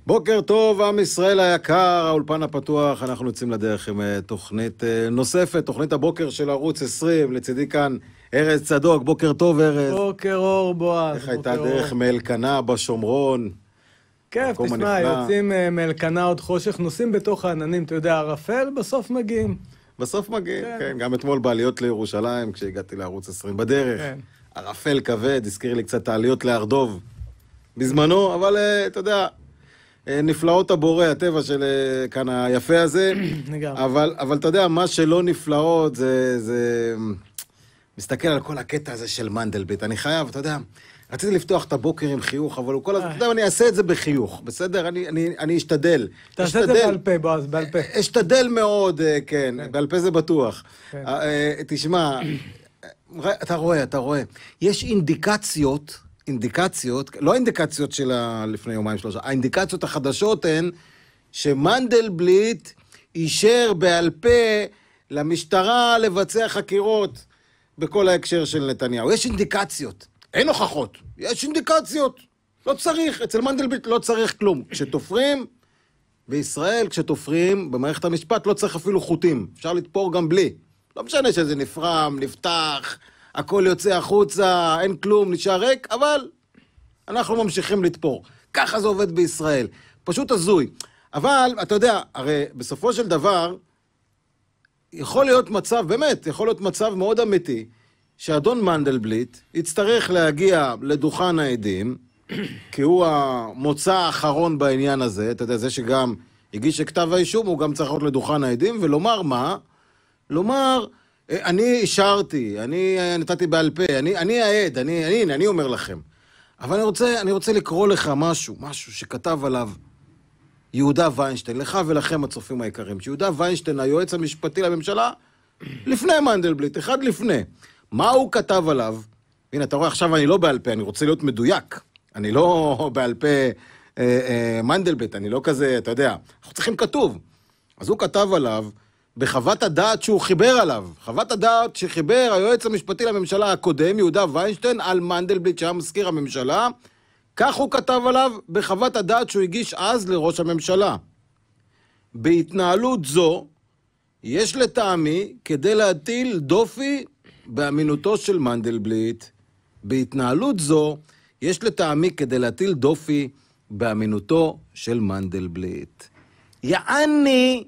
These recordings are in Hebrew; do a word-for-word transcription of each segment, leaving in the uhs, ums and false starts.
בוקר טוב, עם ישראל היקר, האולפן הפתוח, אנחנו יוצאים לדרך עם תוכנית נוספת, תוכנית הבוקר של ערוץ עשרים, לצידי כאן ארז צדוק, בוקר טוב ארז. בוקר אור בועז. איך הייתה דרך מאלקנה בשומרון? כיף, תשמע, יוצאים מאלקנה עוד חושך, נוסעים בתוך העננים, אתה יודע, ערפל, בסוף מגיעים. בסוף מגיעים, כן, כן. גם אתמול בעליות לירושלים, כשהגעתי לערוץ עשרים בדרך, כן. ערפל כבד, הזכיר לי קצת העליות לארדוב בזמנו, אבל אתה יודע, נפלאות הבורא, הטבע של כאן היפה הזה, אבל, אבל אתה יודע, מה שלא נפלאות זה, זה, מסתכל על כל הקטע הזה של מנדלבליט, אני חייב, אתה יודע, רציתי לפתוח את הבוקר עם חיוך, אבל הוא כל הזמן, אתה יודע, אני אעשה את זה בחיוך, בסדר? אני, אני, אני אשתדל. תעשה את זה בעל פה, בועז, בעל פה. אשתדל מאוד, כן, בעל פה זה בטוח. תשמע, אתה רואה, אתה רואה, יש אינדיקציות, אינדיקציות, לא אינדיקציות של לפני יומיים שלושה, האינדיקציות החדשות הן שמנדלבליט אישר בעל פה למשטרה לבצע חקירות בכל ההקשר של נתניהו. יש אינדיקציות, אין הוכחות, יש אינדיקציות. לא צריך, אצל מנדלבליט לא צריך כלום. כשתופרים, בישראל, כשתופרים, במערכת המשפט לא צריך אפילו חוטים. אפשר לתפור גם בלי. לא משנה שזה נפרם, נפתח, הכל יוצא החוצה, אין כלום, נשאר ריק, אבל אנחנו ממשיכים לתפור. ככה זה עובד בישראל. פשוט הזוי. אבל, אתה יודע, הרי בסופו של דבר, יכול להיות מצב, באמת, יכול להיות מצב מאוד אמיתי, שאדון מנדלבליט יצטרך להגיע לדוכן העדים, כי הוא המוצא האחרון בעניין הזה, אתה יודע, זה שגם הגיש כתב האישום, הוא גם צריך להיות לדוכן העדים, ולומר מה? לומר, אני אישרתי, אני נתתי בעל פה, אני, אני העד, אני, אני, אני אומר לכם. אבל אני רוצה, אני רוצה לקרוא לך משהו, משהו שכתב עליו יהודה ויינשטיין, לך ולכם הצופים היקרים, שיהודה ויינשטיין, היועץ המשפטי לממשלה, לפני מנדלבליט, אחד לפני. מה הוא כתב עליו? הנה, אתה רואה, עכשיו אני לא בעל פה, אני רוצה להיות מדויק. אני לא בעל פה אה, אה, מנדלבליט, אני לא כזה, אתה יודע, אנחנו צריכים כתוב. אז הוא כתב עליו, בחוות הדעת שהוא חיבר עליו, חוות הדעת שחיבר היועץ המשפטי לממשלה הקודם, יהודה ויינשטיין, על מנדלבליט שהיה מזכיר הממשלה, כך הוא כתב עליו בחוות הדעת שהוא הגיש אז לראש הממשלה. בהתנהלות זו, יש לטעמי כדי להטיל דופי באמינותו של מנדלבליט. בהתנהלות זו, יש לטעמי כדי להטיל דופי באמינותו של מנדלבליט. יעני,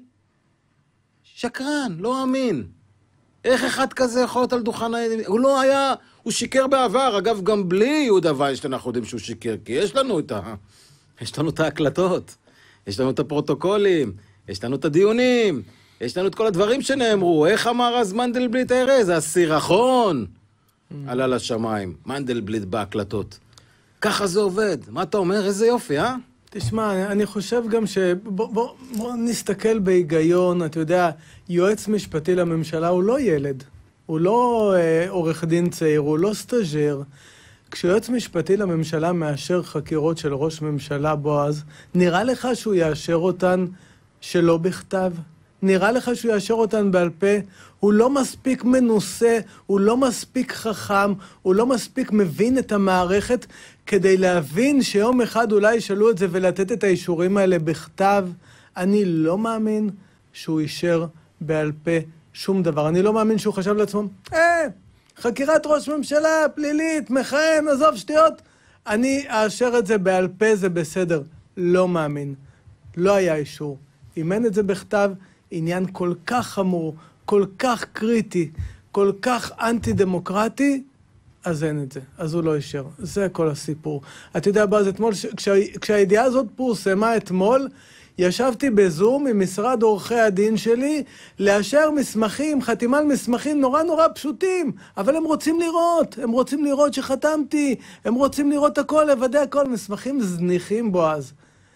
שקרן, לא אמין. איך אחד כזה יכול להיות על דוכן העדים? הוא לא היה, הוא שיקר בעבר. אגב, גם בלי יהודה ויינשטיין אנחנו יודעים שהוא שיקר, כי יש לנו את ה... יש לנו את ההקלטות, יש לנו את הפרוטוקולים, יש לנו את הדיונים, יש לנו את כל הדברים שנאמרו. איך אמר אז מנדלבליט ארז? הסירחון עלה לשמיים. מנדלבליט בהקלטות. ככה זה עובד. מה אתה אומר? איזה יופי, אה? תשמע, אני חושב גם ש... בוא, בוא, בוא נסתכל בהיגיון, אתה יודע, יועץ משפטי לממשלה הוא לא ילד. הוא לא אה, עורך דין צעיר, הוא לא סטאז'ר. כשיועץ משפטי לממשלה מאשר חקירות של ראש ממשלה בועז, נראה לך שהוא יאשר אותן שלא בכתב? נראה לך שהוא יאשר אותן בעל פה? הוא לא מספיק מנוסה, הוא לא מספיק חכם, הוא לא מספיק מבין את המערכת כדי להבין שיום אחד אולי ישאלו את זה ולתת את האישורים האלה בכתב. אני לא מאמין שהוא אישר בעל פה שום דבר. אני לא מאמין שהוא חשב לעצמו, אה, חקירת ראש ממשלה, פלילית, מכהן, עזוב שטויות. אני אאשר את זה בעל פה, זה בסדר. לא מאמין. לא היה אישור. אם אין את זה בכתב, עניין כל כך חמור, כל כך קריטי, כל כך אנטי-דמוקרטי, אז אין את זה. אז הוא לא אישר. זה כל הסיפור. אתה יודע, באז, אתמול, כשה, כשהידיעה הזאת פורסמה אתמול, ישבתי בזום עם משרד עורכי הדין שלי, לאשר מסמכים, חתימה על מסמכים נורא נורא פשוטים, אבל הם רוצים לראות, הם רוצים לראות שחתמתי, הם רוצים לראות הכל, לוודא הכל, מסמכים זניחים בועז.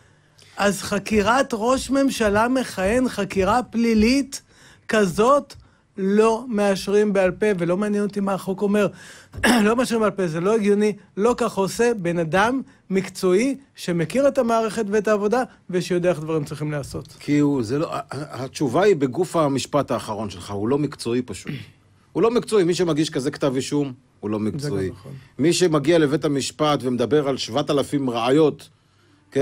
אז חקירת ראש ממשלה מכהן, חקירה פלילית כזאת, לא מאשרים בעל פה, ולא מעניין אותי מה החוק אומר. לא מאשרים בעל פה, זה לא הגיוני, לא כך עושה בן אדם מקצועי שמכיר את המערכת ואת העבודה, ושיודע איך דברים צריכים לעשות. כי הוא, זה לא, התשובה היא בגוף המשפט האחרון שלך, הוא לא מקצועי פשוט. הוא לא מקצועי, מי שמגיש כזה כתב אישום, הוא לא מקצועי. מי שמגיע לבית המשפט ומדבר על שבעת אלפים ראיות, כן?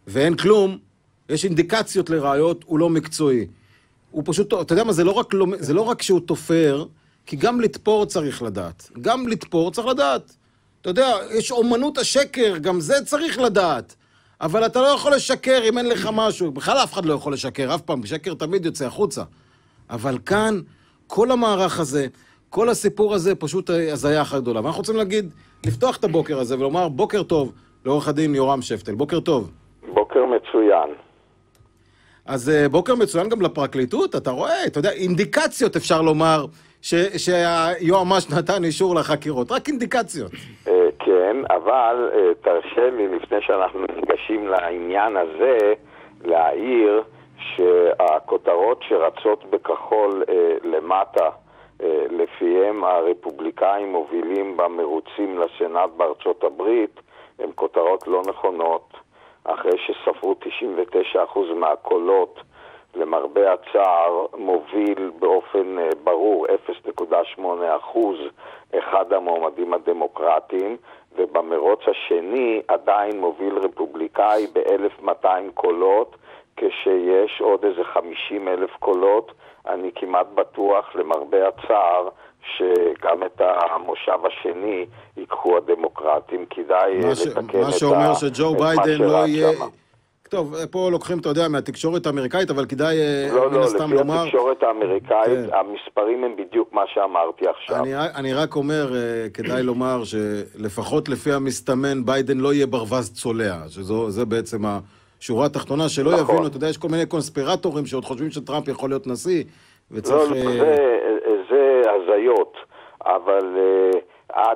ואין כלום, יש אינדיקציות לראיות, הוא לא מקצועי. הוא פשוט, אתה יודע מה, זה לא רק, זה לא רק שהוא תופר, כי גם לתפור צריך לדעת. גם לתפור צריך לדעת. אתה יודע, יש אומנות השקר, גם זה צריך לדעת. אבל אתה לא יכול לשקר אם אין לך משהו. בכלל אף אחד לא יכול לשקר, אף פעם. שקר תמיד יוצא החוצה. אבל כאן, כל המערך הזה, כל הסיפור הזה, פשוט הזיה אחת גדולה. ואנחנו רוצים להגיד, לפתוח את הבוקר הזה ולומר, בוקר טוב, לעורך הדין יורם שפטל. בוקר טוב. בוקר מצוין. אז בוקר מצוין גם לפרקליטות, אתה רואה, אתה יודע, אינדיקציות אפשר לומר, שהיועמ"ש נתן אישור לחקירות, רק אינדיקציות. כן, אבל תרשה לי, לפני שאנחנו ניגשים לעניין הזה, להעיר שהכותרות שרצות בכחול למטה, לפיהם הרפובליקאים מובילים במרוצים לסנאט בארצות הברית, הן כותרות לא נכונות. אחרי שספרו תשעים ותשעה אחוז מהקולות, למרבה הצער מוביל באופן ברור אפס נקודה שמונה אחוז אחד המועמדים הדמוקרטיים, ובמרוץ השני עדיין מוביל רפובליקאי ב-אלף ומאתיים קולות, כשיש עוד איזה חמישים אלף קולות. אני כמעט בטוח למרבה הצער שגם את המושב השני ייקחו הדמוקרטים. כדאי לתקן את מה מה שאומר שג'ו ביידן לא יהיה... טוב, פה לוקחים, אתה יודע, מהתקשורת האמריקאית, אבל כדאי לא, מן הסתם לומר... לא, לפי התקשורת האמריקאית, המספרים הם בדיוק מה שאמרתי עכשיו. אני רק אומר, כדאי לומר שלפחות לפי המסתמן, ביידן לא יהיה ברווז צולע, שזה בעצם השורה התחתונה, שלא יבינו, אתה יודע, יש כל מיני קונספירטורים שעוד חושבים שטראמפ יכול להיות נשיא, וצריך... לא, זה, זה הזיות, אבל עד...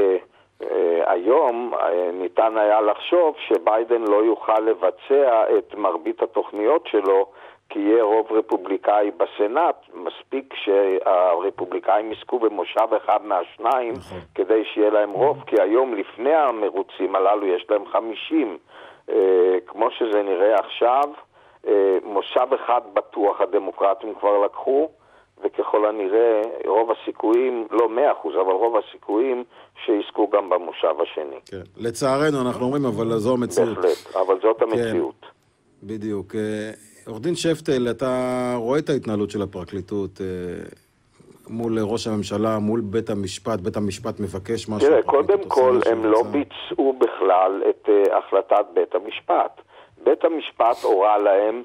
היום ניתן היה לחשוב שביידן לא יוכל לבצע את מרבית התוכניות שלו, כי יהיה רוב רפובליקאי בסנאט. מספיק שהרפובליקאים יזכו במושב אחד מהשניים כדי שיהיה להם רוב, כי היום לפני המרוצים הללו יש להם חמישים. כמו שזה נראה עכשיו, מושב אחד בטוח הדמוקרטים כבר לקחו, וככל הנראה רוב הסיכויים, לא מאה אחוז, אבל רוב הסיכויים שיזכו גם במושב השני. כן. לצערנו אנחנו אומרים, אבל זו המציאות. בהחלט, אבל זאת המציאות. כן, בדיוק. עורך דין שפטל, אתה רואה את ההתנהלות של הפרקליטות מול ראש הממשלה, מול בית המשפט, בית המשפט מבקש משהו. תראה, קודם כל הם לא ביצעו בכלל את החלטת בית המשפט. בית המשפט הורה להם,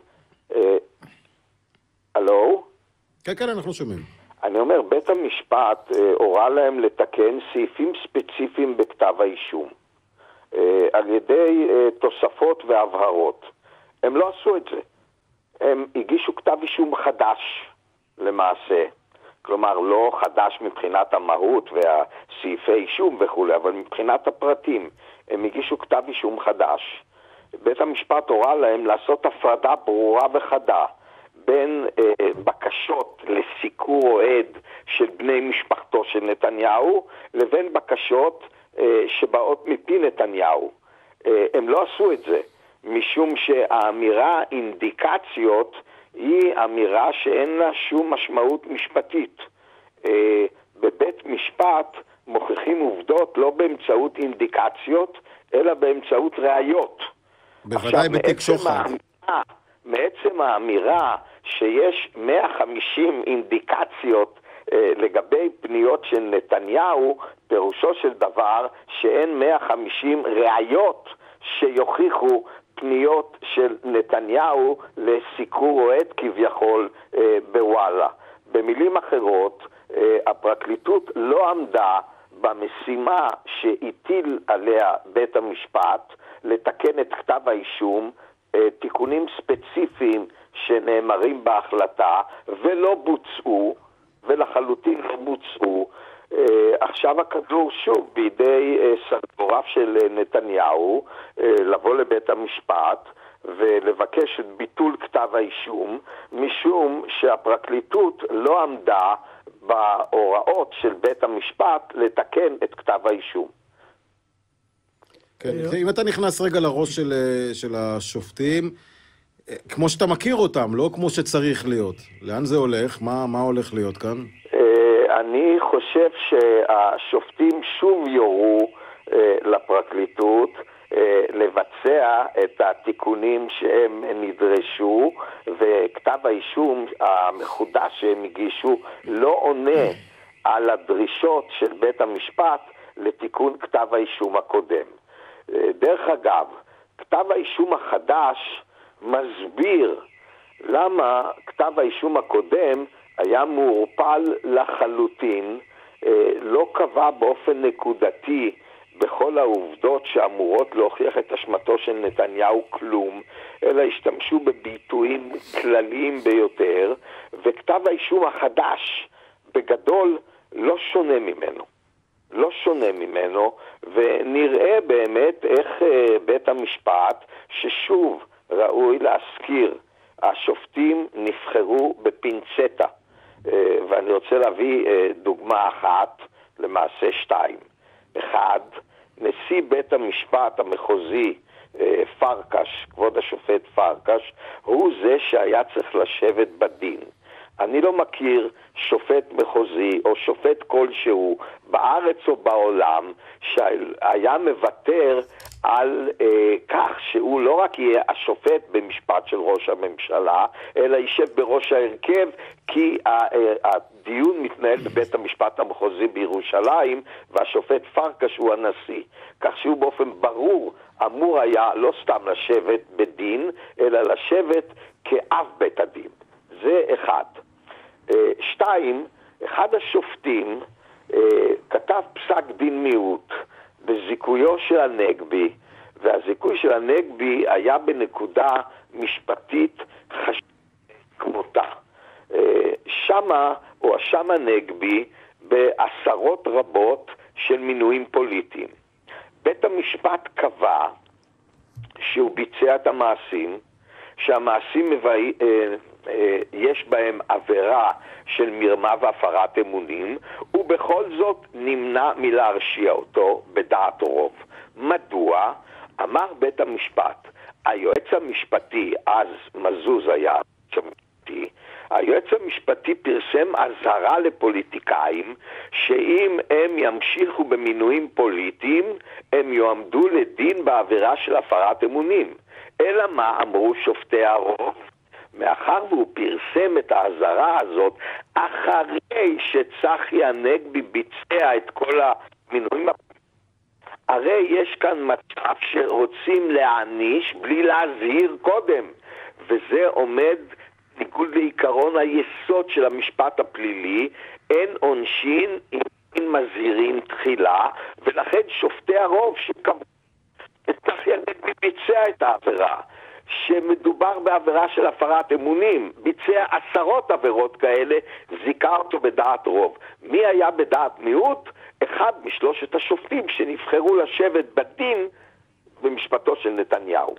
הלו? כן, כן, אנחנו שומעים. אני אומר, בית המשפט אה, הורה להם לתקן סעיפים ספציפיים בכתב האישום, אה, על ידי אה, תוספות והבהרות. הם לא עשו את זה. הם הגישו כתב אישום חדש, למעשה. כלומר, לא חדש מבחינת המהות והסעיפי אישום וכו', אבל מבחינת הפרטים. הם הגישו כתב אישום חדש. בית המשפט הורה להם לעשות הפרדה ברורה וחדה, בין אה, בקשות לסיקור אוהד של בני משפחתו של נתניהו, לבין בקשות אה, שבאות מפי נתניהו. אה, הם לא עשו את זה, משום שהאמירה אינדיקציות היא אמירה שאין לה שום משמעות משפטית. אה, בבית משפט מוכיחים עובדות לא באמצעות אינדיקציות, אלא באמצעות ראיות. בוודאי בתיק שוחד. מעצם האמירה שיש מאה וחמישים אינדיקציות אה, לגבי פניות של נתניהו, פירושו של דבר שאין מאה וחמישים ראיות שיוכיחו פניות של נתניהו לסיקור אוהד כביכול אה, בוואלה. במילים אחרות, אה, הפרקליטות לא עמדה במשימה שהטיל עליה בית המשפט לתקן את כתב האישום, תיקונים ספציפיים שנאמרים בהחלטה ולא בוצעו, ולחלוטין לא בוצעו. עכשיו הכדור שוב בידי סנגוריו של נתניהו לבוא לבית המשפט ולבקש את ביטול כתב האישום, משום שהפרקליטות לא עמדה בהוראות של בית המשפט לתקן את כתב האישום. כן, אם אתה נכנס רגע לראש של, של השופטים, כמו שאתה מכיר אותם, לא כמו שצריך להיות. לאן זה הולך? מה, מה הולך להיות כאן? אני חושב שהשופטים שוב יורו לפרקליטות לבצע את התיקונים שהם נדרשו, וכתב האישום המחודש שהם הגישו לא עונה על הדרישות של בית המשפט לתיקון כתב האישום הקודם. דרך אגב, כתב האישום החדש מסביר למה כתב האישום הקודם היה מעורפל לחלוטין, לא קבע באופן נקודתי בכל העובדות שאמורות להוכיח את אשמתו של נתניהו כלום, אלא השתמשו בביטויים כלליים ביותר, וכתב האישום החדש בגדול לא שונה ממנו. לא שונה ממנו, ונראה באמת איך בית המשפט, ששוב ראוי להזכיר, השופטים נבחרו בפינצטה, ואני רוצה להביא דוגמה אחת, למעשה שתיים. אחד, נשיא בית המשפט המחוזי פרקש, כבוד השופט פרקש, הוא זה שהיה צריך לשבת בדין. אני לא מכיר שופט מחוזי או שופט כלשהו בארץ או בעולם שהיה מוותר על אה, כך שהוא לא רק יהיה השופט במשפט של ראש הממשלה, אלא יישב בראש ההרכב, כי ה, אה, הדיון מתנהל בבית המשפט המחוזי בירושלים, והשופט פרקש הוא הנשיא. כך שהוא באופן ברור אמור היה לא סתם לשבת בדין, אלא לשבת כאב בית הדין. זה אחד. שתיים, אחד השופטים כתב פסק דין מיעוט בזיכויו של הנגבי, והזיכוי של הנגבי היה בנקודה משפטית חשובה כמותה. שמה או שם הנגבי בעשרות רבות של מינויים פוליטיים. בית המשפט קבע שהוא ביצע את המעשים, שהמעשים מביא, אה, אה, יש בהם עבירה של מרמה והפרת אמונים, ובכל זאת נמנע מלהרשיע אותו בדעת רוב. מדוע? אמר בית המשפט, היועץ המשפטי, אז מזוז היה המשפטי, היועץ המשפטי פרסם אזהרה לפוליטיקאים שאם הם ימשיכו במינויים פוליטיים, הם יועמדו לדין בעבירה של הפרת אמונים. אלא מה אמרו שופטי הרוב? מאחר והוא פרסם את האזהרה הזאת אחרי שצחי הנגבי ביצע את כל המינויים, הרי יש כאן מצב שרוצים להעניש בלי להזהיר קודם, וזה עומד ניגוד לעיקרון היסוד של המשפט הפלילי, אין עונשין אם מזהירים תחילה, ולכן שופטי הרוב שקבעו את צחי הנגבי ביצע את העבירה, שמדובר בעבירה של הפרת אמונים, ביצע עשרות עבירות כאלה, זיכה אותו בדעת רוב. מי היה בדעת מיעוט? אחד משלושת השופטים שנבחרו לשבת בדין במשפטו של נתניהו.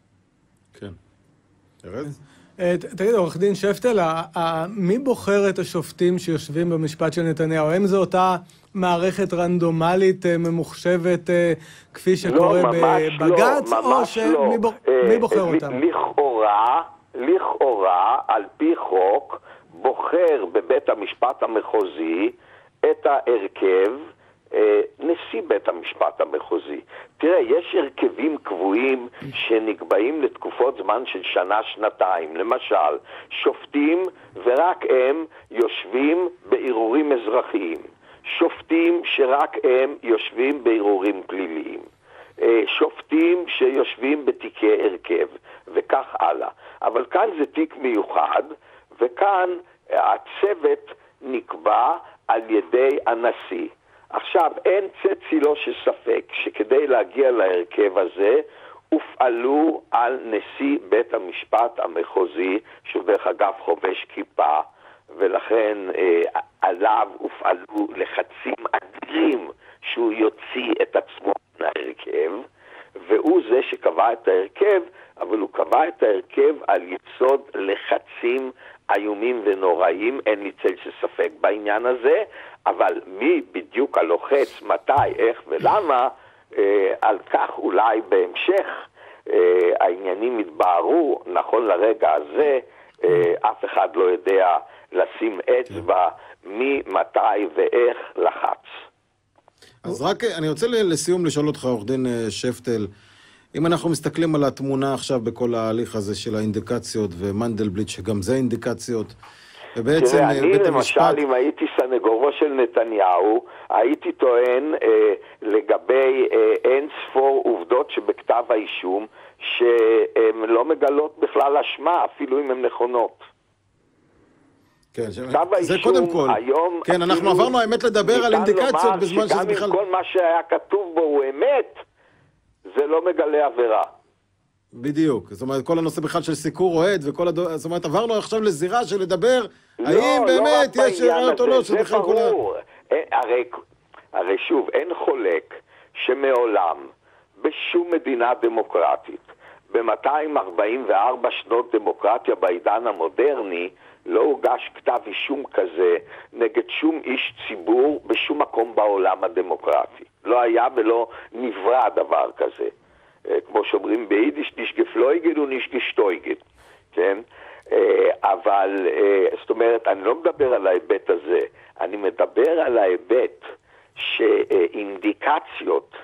כן. ארז? תגיד, עורך דין שפטל, מי בוחר את השופטים שיושבים במשפט של נתניהו? האם זו אותה מערכת רנדומלית ממוחשבת כפי שקורה בבג"ץ? או שמי בוחר אותם? לכאורה, לכאורה, על פי חוק, בוחר בבית המשפט המחוזי את ההרכב נשיא בית המשפט המחוזי. תראה, יש הרכבים קבועים שנקבעים לתקופות זמן של שנה, שנתיים. למשל, שופטים ורק הם יושבים בערעורים אזרחיים. שופטים שרק הם יושבים בערעורים פליליים. שופטים שיושבים בתיקי הרכב, וכך הלאה. אבל כאן זה תיק מיוחד, וכאן הצוות נקבע על ידי הנשיא. עכשיו, אין צצילו של ספק שכדי להגיע להרכב הזה, הופעלו על נשיא בית המשפט המחוזי, שדרך אגב חובש כיפה, ולכן אה, עליו הופעלו לחצים אדירים שהוא יוציא את עצמו מהרכב, והוא זה שקבע את ההרכב, אבל הוא קבע את ההרכב על יסוד לחצים איומים ונוראים, אין לי צל של ספק בעניין הזה, אבל מי בדיוק הלוחץ, מתי, איך ולמה, אה, על כך אולי בהמשך אה, העניינים יתבהרו. נכון לרגע הזה, אה, אף אחד לא יודע לשים אצבע מי, מתי ואיך לחץ. אז רק אני רוצה לסיום לשאול אותך, עורך דין שפטל, אם אנחנו מסתכלים על התמונה עכשיו בכל ההליך הזה של האינדיקציות ומנדלבליט, שגם זה אינדיקציות, ובעצם תראה, אני בית למשל, המשפט... אם הייתי סנגורו של נתניהו, הייתי טוען אה, לגבי אה, אין ספור עובדות שבכתב האישום, שהן לא מגלות בכלל אשמה, אפילו אם הן נכונות. כן, זה קודם כל. היום כן, אנחנו עברנו האמת לדבר על אינדיקציות בזמן שזה בכלל... שגם אם כל מה שהיה כתוב בו הוא אמת, זה לא מגלה עבירה. בדיוק. זאת אומרת, כל הנושא בכלל של סיקור אוהד וכל הדבר... זאת אומרת, עברנו עכשיו לזירה של לדבר, האם באמת יש ראיות או לא, זה ברור. הרי, הרי שוב, אין חולק שמעולם, בשום מדינה דמוקרטית, ב-מאתיים ארבעים וארבע שנות דמוקרטיה בעידן המודרני, לא הוגש כתב אישום כזה נגד שום איש ציבור בשום מקום בעולם הדמוקרטי. לא היה ולא נברא דבר כזה. כמו שאומרים ביידיש, ניש גפלויגד וניש גשטויגד. כן? אבל, זאת אומרת, אני לא מדבר על ההיבט הזה, אני מדבר על ההיבט שאינדיקציות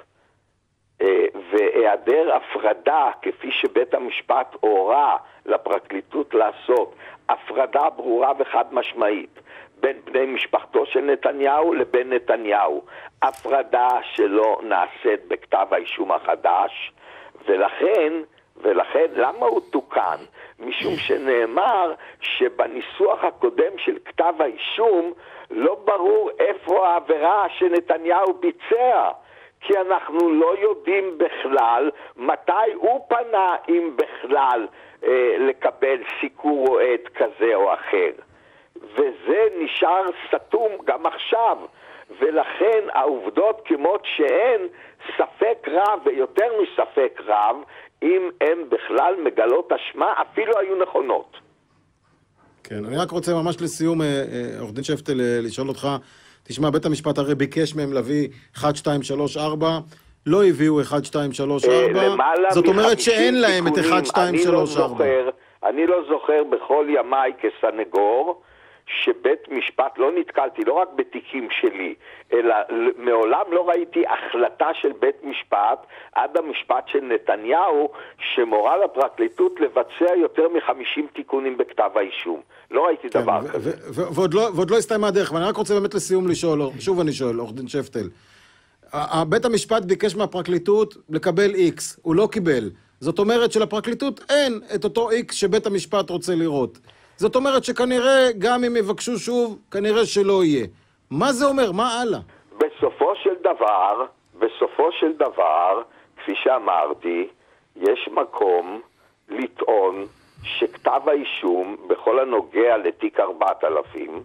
והיעדר הפרדה, כפי שבית המשפט הורה לפרקליטות לעשות, הפרדה ברורה וחד משמעית בין בני משפחתו של נתניהו לבין נתניהו, הפרדה שלא נעשית בכתב האישום החדש, ולכן, ולכן למה הוא תוקן? משום שנאמר שבניסוח הקודם של כתב האישום לא ברור איפה העבירה שנתניהו ביצע, כי אנחנו לא יודעים בכלל מתי הוא פנה, אם בכלל, אה, לקבל סיקור אוהד כזה או אחר. וזה נשאר סתום גם עכשיו, ולכן העובדות כמות שהן, ספק רב ויותר מספק רב, אם הן בכלל מגלות אשמה, אפילו היו נכונות. כן, אני רק רוצה ממש לסיום, עורך דין שפטל, לשאול אותך, תשמע, בית המשפט הרי ביקש מהם להביא אחת, שתיים, שלוש, ארבע, לא הביאו אחת, שתיים, שלוש, ארבע, זאת אומרת שאין להם את אחת, שתיים, שלוש, ארבע. אני לא זוכר בכל ימיי כסנגור, שבית משפט, לא נתקלתי, לא רק בתיקים שלי, אלא מעולם לא ראיתי החלטה של בית משפט, עד המשפט של נתניהו, שמורה לפרקליטות לבצע יותר מחמישים תיקונים בכתב האישום. לא ראיתי כן, דבר כזה. ועוד לא, ועוד לא הסתיימה הדרך, ואני רק רוצה באמת לסיום לשאול, שוב אני שואל, עורך דין שפטל, בית המשפט ביקש מהפרקליטות לקבל איקס, הוא לא קיבל. זאת אומרת שלפרקליטות אין את אותו איקס שבית המשפט רוצה לראות. זאת אומרת שכנראה, גם אם יבקשו שוב, כנראה שלא יהיה. מה זה אומר? מה הלאה? בסופו של דבר, בסופו של דבר, כפי שאמרתי, יש מקום לטעון שכתב האישום, בכל הנוגע לתיק ארבעת אלפים,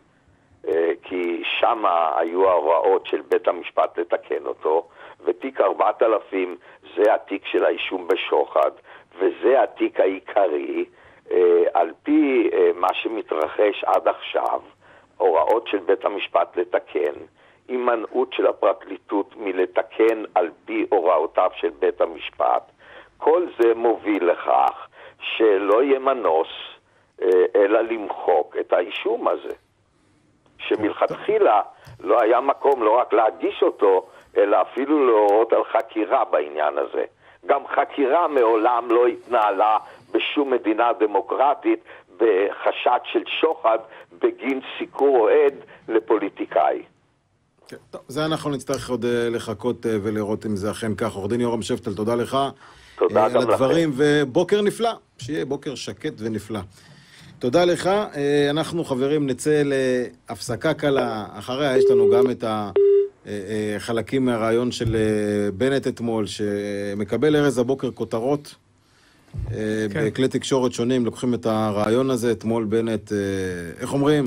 כי שם היו ההוראות של בית המשפט לתקן אותו, ותיק ארבעת אלפים זה התיק של האישום בשוחד, וזה התיק העיקרי, על פי מה שמתרחש עד עכשיו, הוראות של בית המשפט לתקן, הימנעות של הפרקליטות מלתקן על פי הוראותיו של בית המשפט, כל זה מוביל לכך שלא יהיה מנוס אלא למחוק את האישום הזה. שמלכתחילה לא היה מקום לא רק להגיש אותו, אלא אפילו להורות על חקירה בעניין הזה. גם חקירה מעולם לא התנהלה בשום מדינה דמוקרטית בחשד של שוחד בגין סיקור אוהד לפוליטיקאי. כן, טוב, זה אנחנו נצטרך עוד לחכות ולראות אם זה אכן כך. עורך דין יורם שפטל, תודה לך. תודה גם לכם. על הדברים, ובוקר נפלא, שיהיה בוקר שקט ונפלא. תודה לך. אנחנו חברים נצא להפסקה קלה, אחריה יש לנו גם את החלקים מהרעיון של בנט אתמול, שמקבל ארז הבוקר כותרות, כן. בכלי תקשורת שונים לוקחים את הרעיון הזה. אתמול בנט, איך אומרים,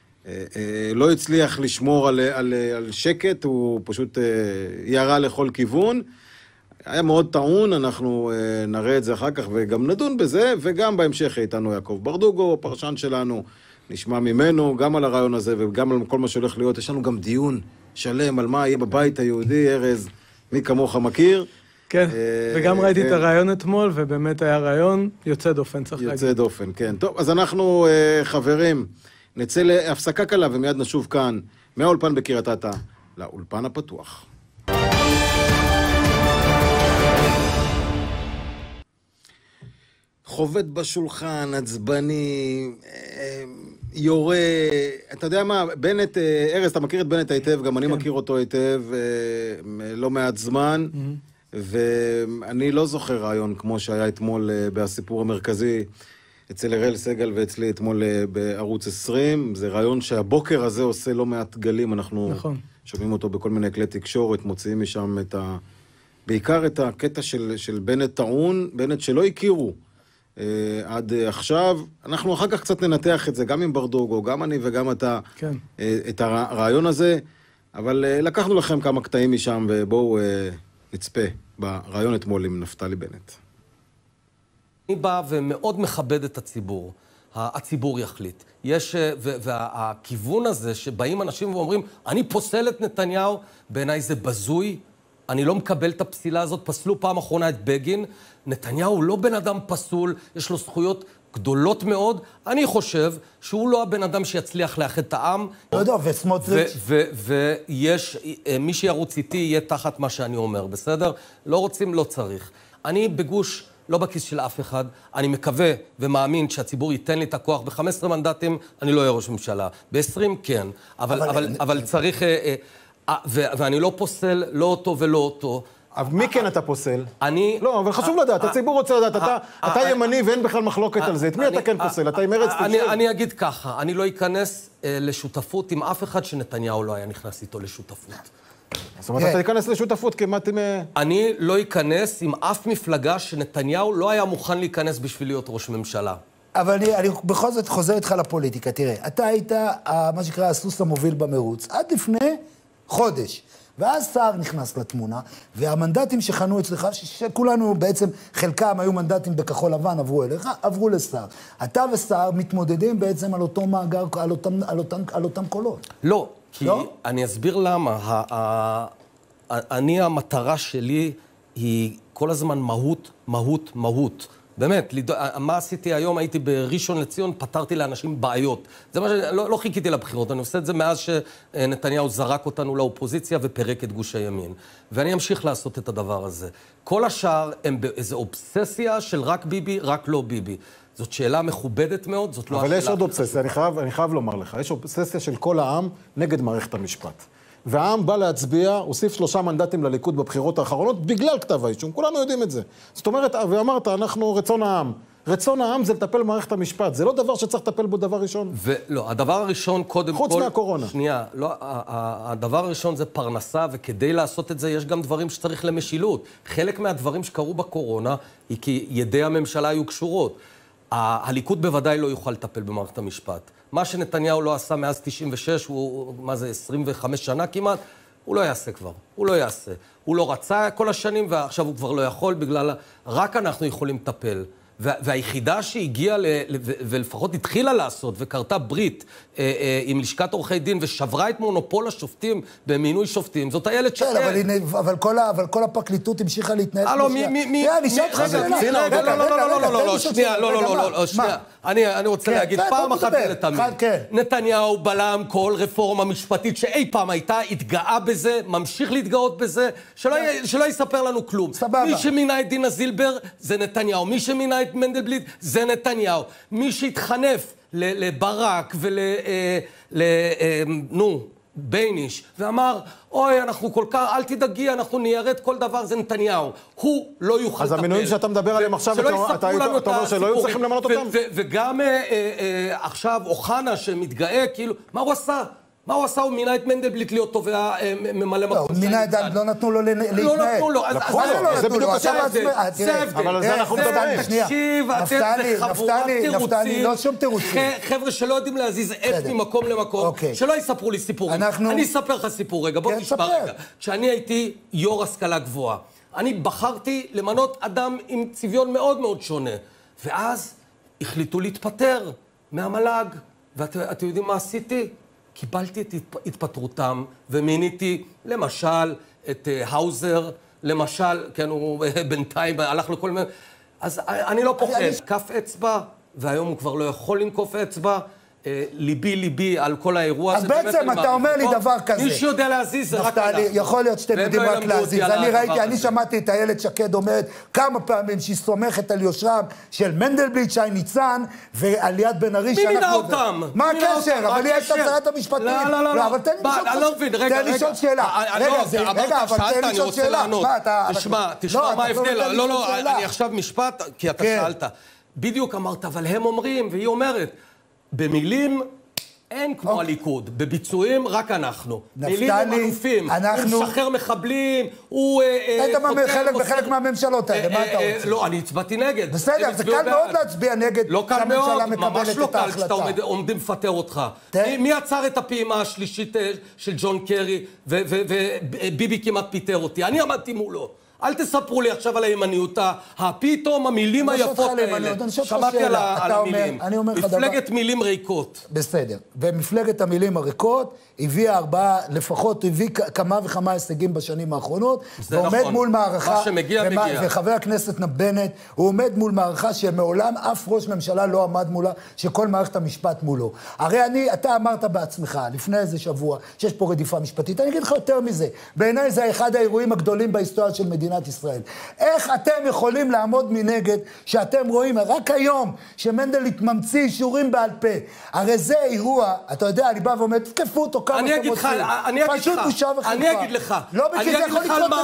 לא הצליח לשמור על, על, על שקט, הוא פשוט ירה לכל כיוון. היה מאוד טעון, אנחנו נראה את זה אחר כך וגם נדון בזה, וגם בהמשך איתנו יעקב ברדוגו, הפרשן שלנו, נשמע ממנו גם על הרעיון הזה וגם על כל מה שהולך להיות. יש לנו גם דיון שלם על מה יהיה בבית היהודי, ארז, מי כמוך מכיר. כן, וגם ראיתי את הרעיון אתמול, ובאמת היה רעיון יוצא דופן, צריך להגיד. יוצא דופן, כן. טוב, אז אנחנו, חברים, נצא להפסקה קלה ומיד נשוב כאן, מהאולפן בקריית אתא, לאולפן הפתוח. חובט בשולחן, עצבני, יורה, אתה יודע מה, בנט, ארז, אתה מכיר את בנט היטב, גם אני מכיר אותו היטב, לא מעט זמן, ואני לא זוכר רעיון כמו שהיה אתמול בסיפור המרכזי, אצל הראל סגל ואצלי אתמול בערוץ עשרים, זה רעיון שהבוקר הזה עושה לא מעט גלים, אנחנו נכון. שומעים אותו בכל מיני כלי תקשורת, מוציאים משם את ה... בעיקר את הקטע של, של בנט טעון, בנט שלא הכירו אה, עד עכשיו. אנחנו אחר כך קצת ננתח את זה, גם עם ברדוגו, גם אני וגם אתה, כן. אה, את הרעיון הזה, אבל אה, לקחנו לכם כמה קטעים משם, ובואו אה, נצפה ברעיון אתמול עם נפתלי בנט. אני בא ומאוד מכבד את הציבור. הציבור יחליט. יש, והכיוון הזה שבאים אנשים ואומרים, אני פוסל את נתניהו, בעיניי זה בזוי, אני לא מקבל את הפסילה הזאת, פסלו פעם אחרונה את בגין, נתניהו הוא לא בן אדם פסול, יש לו זכויות גדולות מאוד, אני חושב שהוא לא הבן אדם שיצליח לאחד את העם. לא יודע, וסמוטריץ'. ויש, מי שירוץ איתי יהיה תחת מה שאני אומר, בסדר? לא רוצים, לא צריך. אני בגוש... לא בכיס של אף אחד, אני מקווה ומאמין שהציבור ייתן לי את הכוח, ב-חמישה עשר מנדטים אני לא אהיה ראש ממשלה, ב-עשרים כן, אבל, אבל, אבל, אני... אבל צריך, אה, אה, ו- ואני לא פוסל, לא אותו ולא אותו. אבל מי כן אתה פוסל? אני... לא, אבל חשוב לדעת, הציבור רוצה לדעת, אתה ימני ואין בכלל מחלוקת על זה, את מי אתה כן פוסל? אתה עם ארץ תקשיב? אני אגיד ככה, אני לא אכנס לשותפות עם אף אחד שנתניהו לא היה נכנס איתו לשותפות. זאת אומרת, אתה תיכנס לשותפות כמעט עם... אני לא אכנס עם אף מפלגה שנתניהו לא היה מוכן להיכנס בשביל להיות ראש ממשלה. אבל אני, אני בכל זאת חוזר איתך לפוליטיקה. תראה, אתה היית, מה שקרא, הסוס המוביל במרוץ, עד לפני חודש. ואז סער נכנס לתמונה, והמנדטים שחנו אצלך, שכולנו בעצם, חלקם היו מנדטים בכחול לבן, עברו אליך, עברו לסער. אתה וסער מתמודדים בעצם על אותו מאגר, על אותם, על אותם, על אותם קולות. לא. כי לא? אני אסביר למה. אני, המטרה שלי היא כל הזמן מהות, מהות, מהות. באמת, מה עשיתי היום? הייתי בראשון לציון, פתרתי לאנשים בעיות. זה מה ש... לא, לא חיכיתי לבחירות, אני עושה את זה מאז שנתניהו זרק אותנו לאופוזיציה ופרק את גוש הימין. ואני אמשיך לעשות את הדבר הזה. כל השאר הם באיזו אובססיה של רק ביבי, רק לא ביבי. זאת שאלה מכובדת מאוד, זאת לא השאלה... אבל יש עוד אובססיה, אני חייב, אני חייב לומר לך, יש אובססיה של כל העם נגד מערכת המשפט. והעם בא להצביע, הוסיף שלושה מנדטים לליכוד בבחירות האחרונות, בגלל כתב האישום, כולנו יודעים את זה. זאת אומרת, ואמרת, אנחנו רצון העם. רצון העם זה לטפל במערכת המשפט, זה לא דבר שצריך לטפל בו דבר ראשון. ולא, הדבר הראשון קודם חוץ כל... חוץ מהקורונה. שנייה, לא, הדבר הראשון זה פרנסה, וכדי לעשות את זה יש גם דברים שצריך למשילות. חלק מהדברים שקרו בקורונה, היא כי ידי הממשלה היו קשורות. הליכוד בוודאי לא יוכל לטפל במערכת המשפט. מה שנתניהו לא עשה מאז תשעים ושש, הוא, מה זה, עשרים וחמש שנה כמעט, הוא לא יעשה כבר, הוא לא יעשה. הוא לא רצה כל השנים, ועכשיו הוא כבר לא יכול, בגלל... רק אנחנו יכולים לטפל. והיחידה שהגיעה, ולפחות התחילה לעשות, וקרתה ברית עם לשכת עורכי דין, ושברה את מונופול השופטים במינוי שופטים, זאת איילת שקד. אבל כל הפרקליטות המשיכה להתנהל... הלו, מי... מי... מי... רגע, לא, לא, לא, לא, לא, לא, שנייה, לא, לא, לא, לא, שנייה. אני רוצה להגיד פעם אחת ולתמיד. נתניהו בלם כל רפורמה משפטית שאי פעם הייתה, התגאה בזה, ממשיך להתגאות בזה, שלא יספר לנו כלום. מי שמינה את דינה זילבר זה נתניהו, מי שמינה את מנדלבליט זה נתניהו, מי שהתחנף לברק ול... נו... בייניש, ואמר, אוי, אנחנו כל כך, אל תדאגי, אנחנו ניירד כל דבר, זה נתניהו. הוא לא יוכל לטפל. אז המינויים שאתה מדבר עליהם עכשיו, אתה אומר שלא היו צריכים למנות אותם? וגם עכשיו, אוחנה שמתגאה, כאילו, מה הוא עשה? מה הוא עשה? הוא מינה את מנדלבליט להיות תובע ממלא מקום. הוא מינה את דן, לא נתנו לו להתנהל. לא נתנו לו. זה בדיוק ההבדל. אבל על זה אנחנו מדברים. תקשיב, אתם זה חבורת תירוצים. לא שום תירוצים. חבר'ה שלא יודעים להזיז עץ ממקום למקום, שלא יספרו לי סיפורים. אני אספר לך סיפור רגע, בוא תשמע רגע. כשאני הייתי יו"ר השכלה גבוהה, אני בחרתי למנות אדם עם צביון מאוד מאוד שונה. ואז החליטו להתפטר מהמל"ג. ואתם יודעים מה עשיתי? קיבלתי את התפטרותם ומיניתי למשל את האוזר, למשל, כן, הוא בינתיים הלך לכל מיני... אז אני לא פוחד, כף אצבע, והיום הוא כבר לא יכול לנקוף אצבע, ליבי ליבי על כל האירוע הזה. אז בעצם אתה אומר לי דבר כזה. מי שיודע להזיז זה רק אנחנו. יכול להיות שאתם יודעים רק להזיז. אני ראיתי, אני שמעתי את איילת שקד אומרת כמה פעמים שהיא סומכת על יושרם של מנדלבליט, שי ניצן ועליית בן ארי. מי מינה אותם? מה הקשר? אבל היא הייתה שרת המשפטים. לא, לא, לא. אבל תן לי לשאול שאלה. רגע, אבל תן לי לשאול שאלה. תשמע, תשמע מה ההבדל. לא, לא, אני עכשיו משפט, כי אתה שאלת. בדיוק אמרת, אבל הם אומרים, והיא אומרת, במילים אין כמו הליכוד, בביצועים רק אנחנו. מילים הם אלופים, הוא משחרר מחבלים, הוא... היית בחלק מהממשלות האלה, מה אתה רוצה? לא, אני הצבעתי נגד. בסדר, זה קל מאוד להצביע נגד שהממשלה מקבלת את ההחלטה. ממש לא קל כשאתה עומדים לפטר אותך. מי עצר את הפעימה השלישית של ג'ון קרי, וביבי כמעט פיטר אותי? אני עמדתי מולו. אל תספרו לי עכשיו על הימניות, הפתאום המילים היפות האלה. שמעתי על המילים. מפלגת מילים ריקות. בסדר. ומפלגת המילים הריקות הביאה ארבעה, לפחות הביא כמה וכמה הישגים בשנים האחרונות. ועומד מול מערכה. מה שמגיע, מגיע. וחבר הכנסת בנט, הוא עומד מול מערכה שמעולם אף ראש ממשלה לא עמד מולה, שכל מערכת המשפט מולו. הרי אני, אתה אמרת בעצמך, לפני איזה שבוע, שיש פה רדיפה משפטית. אני אגיד לך יותר מזה. בעיניי זה אחד האירועים הגדולים בהיסטוריה של מדינת ישראל. איך אתם יכולים לעמוד מנגד שאתם רואים רק היום שמנדלבליט ממציא אישורים בעל פה? הרי זה אירוע, אתה יודע, אני בא ואומר, תקפו אותו כמה אני אגיד לך, אני אגיד לך, פשוט בושה וחרפה. אני אגיד לך, לא בגלל זה יכול לקרות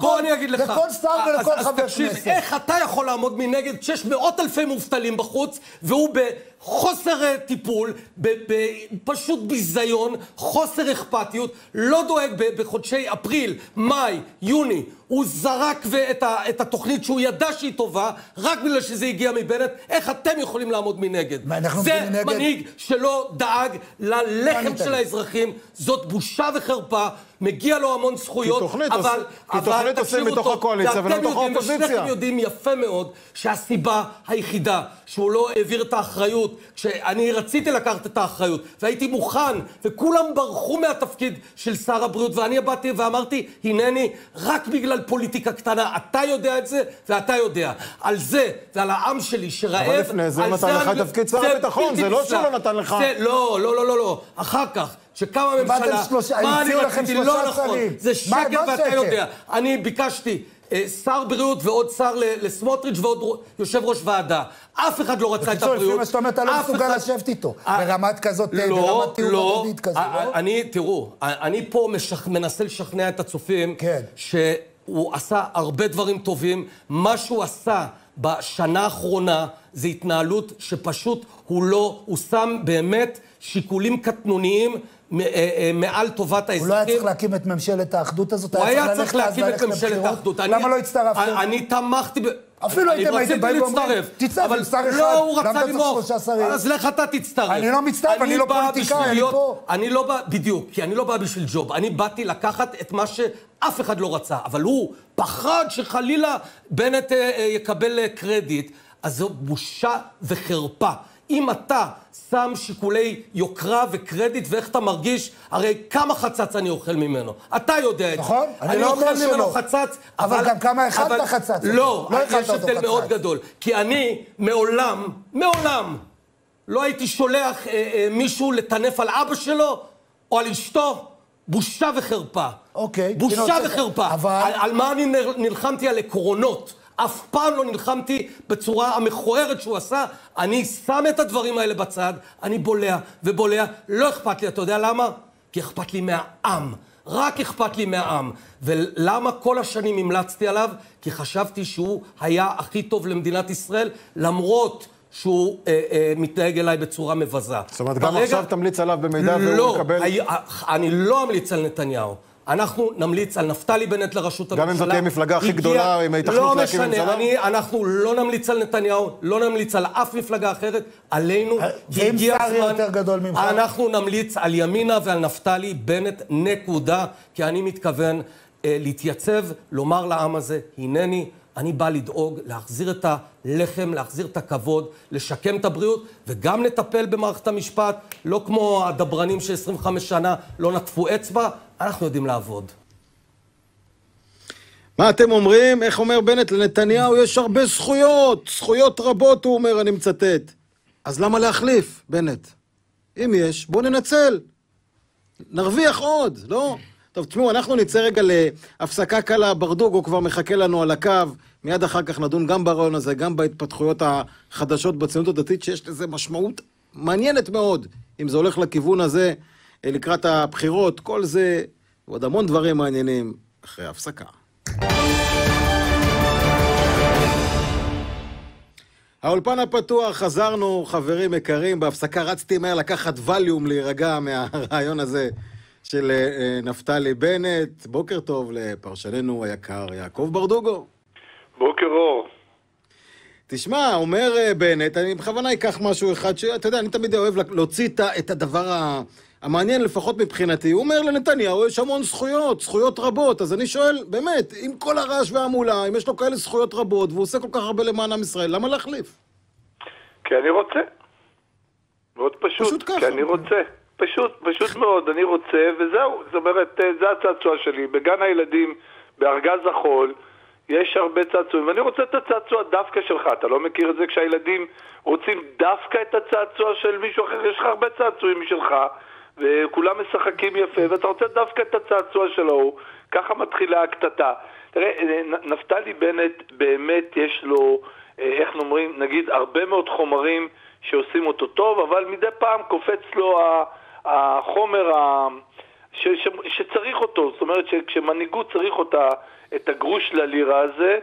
לכל שר ולכל חבר כנסת. איך אתה יכול לעמוד מנגד כשיש מאות אלפי מובטלים בחוץ והוא בחוסר טיפול, פשוט ביזיון, חוסר אכפתיות, לא דואג בחודשי אפריל, מאי, יוני, הוא זרק את התוכנית שהוא ידע שהיא טובה, רק בגלל שזה הגיע מבנט. איך אתם יכולים לעמוד מנגד? זה מנהיג שלא דאג ללחם של האזרחים, זאת בושה וחרפה, מגיע לו המון זכויות, אבל... כי תוכנית עושים מתוך הקואליציה ולתוך האופוזיציה. ושניכם יודעים יפה מאוד שהסיבה היחידה שהוא לא העביר את האחריות, כשאני רציתי לקחת את האחריות, והייתי מוכן, וכולם ברחו מהתפקיד של שר הבריאות, ואני באתי ואמרתי, הנני, רק בגלל פוליטיקה קטנה, אתה יודע את זה, ואתה יודע. על זה, ועל העם שלי שרעב... אבל לפני זה נתן לך תפקיד שר הביטחון, זה לא שלא נתן לך. לא, לא, לא, לא. אחר כך, שקמה ממשלה... מה אני רציתי? לא נכון. זה שקר ואתה יודע. אני ביקשתי... שר בריאות ועוד שר לסמוטריץ' ועוד יושב ראש ועדה. אף אחד לא רצה את הבריאות. לפי מה שאתה אומר, אתה לא מסוגל לשבת איתו. ברמת כזאת, ברמת תיאור מדדית כזאת, לא? אני, תראו, אני פה מנסה לשכנע את הצופים שהוא עשה הרבה דברים טובים. מה שהוא עשה בשנה האחרונה זה התנהלות שפשוט הוא לא, הוא שם באמת שיקולים קטנוניים מעל טובת האזרחים. הוא לא היה צריך להקים את ממשלת האחדות הזאת? הוא היה צריך להקים את ממשלת האחדות. למה לא הצטרפתם? אני תמכתי... אפילו הייתם הייתם באים ואומרים, תצטרף עם שר אחד, לא, הוא רצה למרות שלושה שרים. אז לך אתה תצטרף. אני לא מצטרף, אני לא פוליטיקאי, אני פה. אני לא בא, בדיוק, כי אני לא בא בשביל ג'וב. אני באתי לקחת את מה שאף אחד לא רצה, אבל הוא פחד שחלילה בנט יקבל קרדיט, אז זו בושה וחרפה. אם אתה שם שיקולי יוקרה וקרדיט ואיך אתה מרגיש, הרי כמה חצץ אני אוכל ממנו. אתה יודע את זה. נכון? אני לא אומר שלא. אני אוכל ממנו חצץ, אבל גם כמה אכלת חצץ. לא, יש הבדל מאוד גדול. כי אני מעולם, מעולם, לא הייתי שולח מישהו לטנף על אבא שלו או על אשתו. בושה וחרפה. אוקיי. בושה וחרפה. על מה אני נלחמתי? על עקרונות. אף פעם לא נלחמתי בצורה המכוערת שהוא עשה. אני שם את הדברים האלה בצד, אני בולע ובולע. לא אכפת לי, אתה יודע למה? כי אכפת לי מהעם. רק אכפת לי מהעם. ולמה כל השנים המלצתי עליו? כי חשבתי שהוא היה הכי טוב למדינת ישראל, למרות שהוא אה, אה, מתנהג אליי בצורה מבזה. זאת אומרת, גם עכשיו תמליץ עליו במידה והוא לא, מקבל... אני לא אמליץ על נתניהו. אנחנו נמליץ על נפתלי בנט לראשות הממשלה. גם אם זאת תהיה מפלגה הכי גדולה, עם ההתאחדות להקים ממשלה? לא משנה, אנחנו לא נמליץ על נתניהו, לא נמליץ על אף מפלגה אחרת, עלינו, ואם שר יותר גדול ממך? אנחנו נמליץ על ימינה ועל נפתלי בנט, נקודה, כי אני מתכוון אה, להתייצב, לומר לעם הזה, הנני, אני בא לדאוג, להחזיר את הלחם, להחזיר את הכבוד, לשקם את הבריאות, וגם לטפל במערכת המשפט, לא כמו הדברנים ש-עשרים וחמש שנה לא נטפו אצבע, אנחנו יודעים לעבוד. מה אתם אומרים? איך אומר בנט? לנתניהו יש הרבה זכויות, זכויות רבות, הוא אומר, אני מצטט. אז למה להחליף, בנט? אם יש, בוא ננצל. נרוויח עוד, לא? טוב, תשמעו, אנחנו נצא רגע להפסקה קלה, ברדוגו כבר מחכה לנו על הקו, מיד אחר כך נדון גם ברעיון הזה, גם בהתפתחויות החדשות בציונות הדתית, שיש לזה משמעות מעניינת מאוד, אם זה הולך לכיוון הזה, לקראת הבחירות, כל זה, ועוד המון דברים מעניינים, אחרי ההפסקה. האולפן הפתוח, חזרנו, חברים יקרים, בהפסקה רצתי מהר לקחת ווליום להירגע מהרעיון הזה של נפתלי בנט. בוקר טוב לפרשננו היקר יעקב ברדוגו. בוקר אור. תשמע, אומר בנט, אני בכוונה אקח משהו אחד, שאתה יודע, אני תמיד אוהב להוציא את הדבר המעניין, לפחות מבחינתי. הוא אומר לנתניהו, יש המון זכויות, זכויות רבות, אז אני שואל, באמת, עם כל הרעש והמולה, אם יש לו כאלה זכויות רבות, והוא עושה כל כך הרבה למען עם ישראל, למה להחליף? כי אני רוצה. מאוד פשוט. פשוט ככה. כי אני רוצה. פשוט, פשוט מאוד, אני רוצה, וזהו. זאת אומרת, זה הצעצוע שלי. בגן הילדים, בארגז החול, יש הרבה צעצועים, ואני רוצה את הצעצוע דווקא שלך. אתה לא מכיר את זה כשהילדים רוצים דווקא את הצעצוע של מישהו אחר? יש לך הרבה צעצועים משלך, וכולם משחקים יפה, ואתה רוצה דווקא את הצעצוע שלו. ככה מתחילה הקטטה. תראה, נפתלי בנט באמת יש לו, איך נאמרים, נגיד, הרבה מאוד חומרים שעושים אותו טוב, אבל מדי פעם קופץ לו החומר ש, ש, שצריך אותו. זאת אומרת שכשמנהיגות צריך אותה, את הגרוש ללירה הזה,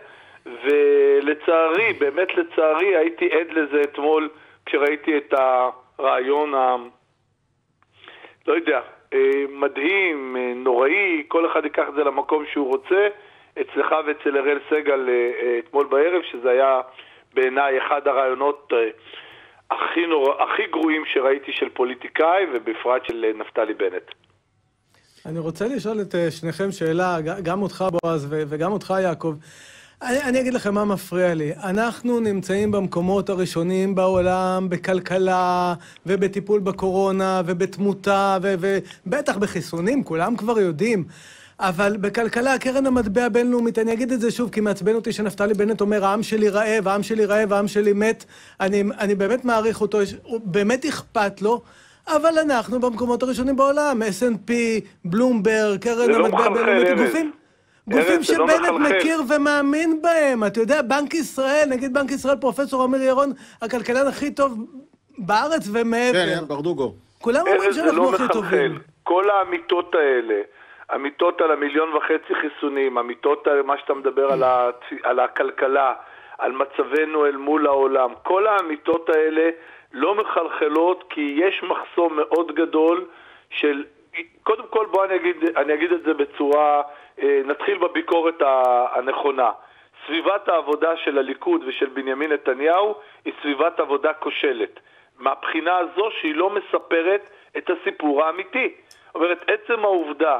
ולצערי, באמת לצערי, הייתי עד לזה אתמול כשראיתי את הרעיון ה... לא יודע, מדהים, נוראי, כל אחד ייקח את זה למקום שהוא רוצה, אצלך ואצל אראל סגל אתמול בערב, שזה היה בעיניי אחד הרעיונות הכי, נורא, הכי גרועים שראיתי של פוליטיקאי, ובפרט של נפתלי בנט. אני רוצה לשאול את שניכם שאלה, גם אותך בועז וגם אותך יעקב. אני, אני אגיד לכם מה מפריע לי. אנחנו נמצאים במקומות הראשונים בעולם, בכלכלה ובטיפול בקורונה ובתמותה ובטח בחיסונים, כולם כבר יודעים. אבל בכלכלה, קרן המטבע הבינלאומית, אני אגיד את זה שוב, כי מעצבן אותי שנפתלי בנט אומר, העם שלי רעב, העם שלי רעב, העם שלי מת. אני, אני באמת מעריך אותו, באמת אכפת לו. אבל אנחנו במקומות הראשונים בעולם, אס אנד פי, בלומברג, קרן המטבע הבינלאומית, גופים, גופים שבנט מכיר ומאמין בהם. אתה יודע, בנק ישראל, נגיד בנק ישראל, פרופסור אמיר ירון, הכלכלן הכי טוב בארץ ומעבר. כן, ברדוגו. כולם אומרים שאנחנו הכי טובים. כל האמיתות האלה, אמיתות על המיליון וחצי חיסונים, אמיתות על מה שאתה מדבר על, הצ... על הכלכלה, על מצבנו אל מול העולם, כל האמיתות האלה לא מחלחלות, כי יש מחסום מאוד גדול של, קודם כל בוא אני אגיד, אני אגיד את זה בצורה, נתחיל בביקורת הנכונה. סביבת העבודה של הליכוד ושל בנימין נתניהו היא סביבת עבודה כושלת. מהבחינה הזו שהיא לא מספרת את הסיפור האמיתי. זאת אומרת, עצם העובדה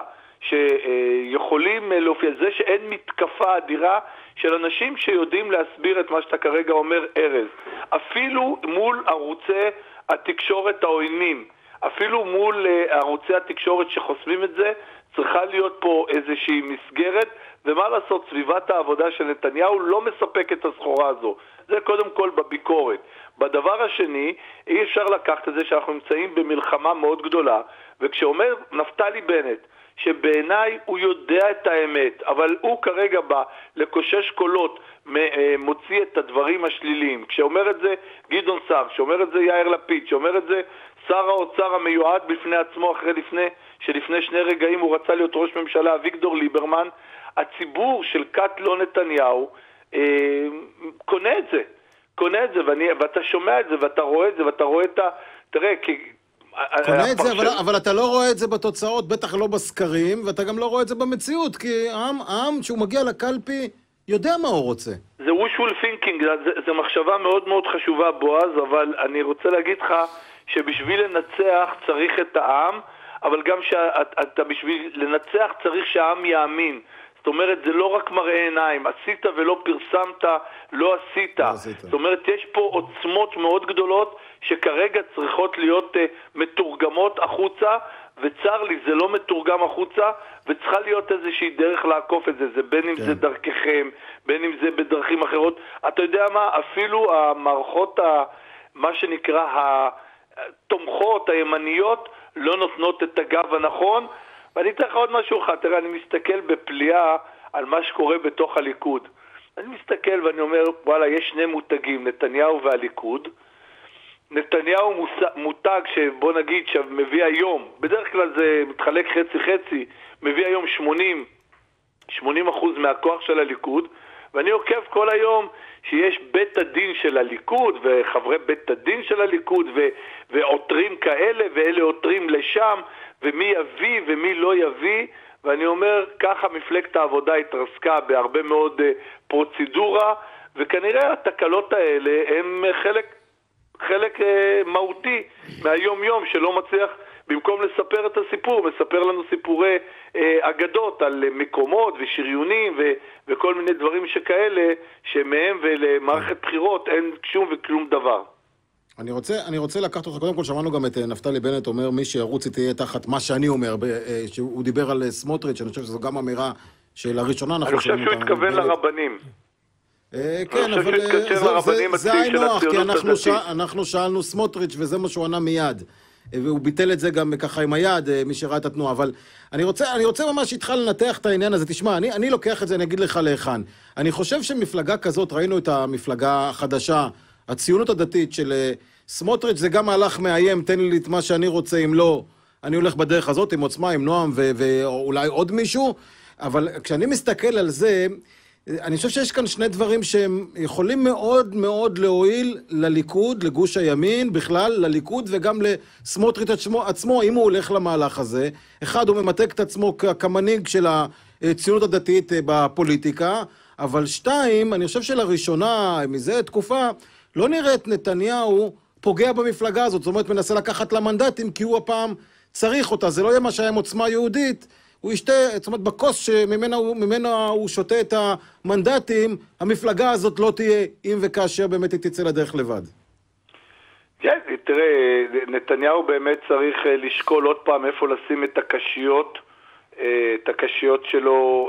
שיכולים להופיע, זה שאין מתקפה אדירה של אנשים שיודעים להסביר את מה שאתה כרגע אומר ארז, אפילו מול ערוצי התקשורת העוינים, אפילו מול ערוצי התקשורת שחוסמים את זה, צריכה להיות פה איזושהי מסגרת, ומה לעשות, סביבת העבודה של נתניהו לא מספק את הסחורה הזו. זה קודם כל בביקורת. בדבר השני, אי אפשר לקחת את זה שאנחנו נמצאים במלחמה מאוד גדולה, וכשאומר נפתלי בנט, שבעיניי הוא יודע את האמת, אבל הוא כרגע בא לקושש קולות, מוציא את הדברים השליליים. כשאומר את זה גדעון סער, כשאומר את זה יאיר לפיד, כשאומר את זה שר האוצר המיועד בפני עצמו, אחרי לפני, שלפני שני רגעים הוא רצה להיות ראש ממשלה, אביגדור ליברמן, הציבור של כת לא נתניהו אה, קונה את זה, קונה את זה, ואני, ואתה שומע את זה, ואתה רואה את זה, ואתה רואה את ה... תראה, כי... קונה את זה, אבל, אבל אתה לא רואה את זה בתוצאות, בטח לא בסקרים, ואתה גם לא רואה את זה במציאות, כי העם, העם שהוא מגיע לקלפי יודע מה הוא רוצה. זה wishful thinking, זה, זה מחשבה מאוד מאוד חשובה, בועז, אבל אני רוצה להגיד לך שבשביל לנצח צריך את העם, אבל גם שאתה בשביל לנצח צריך שהעם יאמין. זאת אומרת, זה לא רק מראה עיניים, עשית ולא פרסמת, לא עשית. לא עשית. זאת אומרת, יש פה עוצמות מאוד גדולות שכרגע צריכות להיות uh, מתורגמות החוצה, וצר לי, זה לא מתורגם החוצה, וצריכה להיות איזושהי דרך לעקוף את זה, זה בין אם כן. זה דרככם, בין אם זה בדרכים אחרות. אתה יודע מה, אפילו המערכות, ה, מה שנקרא, ה, התומכות, הימניות, לא נותנות את הגב הנכון. ואני אתן לך עוד משהו אחד, תראה, אני מסתכל בפליאה על מה שקורה בתוך הליכוד. אני מסתכל ואני אומר, וואלה, יש שני מותגים, נתניהו והליכוד. נתניהו מותג שבוא נגיד שמביא היום, בדרך כלל זה מתחלק חצי חצי, מביא היום שמונים אחוז מהכוח של הליכוד, ואני עוקב כל היום שיש בית הדין של הליכוד וחברי בית הדין של הליכוד ו- ועותרים כאלה ואלה עותרים לשם, ומי יביא ומי לא יביא, ואני אומר, ככה מפלגת העבודה התרסקה בהרבה מאוד uh, פרוצדורה, וכנראה התקלות האלה הם חלק חלק אה, מהותי מהיום יום שלא מצליח, במקום לספר את הסיפור, מספר לנו סיפורי אה, אגדות על מקומות ושריונים ו, וכל מיני דברים שכאלה, שמהם ולמערכת בחירות אין שום וכלום דבר. אני רוצה, אני רוצה לקחת אותך, קודם כל שמענו גם את נפתלי בנט אומר, מי שירוץ תהיה תחת מה שאני אומר, שהוא דיבר על סמוטריץ', אני חושב שזו גם אמירה שלראשונה אנחנו... אני חושב שהוא התכוון לרבנים. כן, אבל זה היינו, כי אנחנו שאלנו סמוטריץ' וזה מה שהוא ענה מיד, והוא ביטל את זה גם ככה עם היד, מי שראה את התנועה, אבל אני רוצה, אני רוצה ממש איתך לנתח את העניין הזה. תשמע, אני, אני לוקח את זה, אני אגיד לך להיכן. אני חושב שמפלגה כזאת, ראינו את המפלגה החדשה, הציונות הדתית של סמוטריץ', זה גם מהלך מאיים, תן לי את מה שאני רוצה, אם לא, אני הולך בדרך הזאת, עם עוצמה, עם נועם, ואולי עוד מישהו, אבל כשאני מסתכל על זה, אני חושב שיש כאן שני דברים שהם יכולים מאוד מאוד להועיל לליכוד, לגוש הימין, בכלל לליכוד וגם לסמוטריץ' עצמו, עצמו, אם הוא הולך למהלך הזה. אחד, הוא ממתק את עצמו כמנהיג של הציונות הדתית בפוליטיקה, אבל שתיים, אני חושב שלראשונה, מזה תקופה, לא נראה את נתניהו פוגע במפלגה הזאת, זאת אומרת מנסה לקחת לה מנדטים, כי הוא הפעם צריך אותה, זה לא יהיה מה שהיה עם עוצמה יהודית, הוא ישתה, זאת אומרת, בכוס שממנה הוא, ממנה הוא שותה את המנדטים, המפלגה הזאת לא תהיה אם וכאשר באמת היא תצא לדרך לבד. כן, תראה, נתניהו באמת צריך לשקול עוד פעם איפה לשים את הקשיות, את הקשיות שלו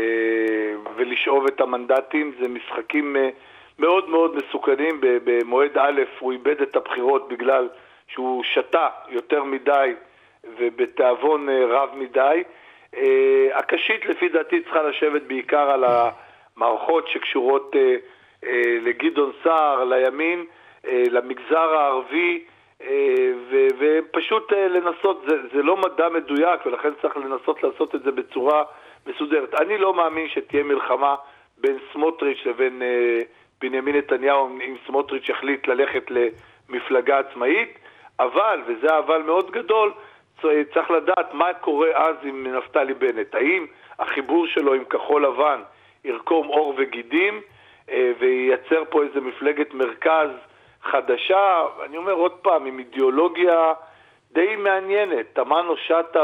ולשאוב את המנדטים. זה משחקים מאוד מאוד מסוכנים. במועד א' הוא איבד את הבחירות בגלל שהוא שתה יותר מדי ובתאבון רב מדי. Uh, הקשית לפי דעתי צריכה לשבת בעיקר על המערכות שקשורות uh, uh, לגדעון סער, לימין, uh, למגזר הערבי, uh, ו- ופשוט uh, לנסות, זה, זה לא מדע מדויק ולכן צריך לנסות לעשות את זה בצורה מסודרת. אני לא מאמין שתהיה מלחמה בין סמוטריץ' לבין uh, בנימין נתניהו, אם סמוטריץ' יחליט ללכת למפלגה עצמאית, אבל, וזה אבל מאוד גדול, צריך לדעת מה קורה אז עם נפתלי בנט. האם החיבור שלו עם כחול לבן ירקום אור וגידים וייצר פה איזה מפלגת מרכז חדשה, אני אומר עוד פעם, עם אידיאולוגיה די מעניינת, תמנו שטה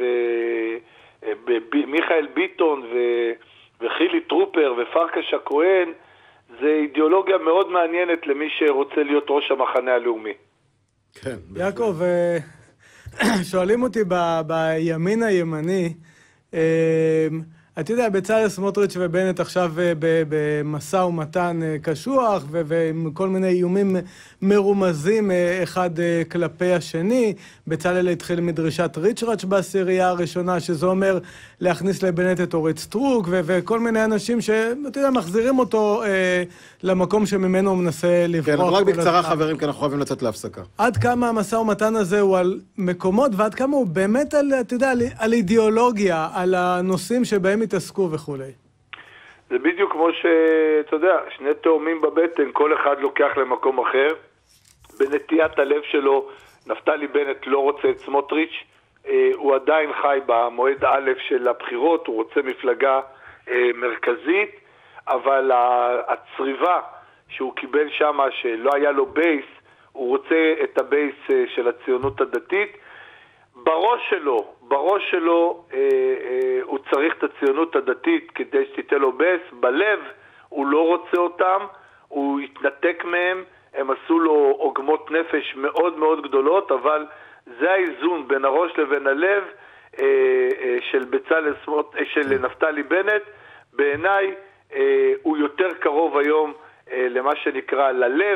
ומיכאל ביטון וחילי טרופר ופרקש הכהן, זה אידיאולוגיה מאוד מעניינת למי שרוצה להיות ראש המחנה הלאומי. כן. יעקב, שואלים אותי ב- בימין הימני, אתה יודע, בצלאל סמוטריץ' ובנט עכשיו במשא ומתן קשוח ו- ועם כל מיני איומים מרומזים אחד כלפי השני. בצלאל התחיל מדרישת ריצ'ראץ' בעשירייה הראשונה, שזה אומר להכניס לבנט את אורית סטרוק ו- וכל מיני אנשים שאתה יודע, מחזירים אותו אה, למקום שממנו הוא מנסה לברוח. כן, אבל רק בקצרה חברים, כי אנחנו חייבים לצאת להפסקה. עד כמה המשא ומתן הזה הוא על מקומות, ועד כמה הוא באמת על, אתה יודע, על, על אידיאולוגיה, על הנושאים שבהם התעסקו וכו'. זה בדיוק כמו שאתה יודע, שני תאומים בבטן, כל אחד לוקח למקום אחר. בנטיית הלב שלו, נפתלי בנט לא רוצה את סמוטריץ', הוא עדיין חי במועד א' של הבחירות, הוא רוצה מפלגה מרכזית, אבל הצריבה שהוא קיבל שם, שלא היה לו בייס, הוא רוצה את הבייס של הציונות הדתית. בראש שלו, בראש שלו אה, אה, הוא צריך את הציונות הדתית כדי שתיתן לו בייס, בלב הוא לא רוצה אותם, הוא התנתק מהם, הם עשו לו עוגמות נפש מאוד מאוד גדולות, אבל זה האיזון בין הראש לבין הלב אה, אה, של בצלאל סמוטריץ', של נפתלי בנט. בעיניי אה, הוא יותר קרוב היום אה, למה שנקרא ללב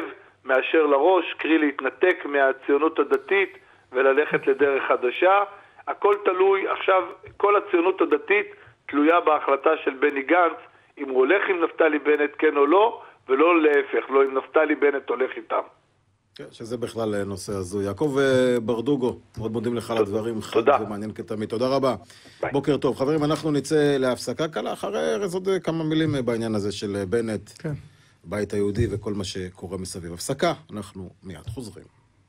מאשר לראש, קרי להתנתק מהציונות הדתית וללכת לדרך חדשה. הכל תלוי, עכשיו כל הציונות הדתית תלויה בהחלטה של בני גנץ, אם הוא הולך עם נפתלי בנט כן או לא, ולא להפך, לא אם נפתלי בנט הולך איתם. כן, שזה בכלל נושא הזו. יעקב ברדוגו, מאוד מודים לך על הדברים, חד ומעניין כתמיד. תודה רבה. ביי. בוקר טוב. חברים, אנחנו נצא להפסקה קלה, אחרי ארז עוד כמה מילים בעניין הזה של בנט, כן. בית היהודי וכל מה שקורה מסביב. הפסקה, אנחנו מיד חוזרים.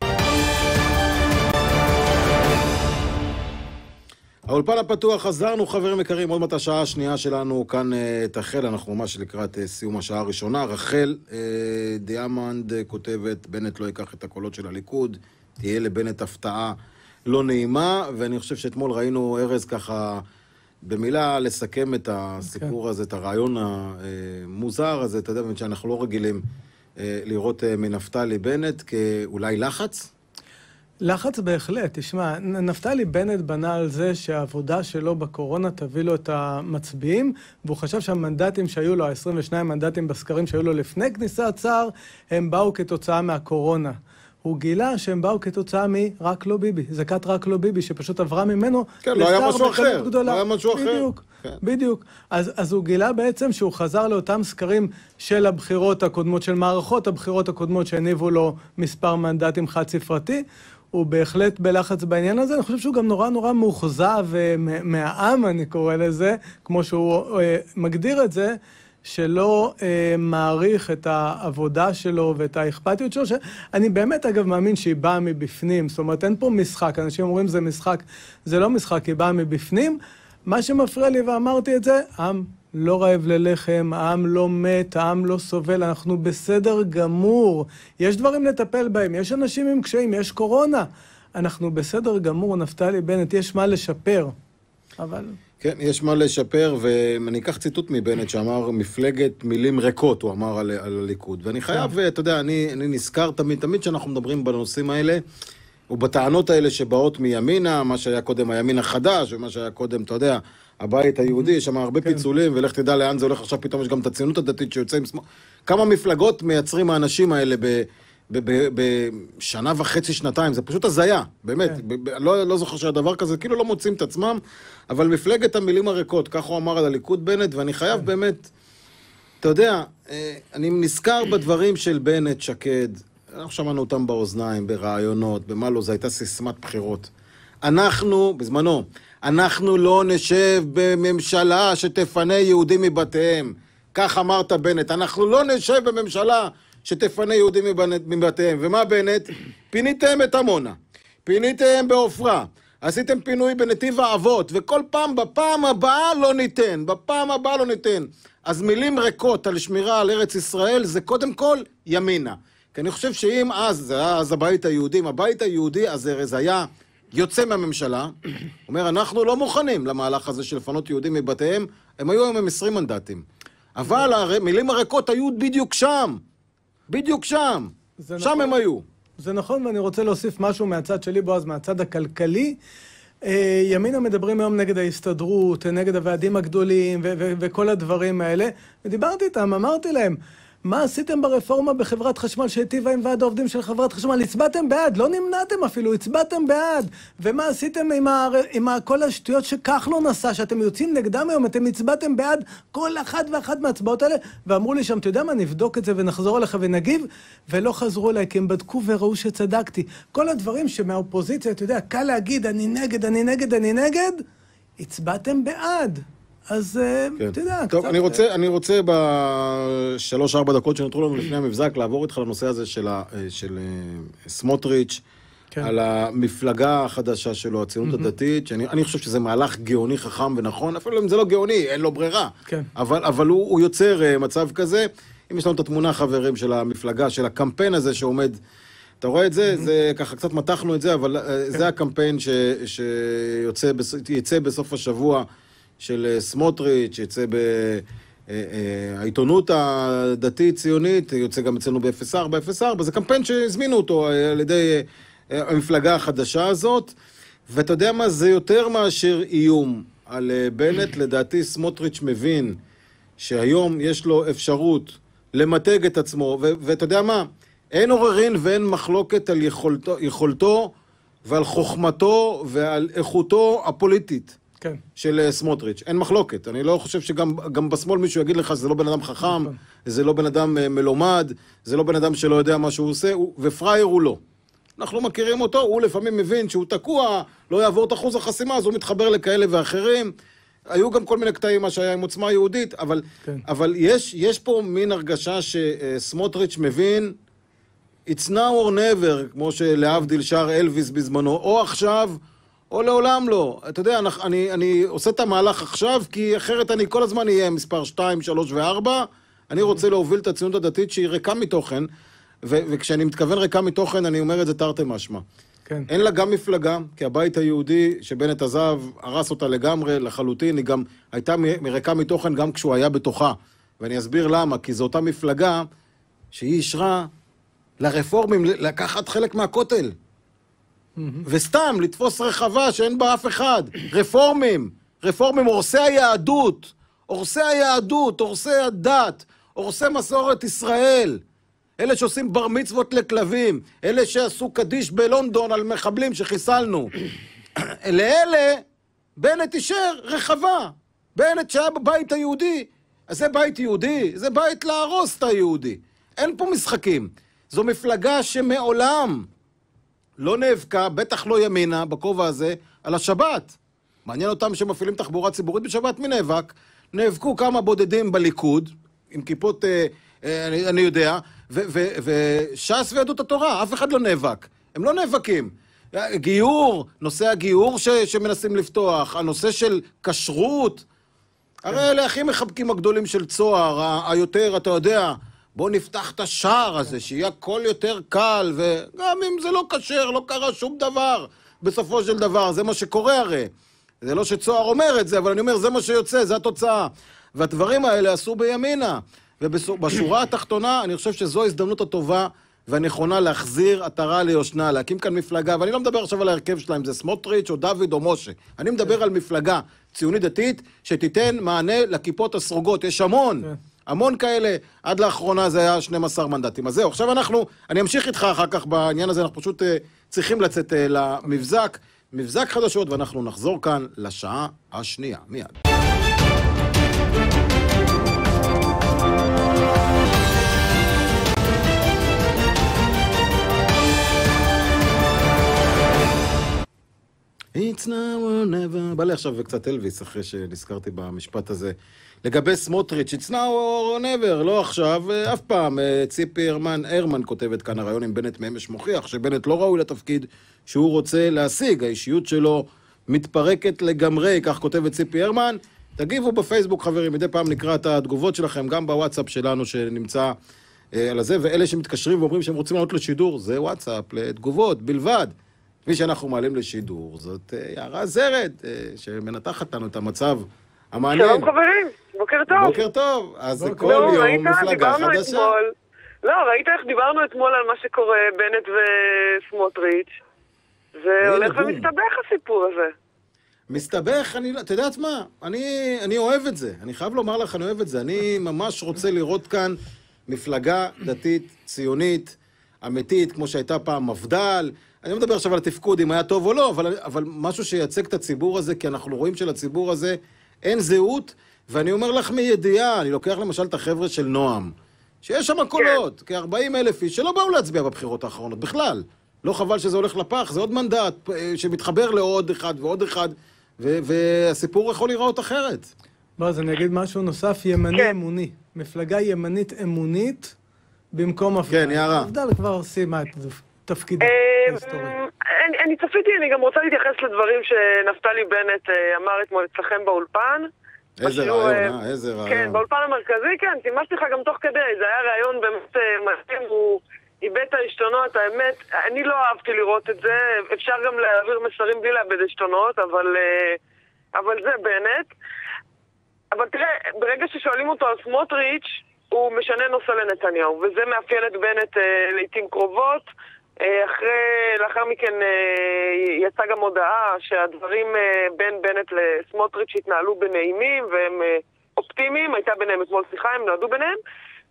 האולפן הפתוח, חזרנו חברים יקרים, עוד מעט השעה השנייה שלנו כאן תחל, אנחנו ממש לקראת סיום השעה הראשונה. רחל דיאמנד כותבת, בנט לא ייקח את הקולות של הליכוד, תהיה לבנט הפתעה לא נעימה, ואני חושב שאתמול ראינו ארז ככה במילה לסכם את הסיפור okay. הזה, את הרעיון המוזר הזה, אתה יודע, שאנחנו לא רגילים לראות מנפתלי בנט כאולי לחץ? לחץ בהחלט, תשמע, נפתלי בנט בנה על זה שהעבודה שלו בקורונה תביא לו את המצביעים, והוא חשב שהמנדטים שהיו לו, ה-עשרים ושניים מנדטים בסקרים שהיו לו לפני כניסת שר, הם באו כתוצאה מהקורונה. הוא גילה שהם באו כתוצאה מרק לא ביבי, זכת רק לא ביבי, שפשוט עברה ממנו כן, לא היה משהו אחר, לא היה משהו אחר. בדיוק, כן. בדיוק. אז, אז הוא גילה בעצם שהוא חזר לאותם סקרים של הבחירות הקודמות, של מערכות הבחירות הקודמות שהניבו לו מספר מנדטים חד ספרתי, הוא בהחלט בלחץ בעניין הזה. אני חושב שהוא גם נורא נורא מאוכזב מהעם, אני קורא לזה, כמו שהוא אה, מגדיר את זה, שלא אה, מעריך את העבודה שלו ואת האכפתיות שלו, שאני באמת אגב מאמין שהיא באה מבפנים, זאת אומרת אין פה משחק, אנשים אומרים זה משחק, זה לא משחק, היא באה מבפנים. מה שמפריע לי ואמרתי את זה, העם לא רעב ללחם, העם לא מת, העם לא סובל, אנחנו בסדר גמור. יש דברים לטפל בהם, יש אנשים עם קשיים, יש קורונה. אנחנו בסדר גמור, נפתלי בנט, יש מה לשפר. אבל... כן, יש מה לשפר, ואני אקח ציטוט מבנט שאמר, מפלגת מילים ריקות, הוא אמר על, על הליכוד. ואני חייב, אתה יודע, אני, אני נזכר תמיד, תמיד שאנחנו מדברים בנושאים האלה, ובטענות האלה שבאות מימינה, מה שהיה קודם הימין החדש, ומה שהיה קודם, אתה יודע, הבית היהודי, יש שם הרבה כן. פיצולים, ולך תדע לאן זה הולך עכשיו, פתאום יש גם את הציונות הדתית שיוצא עם שמאל. כמה מפלגות מייצרים האנשים האלה בשנה וחצי, שנתיים, זה פשוט הזיה, באמת. כן. ב- ב- לא, לא זוכר שהדבר כזה, כאילו לא מוצאים את עצמם, אבל מפלגת המילים הריקות, כך הוא אמר על הליכוד בנט, ואני חייב כן. באמת, אתה יודע, אני נזכר בדברים של בנט, שקד, אנחנו שמענו אותם באוזניים, ברעיונות, במה לא, זו הייתה סיסמת בחירות. אנחנו, בזמנו, אנחנו לא נשב בממשלה שתפנה יהודים מבתיהם. כך אמרת בנט, אנחנו לא נשב בממשלה שתפנה יהודים מבתיהם. ומה בנט? פיניתם את עמונה, פיניתם בעופרה, עשיתם פינוי בנתיב האבות, וכל פעם בפעם הבאה לא ניתן, בפעם הבאה לא ניתן. אז מילים ריקות על שמירה על ארץ ישראל זה קודם כל ימינה. כי אני חושב שאם אז, זה היה אז הבית היהודי, הבית היהודי אז ארז היה יוצא מהממשלה, אומר, אנחנו לא מוכנים למהלך הזה של לפנות יהודים מבתיהם, הם היו היום עם עשרים מנדטים. אבל המילים הריקות היו בדיוק שם, בדיוק שם, שם נכון. הם היו. זה נכון, ואני רוצה להוסיף משהו מהצד שלי, בועז, מהצד הכלכלי. ימינה מדברים היום נגד ההסתדרות, נגד הוועדים הגדולים ו- ו- וכל הדברים האלה, ודיברתי איתם, אמרתי להם, מה עשיתם ברפורמה בחברת חשמל שהטיבה עם ועד העובדים של חברת חשמל? הצבעתם בעד, לא נמנעתם אפילו, הצבעתם בעד. ומה עשיתם עם, ה... עם ה... כל השטויות שכחלון עשה, שאתם יוצאים נגדם היום, אתם הצבעתם בעד כל אחת ואחת מהצבעות האלה, ואמרו לי שם, אתה יודע מה, נבדוק את זה ונחזור אליך ונגיב, ולא חזרו אליי, כי הם בדקו וראו שצדקתי. כל הדברים שמהאופוזיציה, אתה יודע, קל להגיד, אני נגד, אני נגד, אני נגד, הצבעתם בעד. אז כן. אתה יודע, טוב, קצת... אני רוצה, אני רוצה בשלוש ארבע דקות שנותרו לנו לפני המבזק לעבור איתך לנושא הזה של, ה, של סמוטריץ' כן. על המפלגה החדשה שלו, הציונות mm-hmm. הדתית, שאני אני חושב שזה מהלך גאוני חכם ונכון, אפילו אם זה לא גאוני, אין לו ברירה. כן. אבל, אבל הוא, הוא יוצר מצב כזה. אם יש לנו את התמונה, חברים, של המפלגה, של הקמפיין הזה שעומד, אתה רואה את זה? Mm-hmm. זה ככה קצת מתחנו את זה, אבל כן. זה הקמפיין ש, שיוצא בס, יצא בסוף השבוע, של סמוטריץ', שיצא בעיתונות הדתית-ציונית, יוצא גם אצלנו ב-אפס ארבע, אפס ארבע, זה קמפיין שהזמינו אותו על ידי המפלגה החדשה הזאת, ואתה יודע מה, זה יותר מאשר איום על בנט, לדעתי סמוטריץ' מבין שהיום יש לו אפשרות למתג את עצמו, ו- ואתה יודע מה, אין עוררין ואין מחלוקת על יכולתו, יכולתו ועל חוכמתו ועל איכותו הפוליטית. כן. של סמוטריץ'. אין מחלוקת. אני לא חושב שגם גם בשמאל מישהו יגיד לך שזה לא בן אדם חכם, זה לא בן אדם מלומד, זה לא בן אדם שלא יודע מה שהוא עושה, ופרייר הוא לא. אנחנו מכירים אותו, הוא לפעמים מבין שהוא תקוע, לא יעבור את אחוז החסימה, אז הוא מתחבר לכאלה ואחרים. היו גם כל מיני קטעים מה שהיה עם עוצמה יהודית, אבל, כן. אבל יש, יש פה מין הרגשה שסמוטריץ' מבין, it's now or never, כמו שלהבדיל שר אלוויס בזמנו, או עכשיו, או לעולם לא. אתה יודע, אני, אני עושה את המהלך עכשיו, כי אחרת אני כל הזמן אהיה מספר שתיים, שלוש וארבע. אני רוצה להוביל את הציונות הדתית שהיא ריקה מתוכן, ו- וכשאני מתכוון ריקה מתוכן, אני אומר את זה תרתי משמע. כן. אין לה גם מפלגה, כי הבית היהודי שבנט עזב, הרס אותה לגמרי, לחלוטין, היא גם הייתה מריקה מתוכן גם כשהוא היה בתוכה. ואני אסביר למה, כי זו אותה מפלגה שהיא אישרה לרפורמים לקחת חלק מהכותל. וסתם, לתפוס רחבה שאין בה אף אחד. רפורמים, רפורמים, הורסי היהדות, הורסי היהדות, הורסי הדת, הורסי מסורת ישראל. אלה שעושים בר מצוות לכלבים, אלה שעשו קדיש בלונדון על מחבלים שחיסלנו. לאלה, בנט אישר רחבה. בנט שהיה בבית היהודי, אז זה בית יהודי, זה בית להרוס את היהודי. אין פה משחקים. זו מפלגה שמעולם לא נאבקה, בטח לא ימינה, בכובע הזה, על השבת. מעניין אותם שמפעילים תחבורה ציבורית בשבת, מי נאבק? נאבקו כמה בודדים בליכוד, עם כיפות, אה, אה, אני, אני יודע, וש"ס ויהדות התורה, אף אחד לא נאבק. הם לא נאבקים. גיור, נושא הגיור ש, שמנסים לפתוח, הנושא של כשרות, הרי אלה הכי מחבקים הגדולים של צוהר, ה- היותר, אתה יודע, בוא נפתח את השער הזה, שיהיה הכל יותר קל, וגם אם זה לא כשר, לא קרה שום דבר, בסופו של דבר, זה מה שקורה הרי. זה לא שצוהר אומר את זה, אבל אני אומר, זה מה שיוצא, זה התוצאה. והדברים האלה עשו בימינה. ובשורה התחתונה, אני חושב שזו ההזדמנות הטובה והנכונה להחזיר עטרה ליושנה, להקים כאן מפלגה, ואני לא מדבר עכשיו על ההרכב שלהם, זה סמוטריץ' או דוד או משה. אני מדבר על מפלגה ציונית דתית, שתיתן מענה לכיפות הסרוגות. יש המון. המון כאלה, עד לאחרונה זה היה שנים עשר מנדטים. אז זהו, עכשיו אנחנו, אני אמשיך איתך אחר כך בעניין הזה, אנחנו פשוט uh, צריכים לצאת uh, למבזק, מבזק חדשות, ואנחנו נחזור כאן לשעה השנייה, מיד. It's now or never. בא לי עכשיו וקצת אלוויס, אחרי שנזכרתי במשפט הזה. לגבי סמוטריץ', it's now or never, לא עכשיו, אף פעם. ציפי הרמן, הרמן כותבת כאן הרעיון עם בנט מאמש מוכיח, שבנט לא ראוי לתפקיד שהוא רוצה להשיג. האישיות שלו מתפרקת לגמרי, כך כותבת ציפי הרמן. תגיבו בפייסבוק, חברים, מדי פעם נקרא את התגובות שלכם, גם בוואטסאפ שלנו שנמצא אה, על הזה, ואלה שמתקשרים ואומרים שהם רוצים לעלות לשידור, זה וואטסאפ, לתגובות, בלבד. כפי שאנחנו מעלים לשידור, זאת יערה זרד, שמנתחת לנו את המצב המעניין. שלום חברים, בוקר טוב. בוקר טוב, אז זה כל יום מפלגה חדשה. לא, ראית איך דיברנו אתמול על מה שקורה בנט וסמוטריץ', זה הולך ומסתבך הסיפור הזה. מסתבך, אתה יודעת מה, אני אוהב את זה, אני חייב לומר לך, אני אוהב את זה, אני ממש רוצה לראות כאן מפלגה דתית, ציונית, אמיתית, כמו שהייתה פעם מפד"ל. אני לא מדבר עכשיו על התפקוד, אם היה טוב או לא, אבל, אבל משהו שייצג את הציבור הזה, כי אנחנו רואים שלציבור הזה אין זהות, ואני אומר לך מידיעה, אני לוקח למשל את החבר'ה של נועם, שיש שם קולות, כן. כ-ארבעים אלף איש, שלא באו להצביע בבחירות האחרונות, בכלל. לא חבל שזה הולך לפח, זה עוד מנדט שמתחבר לעוד אחד ועוד אחד, ו- והסיפור יכול להיראות אחרת. בוא, אז אני אגיד משהו נוסף, ימני כן. אמוני. מפלגה ימנית אמונית במקום הפגנה. כן, יערה. מפד"ל כבר סיימה את תפקיד היסטורי. אני צפיתי, אני גם רוצה להתייחס לדברים שנפתלי בנט אמר אתמול אצלכם באולפן. איזה רעיון, אה? איזה רעיון. כן, באולפן המרכזי, כן, שימשתי לך גם תוך כדי, זה היה רעיון באמת מדהים, הוא איבד את העשתונות, האמת, אני לא אהבתי לראות את זה, אפשר גם להעביר מסרים בלי לאבד עשתונות, אבל, אבל זה בנט. אבל תראה, ברגע ששואלים אותו על סמוטריץ', הוא משנה נושא לנתניהו, וזה מאפיין את בנט אה, לעתים קרובות. אה, אחרי, לאחר מכן אה, יצא גם הודעה שהדברים אה, בין בנט לסמוטריץ' התנהלו בנעימים, והם אה, אופטימיים, הייתה ביניהם אתמול שיחה, הם נועדו ביניהם,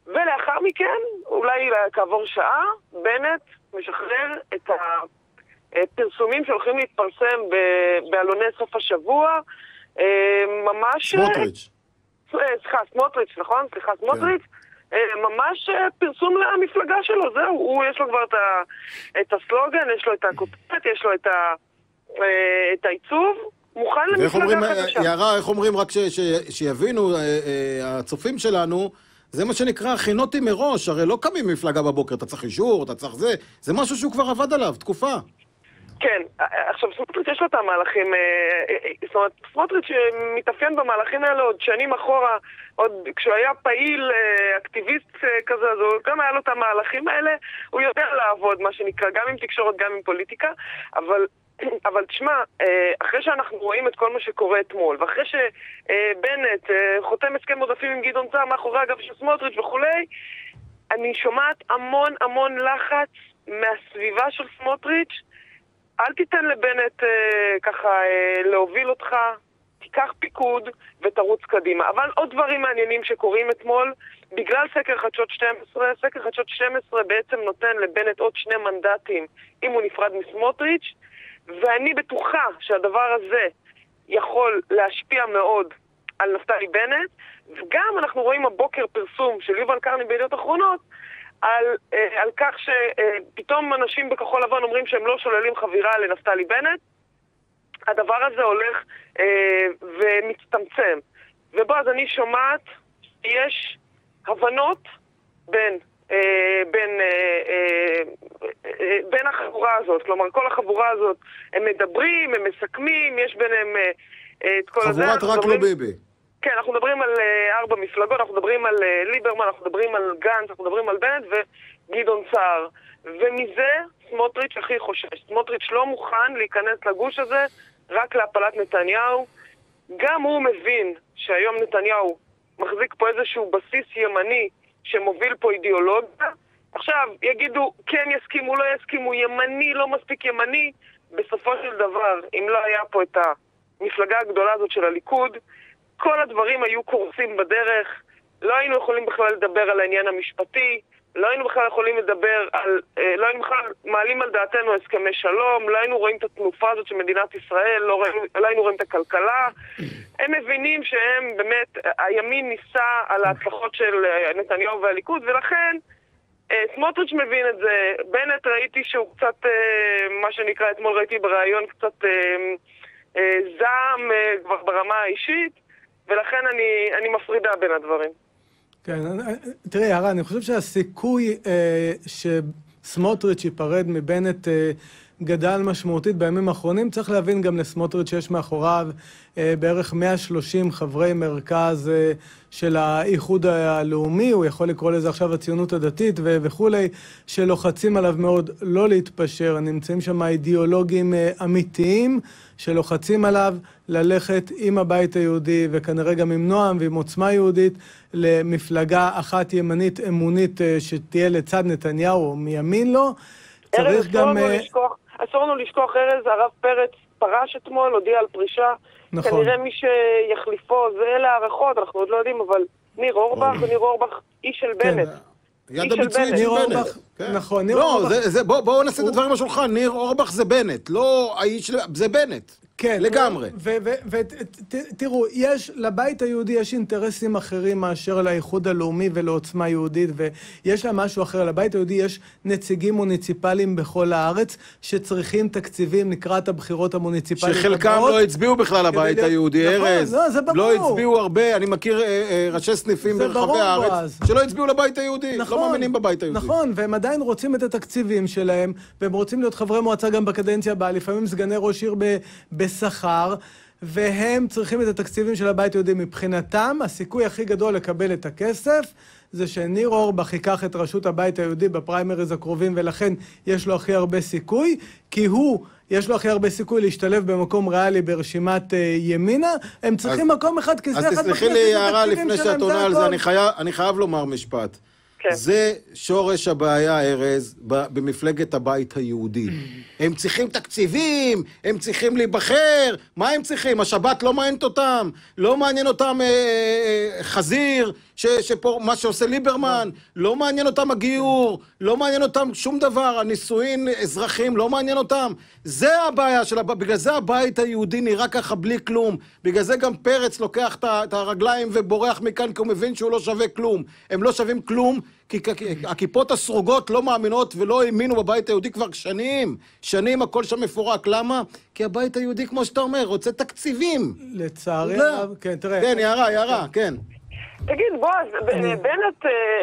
ולאחר מכן, אולי כעבור שעה, בנט משחרר את הפרסומים שהולכים להתפרסם בעלוני סוף השבוע, ממש... סמוטריץ'. סליחה, סמוטריץ', נכון? סליחה, סמוטריץ'. ממש פרסום למפלגה שלו, זהו. הוא, יש לו כבר את, ה, את הסלוגן, יש לו את הכותרת, יש לו את, ה, את העיצוב, מוכן למפלגה חדשה. יערה, איך אומרים, רק ש, ש, שיבינו, הצופים שלנו, זה מה שנקרא הכינותי מראש, הרי לא קמים מפלגה בבוקר, אתה צריך אישור, אתה צריך זה, זה משהו שהוא כבר עבד עליו, תקופה. כן, עכשיו סמוטריץ' יש לו את המהלכים, זאת אומרת, סמוטריץ' מתאפיין במהלכים האלה עוד שנים אחורה, עוד כשהוא היה פעיל אקטיביסט כזה, אז הוא גם היה לו את המהלכים האלה, הוא יודע לעבוד, מה שנקרא, גם עם תקשורת, גם עם פוליטיקה, אבל... אבל תשמע, אחרי שאנחנו רואים את כל מה שקורה אתמול, ואחרי שבנט חותם הסכם עודפים עם גדעון סער מאחורי אגב של סמוטריץ' וכולי, אני שומעת המון המון לחץ מהסביבה של סמוטריץ'. אל תיתן לבנט ככה להוביל אותך, תיקח פיקוד ותרוץ קדימה. אבל עוד דברים מעניינים שקורים אתמול, בגלל סקר חדשות שתים עשרה, סקר חדשות שתים עשרה בעצם נותן לבנט עוד שני מנדטים אם הוא נפרד מסמוטריץ', ואני בטוחה שהדבר הזה יכול להשפיע מאוד על נפתלי בנט, וגם אנחנו רואים הבוקר פרסום של יובל קרני בידיעות אחרונות, על, אה, על כך שפתאום אנשים בכחול לבן אומרים שהם לא שוללים חבירה לנפתלי בנט. הדבר הזה הולך אה, ומצטמצם. ובו אז אני שומעת שיש הבנות בין... בין, בין החבורה הזאת, כלומר כל החבורה הזאת הם מדברים, הם מסכמים, יש ביניהם את כל הזה. חבורת רק לא ביבי. כן, אנחנו מדברים על ארבע מפלגות, אנחנו מדברים על ליברמן, אנחנו מדברים על גנץ, אנחנו מדברים על בנט וגדעון סער, ומזה סמוטריץ' הכי חושש. סמוטריץ' לא מוכן להיכנס לגוש הזה רק להפלת נתניהו. גם הוא מבין שהיום נתניהו מחזיק פה איזשהו בסיס ימני שמוביל פה אידיאולוגיה. עכשיו, יגידו, כן יסכימו, לא יסכימו, ימני, לא מספיק ימני. בסופו של דבר, אם לא היה פה את המפלגה הגדולה הזאת של הליכוד, כל הדברים היו קורסים בדרך, לא היינו יכולים בכלל לדבר על העניין המשפטי, לא היינו בכלל יכולים לדבר על, לא היינו בכלל מעלים על דעתנו הסכמי שלום, לא היינו רואים את התנופה הזאת של מדינת ישראל, לא, ראינו, לא היינו רואים את הכלכלה. הם מבינים שהם באמת, הימין ניסה על ההצלחות של נתניהו והליכוד, ולכן סמוטריץ' מבין את זה. בנט ראיתי שהוא קצת, מה שנקרא, אתמול ראיתי בראיון קצת זעם כבר ברמה האישית, ולכן אני, אני מפרידה בין הדברים. כן, תראי, יערה, אני חושב שהסיכוי אה, שסמוטריץ' ייפרד מבנט אה, גדל משמעותית בימים האחרונים. צריך להבין גם לסמוטריץ' שיש מאחוריו אה, בערך מאה ושלושים חברי מרכז אה, של האיחוד הלאומי, הוא יכול לקרוא לזה עכשיו הציונות הדתית ו- וכולי, שלוחצים עליו מאוד לא להתפשר. נמצאים שם אידיאולוגים אה, אמיתיים שלוחצים עליו ללכת עם הבית היהודי, וכנראה גם עם נועם ועם עוצמה יהודית, למפלגה אחת ימנית אמונית שתהיה לצד נתניהו או מימין לו. צריך גם... אסור לנו לשכוח, ארז, הרב פרץ פרש אתמול, הודיע על פרישה. נכון. כנראה מי שיחליפו, זה אלה הערכות, אנחנו עוד לא יודעים, אבל ניר אורבך וניר אורבך איש של בנט. יד הביצועית של בנט. נכון, ניר אורבך... לא, בואו נעשה את הדברים השולחן, ניר אורבך זה בנט, לא האיש של... זה בנט. כן, לגמרי. ותראו, יש, לבית היהודי יש אינטרסים אחרים מאשר לאיחוד הלאומי ולעוצמה יהודית, ויש לה משהו אחר. לבית היהודי יש נציגים מוניציפליים בכל הארץ, שצריכים תקציבים לקראת הבחירות המוניציפליים. שחלקם לא הצביעו בכלל לבית היהודי, ארז. לא, זה ברור. לא הצביעו הרבה, אני מכיר ראשי סניפים ברחבי הארץ, שלא הצביעו לבית היהודי, לא מאמינים בבית היהודי. נכון, והם עדיין רוצים את התקציבים שלהם, והם רוצים להיות חברי מועצה גם בקדנציה הבאה, לפעמים סגני ראש עיר בשכר, והם צריכים את התקציבים של הבית היהודי. מבחינתם, הסיכוי הכי גדול לקבל את הכסף, זה שניר אורבך ייקח את ראשות הבית היהודי בפריימריז הקרובים, ולכן יש לו הכי הרבה סיכוי, כי הוא, יש לו הכי הרבה סיכוי להשתלב במקום ריאלי ברשימת uh, ימינה. הם צריכים אז, מקום אחד, כי זה אחד בכנסת. אז תסלחי לי הערה לפני שאת עונה על זה, אני חייב, אני חייב לומר משפט. כן. זה שורש הבעיה, ארז, במפלגת הבית היהודי. הם צריכים תקציבים, הם צריכים להיבחר. מה הם צריכים? השבת לא מעניינת אותם, לא מעניין אותם אה, אה, חזיר שפה, מה שעושה ליברמן, לא מעניין אותם הגיור, לא מעניין אותם שום דבר, הנישואין אזרחים, לא מעניין אותם. זה הבעיה של הבית, בגלל זה הבית היהודי נראה ככה בלי כלום, בגלל זה גם פרץ לוקח את הרגליים ובורח מכאן, כי הוא מבין שהוא לא שווה כלום. הם לא שווים כלום, כי הכיפות הסרוגות לא מאמינות ולא האמינו בבית היהודי כבר שנים. שנים הכל שם מפורק. למה? כי הבית היהודי, כמו שאתה אומר, רוצה תקציבים. לצערי, כן, תראה. כן, יערה, יערה, כן. תגיד, בועז, בנט,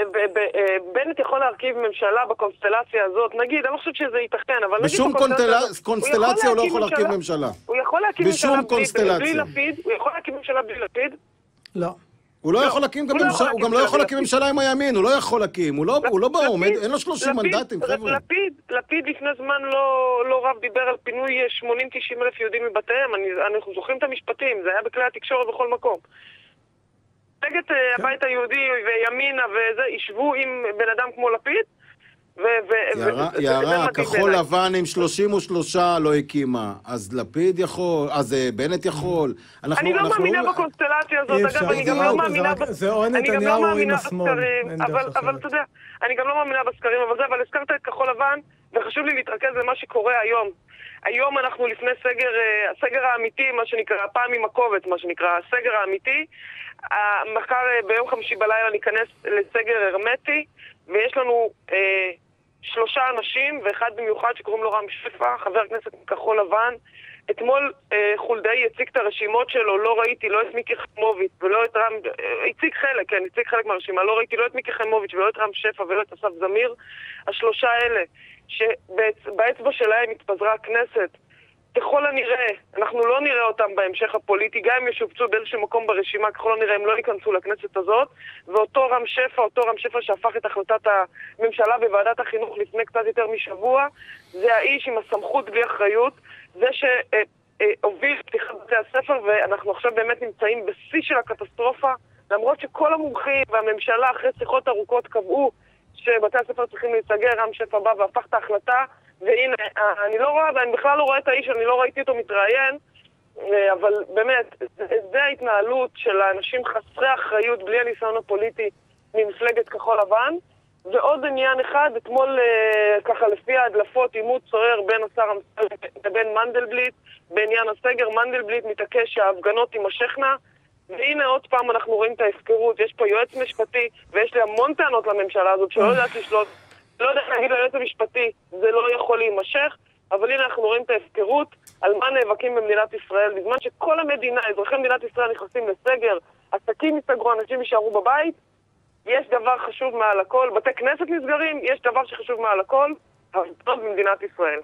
בנט יכול להרכיב ממשלה בקונסטלציה הזאת, נגיד, אני לא חושבת שזה ייתכן, אבל נגיד... בשום קונסטלציה הוא לא יכול להרכיב ממשלה. הוא יכול להקים ממשלה בלי לפיד, הוא יכול להקים ממשלה בלי לפיד? לא. הוא לא יכול להקים גם ממשלה, הוא גם לא יכול להקים ממשלה עם הימין, הוא לא יכול להקים, הוא לא בעומד, אין לו שלושים מנדטים, חבר'ה. לפיד, לפיד לפני זמן לא רב דיבר על פינוי שמונים תשעים אלף יהודים מבתיהם, אנחנו זוכרים את המשפטים, זה היה בכלי התקשורת בכל מקום. נגד הבית היהודי וימינה וזה, ישבו עם בן אדם כמו לפיד, יערה, כחול לבן עם שלושים ושלושה לא הקימה, אז לפיד יכול, אז בנט יכול. אני לא מאמינה בקונסטלציה הזאת, אגב, אני גם לא מאמינה בסקרים, אבל אתה יודע, אני גם לא מאמינה בסקרים, אבל זה, אבל הזכרת את כחול לבן, וחשוב לי להתרכז במה שקורה היום. היום אנחנו לפני סגר, הסגר האמיתי, מה שנקרא, הפעם עם הקובץ, מה שנקרא, הסגר האמיתי. מחר ביום חמישי בלילה ניכנס לסגר הרמטי, ויש לנו אה, שלושה אנשים, ואחד במיוחד שקוראים לו רם שפע, חבר הכנסת כחול לבן. אתמול אה, חולדאי הציג את הרשימות שלו, לא ראיתי לא את מיקי חיימוביץ' ולא את רם, אה, הציג חלק, כן, הציג חלק מהרשימה, לא ראיתי לא את מיקי חיימוביץ' ולא את רם שפע ולא את אסף זמיר. השלושה האלה, שבאצבע שלהם התפזרה הכנסת, ככל הנראה, אנחנו לא נראה אותם בהמשך הפוליטי, גם אם ישובצו באיזשהו מקום ברשימה, ככל הנראה הם לא ייכנסו לכנסת הזאת, ואותו רם שפע, אותו רם שפע שהפך את החלטת הממשלה בוועדת החינוך לפני קצת יותר משבוע, זה האיש עם הסמכות בלי אחריות, זה שהוביל פתיחת בתי הספר, ואנחנו עכשיו באמת נמצאים בשיא של הקטסטרופה, למרות שכל המומחים והממשלה אחרי שיחות ארוכות קבעו שבתי הספר צריכים להיסגר, רם שפע בא והפך את ההחלטה, והנה, אני לא רואה, ואני בכלל לא רואה את האיש, אני לא ראיתי אותו מתראיין, אבל באמת, זה ההתנהלות של האנשים חסרי אחריות, בלי הניסיון הפוליטי, ממפלגת כחול לבן. ועוד עניין אחד, אתמול ככה לפי ההדלפות, עימות סוער בין השר אמסלם לבין מנדלבליט, בעניין הסגר, מנדלבליט מתעקש שההפגנות תימשכנה, והנה עוד פעם אנחנו רואים את ההפקרות, יש פה יועץ משפטי, ויש לי המון טענות לממשלה הזאת שלא יודעת לשלוט, לא יודע להגיד ליועץ המשפטי, זה לא יכול להימשך, אבל הנה אנחנו רואים את ההפקרות, על מה נאבקים במדינת ישראל, בזמן שכל המדינה, אזרחי מדינת ישראל נכנסים לסגר, עסקים ייסגרו, אנשים יישארו בבית, יש דבר חשוב מעל הכל, בתי כנסת נסגרים, יש דבר שחשוב מעל הכל, הפגנות במדינת ישראל.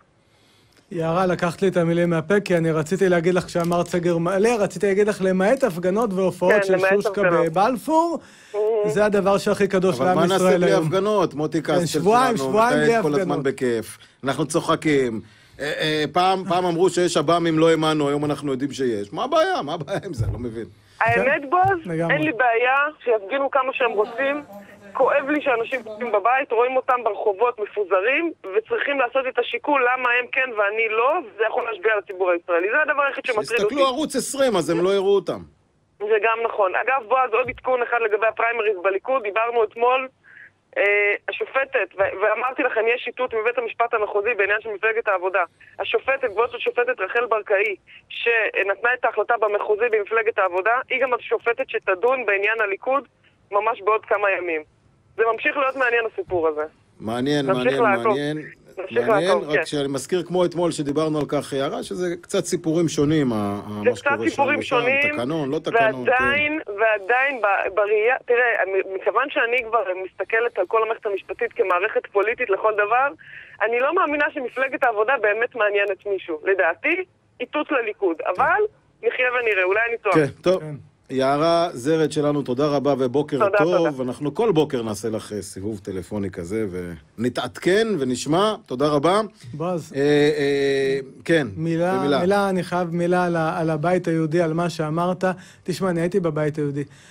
יערה, לקחת לי את המילים מהפה, כי אני רציתי להגיד לך כשאמרת סגר מלא, רציתי להגיד לך למעט הפגנות והופעות של שושקה בבלפור, זה הדבר שהכי קדוש לעם ישראל היום. אבל מה נעשה בלי הפגנות? מוטי קסטל שבועיים, שבועיים בלי הפגנות. כל הזמן בכיף, אנחנו צוחקים. פעם אמרו שיש אב"מים לא האמנו, היום אנחנו יודעים שיש. מה הבעיה? מה הבעיה עם זה? לא מבין. האמת בוז, אין לי בעיה שיפגינו כמה שהם רוצים. כואב לי שאנשים פותחים בבית, רואים אותם ברחובות מפוזרים, וצריכים לעשות את השיקול למה הם כן ואני לא, וזה יכול להשפיע על הציבור הישראלי. זה הדבר היחיד שמטריד אותי. שיסתכלו ערוץ עשרים, אז הם לא יראו אותם. זה גם נכון. אגב, בועז, עוד עדכון אחד לגבי הפריימריז בליכוד, דיברנו אתמול, אה, השופטת, ואמרתי לכם, יש שיטוט מבית המשפט המחוזי בעניין של מפלגת העבודה. השופטת, כבוד השופטת רחל ברקאי, שנתנה את ההחלטה במחוזי במפלגת העבודה, היא גם השופטת שתדון בעניין הליכוד ממש בעוד כמה ימים. זה ממשיך להיות מעניין הסיפור הזה. מעניין, מעניין, מעניין. מעניין, רק שאני מזכיר כמו אתמול שדיברנו על כך הערה, שזה קצת סיפורים שונים, זה קצת סיפורים שונים, תקנון, לא תקנון. ועדיין, ועדיין בראייה, תראה, מכיוון שאני כבר מסתכלת על כל המערכת המשפטית כמערכת פוליטית לכל דבר, אני לא מאמינה שמפלגת העבודה באמת מעניינת מישהו. לדעתי, איתות לליכוד, אבל נחיה ונראה, אולי אני טועה. כן, טוב. יערה זרד שלנו, תודה רבה ובוקר תודה, טוב. תודה. אנחנו כל בוקר נעשה לך סיבוב טלפוני כזה ונתעדכן ונשמע. תודה רבה. בוז. אה, אה, כן, מילה, במילה. מילה, אני חייב מילה על, על הבית היהודי, על מה שאמרת. תשמע, אני הייתי בבית היהודי.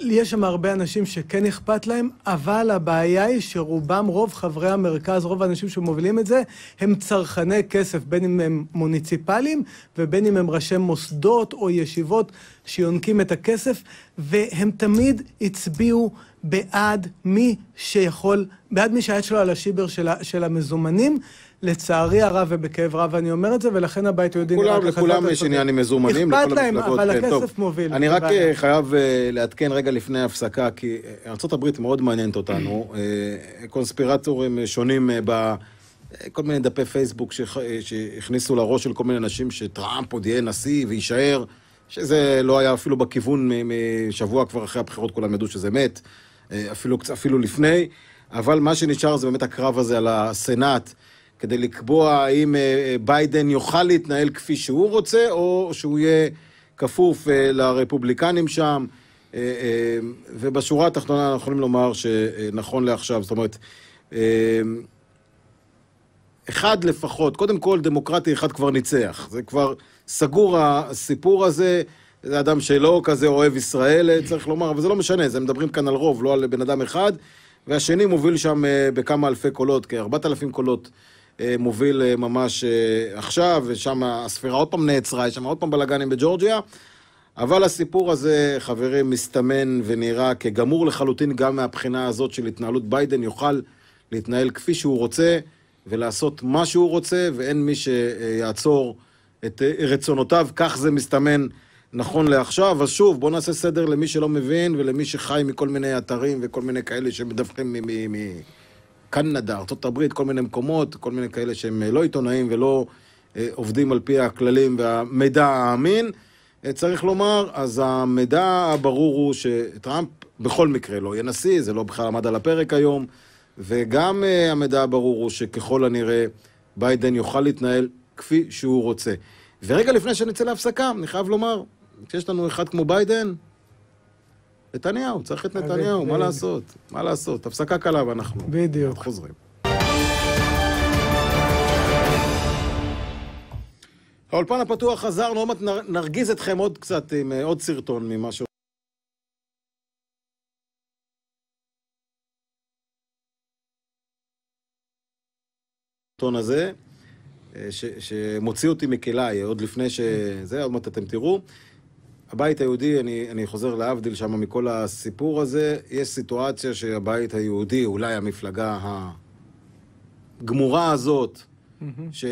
יש שם הרבה אנשים שכן אכפת להם, אבל הבעיה היא שרובם, רוב חברי המרכז, רוב האנשים שמובילים את זה, הם צרכני כסף, בין אם הם מוניציפליים, ובין אם הם ראשי מוסדות או ישיבות שיונקים את הכסף, והם תמיד הצביעו בעד מי שיכול, בעד מי שהיד שלו על השיבר של, של המזומנים, לצערי הרב ובכאב רב אני אומר את זה, ולכן הבית היהודי... לכולם, לכולם יש עניין עם מזומנים, אכפת להם, אבל הכסף מוביל. אני רק חייב לעדכן רגע לפני ההפסקה, כי ארצות הברית מאוד מעניינת אותנו, קונספירטורים שונים בכל מיני דפי פייסבוק שהכניסו לראש של כל מיני אנשים שטראמפ עוד יהיה נשיא ויישאר, שזה לא היה אפילו בכיוון משבוע כבר אחרי הבחירות, כולם ידעו שזה מת, אפילו, אפילו לפני, אבל מה שנשאר זה באמת הקרב הזה על הסנאט, כדי לקבוע האם ביידן יוכל להתנהל כפי שהוא רוצה, או שהוא יהיה כפוף לרפובליקנים שם, ובשורה התחתונה אנחנו יכולים לומר שנכון לעכשיו, זאת אומרת, אחד לפחות, קודם כל דמוקרטי אחד כבר ניצח, זה כבר סגור הסיפור הזה, זה אדם שלא כזה אוהב ישראל, צריך לומר, אבל זה לא משנה, זה מדברים כאן על רוב, לא על בן אדם אחד, והשני מוביל שם בכמה אלפי קולות, כארבעת אלפים קולות, מוביל ממש עכשיו, ושם הספירה עוד פעם נעצרה, יש שם עוד פעם בלגנים בג'ורג'יה, אבל הסיפור הזה, חברים, מסתמן ונראה כגמור לחלוטין גם מהבחינה הזאת של התנהלות ביידן, יוכל להתנהל כפי שהוא רוצה, ולעשות מה שהוא רוצה, ואין מי שיעצור את רצונותיו, כך זה מסתמן נכון לעכשיו. אז שוב, בואו נעשה סדר למי שלא מבין, ולמי שחי מכל מיני אתרים, וכל מיני כאלה שמדווחים מ... מ... קנדה, ארצות הברית, כל מיני מקומות, כל מיני כאלה שהם לא עיתונאים ולא אה, עובדים על פי הכללים והמידע האמין. אה, צריך לומר, אז המידע הברור הוא שטראמפ בכל מקרה לא יהיה נשיא, זה לא בכלל עמד על הפרק היום, וגם אה, המידע הברור הוא שככל הנראה ביידן יוכל להתנהל כפי שהוא רוצה. ורגע לפני שנצא להפסקה, אני חייב לומר, כשיש לנו אחד כמו ביידן, נתניהו, צריך את נתניהו, מה לעשות? מה לעשות? הפסקה קלה ואנחנו בדיוק. חוזרים. האולפן הפתוח חזר, נעמת נרגיז אתכם עוד קצת עם עוד סרטון ממה ש... הסרטון הזה, ש... שמוציא אותי מכליי, עוד לפני שזה, עוד מעט אתם תראו. הבית היהודי, אני, אני חוזר להבדיל שם מכל הסיפור הזה, יש סיטואציה שהבית היהודי, אולי המפלגה הגמורה הזאת, mm-hmm.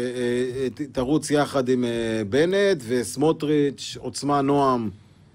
שתרוץ יחד עם בנט וסמוטריץ', עוצמה נועם,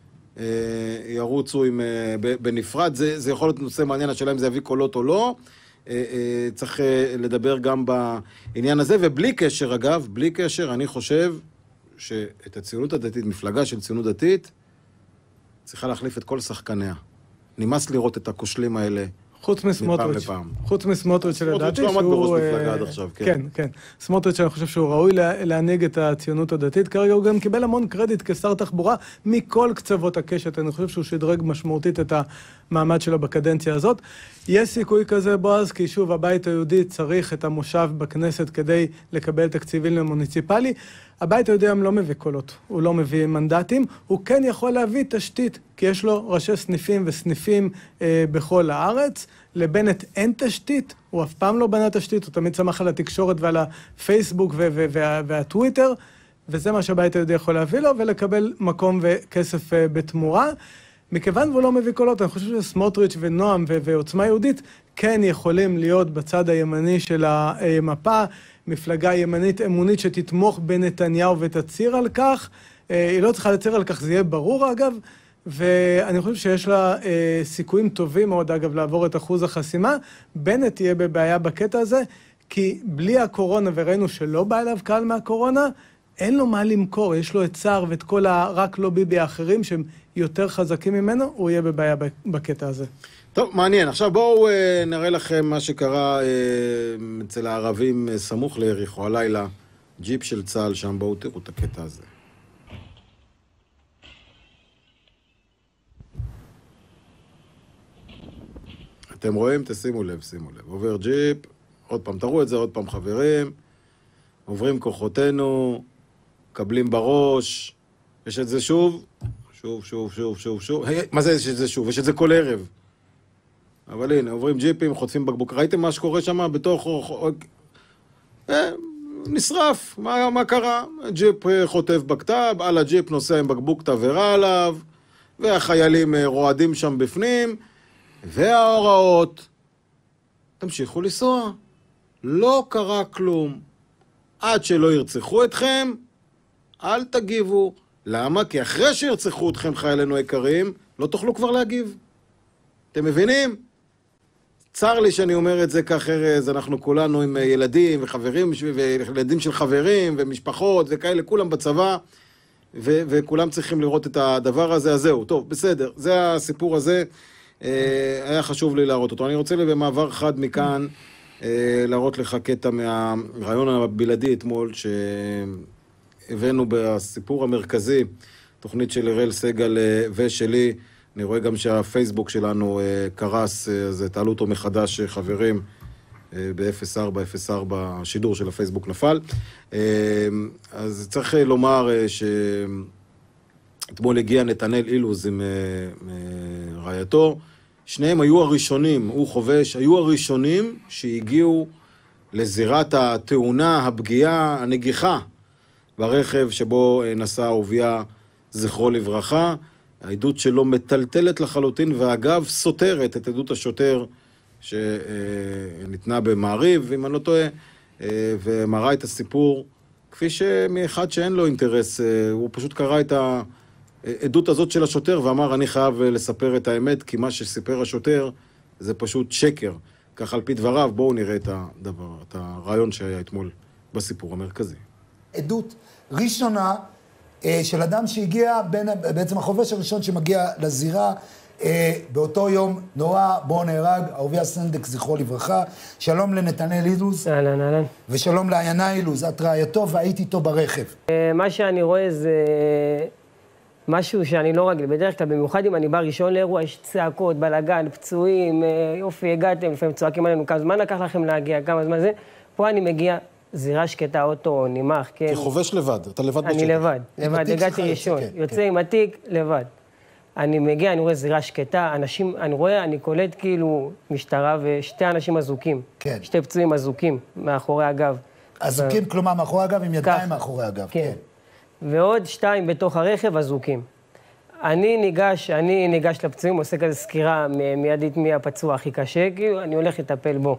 ירוצו עם, בנפרד, זה, זה יכול להיות נושא מעניין, השאלה אם זה יביא קולות או לא, צריך לדבר גם בעניין הזה, ובלי קשר אגב, בלי קשר, אני חושב, שאת הציונות הדתית, מפלגה של ציונות דתית, צריכה להחליף את כל שחקניה. נמאס לראות את הכושלים האלה. חוץ מסמוטריץ'. חוץ מסמוטריץ' שלדעתי שהוא... סמוטריץ' לא עמד בראש מפלגה עד עכשיו, כן. כן, כן. סמוטריץ' אני חושב שהוא ראוי להנהיג את הציונות הדתית. כרגע הוא גם קיבל המון קרדיט כשר תחבורה מכל קצוות הקשת. אני חושב שהוא שדרג משמעותית את המעמד שלו בקדנציה הזאת. יש סיכוי כזה, בועז, כי שוב, הבית היהודי צריך את המושב בכנסת כדי לקבל תקציבים למוניציפלי. הבית היהודי היום לא מביא קולות, הוא לא מביא מנדטים, הוא כן יכול להביא תשתית, כי יש לו ראשי סניפים וסניפים אה, בכל הארץ. לבנט אין תשתית, הוא אף פעם לא בנה תשתית, הוא תמיד שמח על התקשורת ועל הפייסבוק ו- ו- וה- והטוויטר, וזה מה שהבית היהודי יכול להביא לו, ולקבל מקום וכסף אה, בתמורה. מכיוון והוא לא מביא קולות, אני חושב שסמוטריץ' ונועם ו- ועוצמה יהודית כן יכולים להיות בצד הימני של המפה, מפלגה ימנית אמונית שתתמוך בנתניהו ותציר על כך. היא לא צריכה לציר על כך, זה יהיה ברור אגב, ואני חושב שיש לה סיכויים טובים מאוד אגב לעבור את אחוז החסימה. בנט תהיה בבעיה בקטע הזה, כי בלי הקורונה, וראינו שלא בא אליו קהל מהקורונה, אין לו מה למכור, יש לו את צער ואת כל הרק לא ביבי האחרים שהם יותר חזקים ממנו, הוא יהיה בבעיה בקטע הזה. טוב, מעניין. עכשיו בואו אה, נראה לכם מה שקרה אה, אצל הערבים אה, סמוך ליריחו, הלילה, ג'יפ של צה"ל שם, בואו תראו את הקטע הזה. אתם רואים? תשימו לב, שימו לב. עובר ג'יפ, עוד פעם, תראו את זה עוד פעם חברים, עוברים כוחותינו, קבלים בראש, יש את זה שוב, שוב, שוב, שוב, שוב, שוב. מה זה שזה שוב? יש את זה כל ערב. אבל הנה, עוברים ג'יפים, חוטפים בקבוק. ראיתם מה שקורה שם בתוך... נשרף, מה, מה קרה? ג'יפ חוטף בקת"ב, על הג'יפ נוסע עם בקבוק תבערה עליו, והחיילים רועדים שם בפנים, וההוראות, תמשיכו לנסוע. לא קרה כלום. עד שלא ירצחו אתכם, אל תגיבו. למה? כי אחרי שירצחו אתכם חיילינו יקרים, לא תוכלו כבר להגיב. אתם מבינים? צר לי שאני אומר את זה כך ארז, אנחנו כולנו עם ילדים וחברים, וילדים של חברים ומשפחות וכאלה, כולם בצבא, ו- וכולם צריכים לראות את הדבר הזה, אז זהו, טוב, בסדר, זה הסיפור הזה, אה, היה חשוב לי להראות אותו. אני רוצה לי במעבר חד מכאן, אה, להראות לך קטע מהרעיון הבלעדי אתמול, שהבאנו בסיפור המרכזי, תוכנית של אראל סגל ושלי, אני רואה גם שהפייסבוק שלנו אה, קרס, אז אה, תעלו אותו מחדש, חברים, אה, ב-אפס ארבע אפס ארבע, השידור של הפייסבוק נפל. אה, אז צריך לומר אה, שאתמול הגיע נתנאל אילוז עם אה, אה, רעייתו, שניהם היו הראשונים, הוא חובש, היו הראשונים שהגיעו לזירת התאונה, הפגיעה, הנגיחה, ברכב שבו אה, נסע אהוביה זכרו לברכה, העדות שלו מטלטלת לחלוטין, ואגב סותרת את עדות השוטר שניתנה במעריב, אם אני לא טועה, ומראה את הסיפור, כפי שמאחד שאין לו אינטרס, הוא פשוט קרא את העדות הזאת של השוטר, ואמר, אני חייב לספר את האמת, כי מה שסיפר השוטר זה פשוט שקר. כך על פי דבריו, בואו נראה את הדבר, את הרעיון שהיה אתמול בסיפור המרכזי. עדות ראשונה, של אדם שהגיע, בין, בעצם החובש הראשון שמגיע לזירה, באותו יום נורא בו נהרג, אהוביה סנדק זכרו לברכה. שלום לנתנאל אילוז. אהלן, אהלן. ושלום לעיינה אילוז, את רעייתו והיית איתו ברכב. מה שאני רואה זה משהו שאני לא רגיל, בדרך כלל במיוחד אם אני בא ראשון לאירוע, יש צעקות, בלגן, פצועים, יופי, הגעתם, לפעמים צועקים עלינו, כמה זמן לקח לכם להגיע, כמה זמן זה. פה אני מגיע, זירה שקטה, אוטו, נימח, כן. כחובש לבד, אתה לבד בשטח. אני לבד, לבד, הגעתי ראשון, יוצא עם התיק, לבד. אני מגיע, אני רואה זירה שקטה, אנשים, אני רואה, אני קולט כאילו משטרה ושתי אנשים אזוקים. כן. שתי פצועים אזוקים מאחורי הגב. אזוקים, כלומר, מאחורי הגב, עם ידיים מאחורי הגב. כן. ועוד שתיים בתוך הרכב אזוקים. אני ניגש, אני ניגש לפצועים, עושה כזה סקירה מיידית מי הפצוע הכי קשה, כאילו, אני הולך לטפל בו.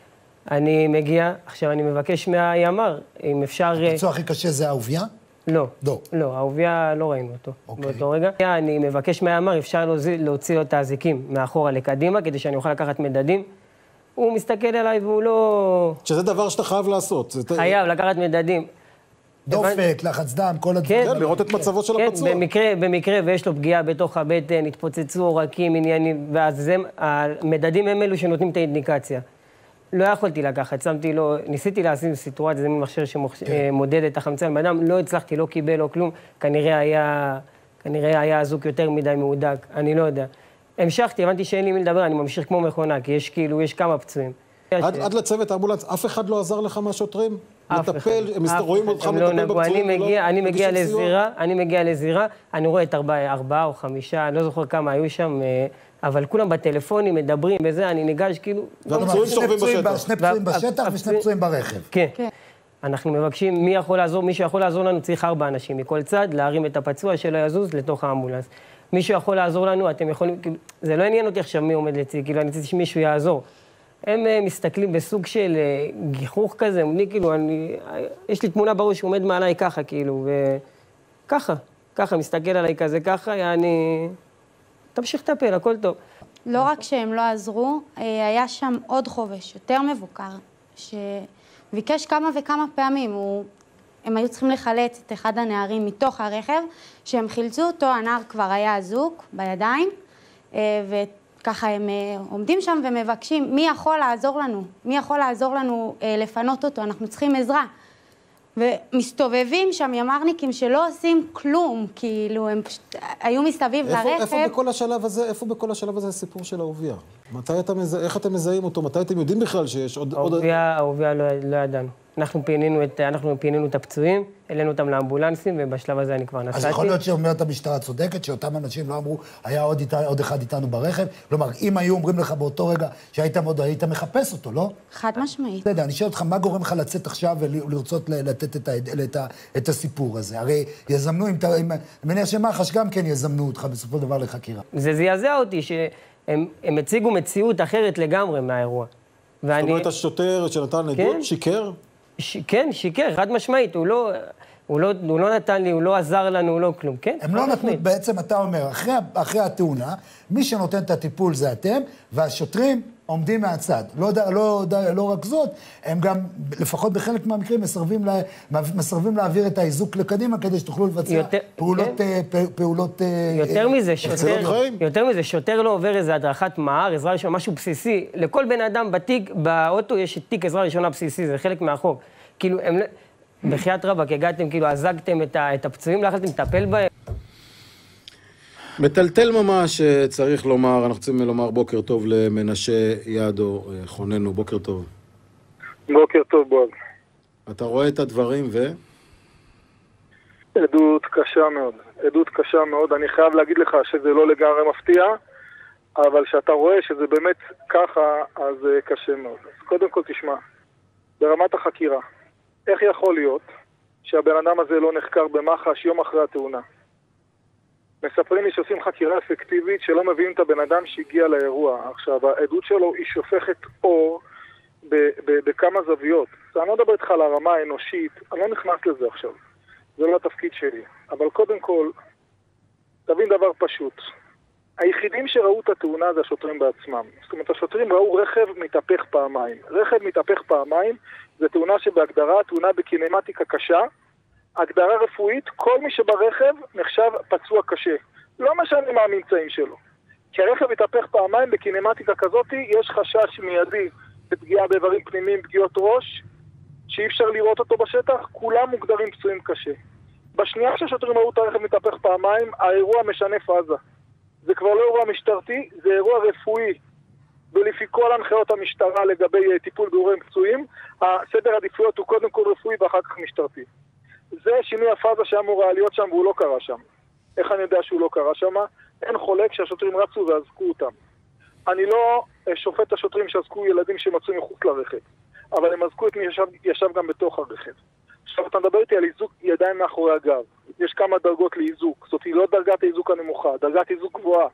אני מגיע, עכשיו אני מבקש מהימ"ר, אם אפשר... הפצוע הכי קשה זה אהוביה? לא. לא. לא, אהוביה לא ראינו אותו. אוקיי. באותו רגע. אני מבקש מהימ"ר, אפשר להוציא לו את האזיקים מאחורה לקדימה, כדי שאני אוכל לקחת מדדים. הוא מסתכל עליי והוא לא... שזה דבר שאתה חייב לעשות. חייב לקחת מדדים. דופק, לחץ דם, כל הדברים. כן, לראות את מצבו של הפצוע. כן, במקרה, במקרה ויש לו פגיעה בתוך הבטן, התפוצצו עורקים, עניינים, ואז זה, המדדים הם אלו שנותנים את האינדיקציה. לא יכולתי לקחת, שמתי לו, ניסיתי להשים סיטואציה, זה מין מכשיר שמודד את החמצן באדם, לא הצלחתי, לא קיבל, לא כלום, כנראה היה, כנראה היה אזוק יותר מדי מהודק, אני לא יודע. המשכתי, הבנתי שאין לי מי לדבר, אני ממשיך כמו מכונה, כי יש כאילו, יש כמה פצועים. עד, עד לצוות האמבולנס, אף אחד לא עזר לך מהשוטרים? אף מטפל, אחד. הם רואים אותך מטפל בפצועים? אני מגיע, אני מגיע לזירה, אני מגיע לזירה, אני רואה את ארבעה, ארבעה או חמישה, אני לא זוכר כמה היו שם, אבל כולם בטלפונים מדברים בזה, אני ניגש כאילו... והפצועים שוכבים בשטח. שני פצועים בשטח ושני פצועים ברכב. כן. אנחנו מבקשים, מי יכול לעזור, מי שיכול לעזור לנו, צריך ארבע אנשים מכל צד, להרים את הפצוע שלא יזוז לתוך האמבולנס. מי שיכול לעזור לנו, אתם יכולים, כאילו, זה לא עניין אותי עכשיו מי עומד לצדי, כאילו, אני צריך שמישהו יעזור. הם מסתכלים בסוג של גיחוך כזה, אני כאילו, אני, יש לי תמונה בראש שהוא עומד מעליי ככה, כאילו, וככה, ככה, מסתכל עליי כזה, ככה, אני... תמשיך לטפל, הכל טוב. לא רק שהם לא עזרו, היה שם עוד חובש, יותר מבוקר, שביקש כמה וכמה פעמים, הוא... הם היו צריכים לחלץ את אחד הנערים מתוך הרכב, שהם חילצו אותו, הנער כבר היה אזוק בידיים, וככה הם עומדים שם ומבקשים, מי יכול לעזור לנו? מי יכול לעזור לנו לפנות אותו? אנחנו צריכים עזרה. ומסתובבים שם ימ"רניקים שלא עושים כלום, כאילו הם פשוט היו מסביב איפה, לרכב. איפה בכל השלב הזה, איפה בכל השלב הזה הסיפור של אהוביה? מתי אתה מזהה, איך אתם מזהים אותו? מתי אתם יודעים בכלל שיש עוד... אהוביה, אהוביה לא, לא ידענו. אנחנו פינינו את, אנחנו פינינו את הפצועים, העלינו אותם לאמבולנסים, ובשלב הזה אני כבר נסעתי. אז יכול להיות שאומרת המשטרה צודקת, שאותם אנשים לא אמרו, היה עוד, איתה, עוד אחד איתנו ברכב, כלומר, אם היו אומרים לך באותו רגע שהיית מאוד, היית מחפש אותו, לא? חד משמעית. אתה יודע, אני שואל אותך, מה גורם לך לצאת עכשיו ולרצות לתת את, ה, את, ה, את הסיפור הזה? הרי יזמנו, אם, אם, אני מניח שמח"ש גם כן יזמנו אותך בסופו דבר לחקירה. זה זעזע אותי, שהם הם הציגו מציאות אחרת לגמרי מהאירוע. זאת אומרת, השוטר שנתן עדות שיקר? ש... כן, שיקר, חד משמעית, הוא לא, הוא, לא, הוא לא נתן לי, הוא לא עזר לנו, הוא לא כלום, כן? הם לא נתנו, בעצם אתה אומר, אחרי, אחרי התאונה, מי שנותן את הטיפול זה אתם, והשוטרים עומדים מהצד. לא, לא, לא רק זאת, הם גם, לפחות בחלק מהמקרים, מסרבים, לה, מסרבים להעביר את האיזוק לקדימה, כדי שתוכלו לבצע יותר, פעולות... כן? פעולות יותר מזה, שוטר, יותר מזה, שוטר לא עובר איזו הדרכת מהר, עזרה ראשונה, משהו בסיסי. לכל בן אדם בתיק, באוטו יש תיק עזרה ראשונה בסיסי, זה חלק מהחוק. כאילו, הם... בחיית רבק, הגעתם, כאילו, עזגתם את, ה, את הפצועים, לא יכלתם לטפל בהם. מטלטל ממש, צריך לומר, אנחנו צריכים לומר בוקר טוב למנשה ידו, חוננו, בוקר טוב. בוקר טוב, בועז. אתה רואה את הדברים ו... עדות קשה מאוד, עדות קשה מאוד. אני חייב להגיד לך שזה לא לגמרי מפתיע, אבל שאתה רואה שזה באמת ככה, אז קשה מאוד. אז קודם כל תשמע, ברמת החקירה, איך יכול להיות שהבן אדם הזה לא נחקר במח"ש יום אחרי התאונה? מספרים לי שעושים חקירה אפקטיבית שלא מביאים את הבן אדם שהגיע לאירוע. עכשיו, העדות שלו היא שופכת אור ב- ב- בכמה זוויות. אני לא מדבר איתך על הרמה האנושית, אני לא נכנס לזה עכשיו. זה לא התפקיד שלי. אבל קודם כל, תבין דבר פשוט. היחידים שראו את התאונה זה השוטרים בעצמם. זאת אומרת, השוטרים ראו רכב מתהפך פעמיים. רכב מתהפך פעמיים זה תאונה שבהגדרה, תאונה בקינמטיקה קשה, הגדרה רפואית, כל מי שברכב נחשב פצוע קשה. לא משנה מה הממצאים שלו. כי הרכב מתהפך פעמיים בקינמטיקה כזאת, יש חשש מיידי בפגיעה באיברים פנימיים, פגיעות ראש, שאי אפשר לראות אותו בשטח, כולם מוגדרים פצועים קשה. בשנייה שהשוטרים ראו את הרכב מתהפך פעמיים, האירוע משנה פאזה. זה כבר לא אירוע משטרתי, זה אירוע רפואי. ולפי כל הנחיות המשטרה לגבי טיפול באירועים פצועים, הסדר עדיפויות הוא קודם כל רפואי ואחר כך משטרתי. זה שינוי הפאזה שאמורה להיות שם והוא לא קרה שם. איך אני יודע שהוא לא קרה שם? אין חולק שהשוטרים רצו ועזקו אותם. אני לא שופט את השוטרים שעזקו ילדים שמצאו מחוץ לרכב, אבל הם עזקו את מי ישב, ישב גם בתוך הרכב. עכשיו אתה מדבר איתי על איזוק ידיים מאחורי הגב. יש כמה דרגות לאיזוק. זאת היא לא דרגת האיזוק הנמוכה, דרגת איזוק גבוהה.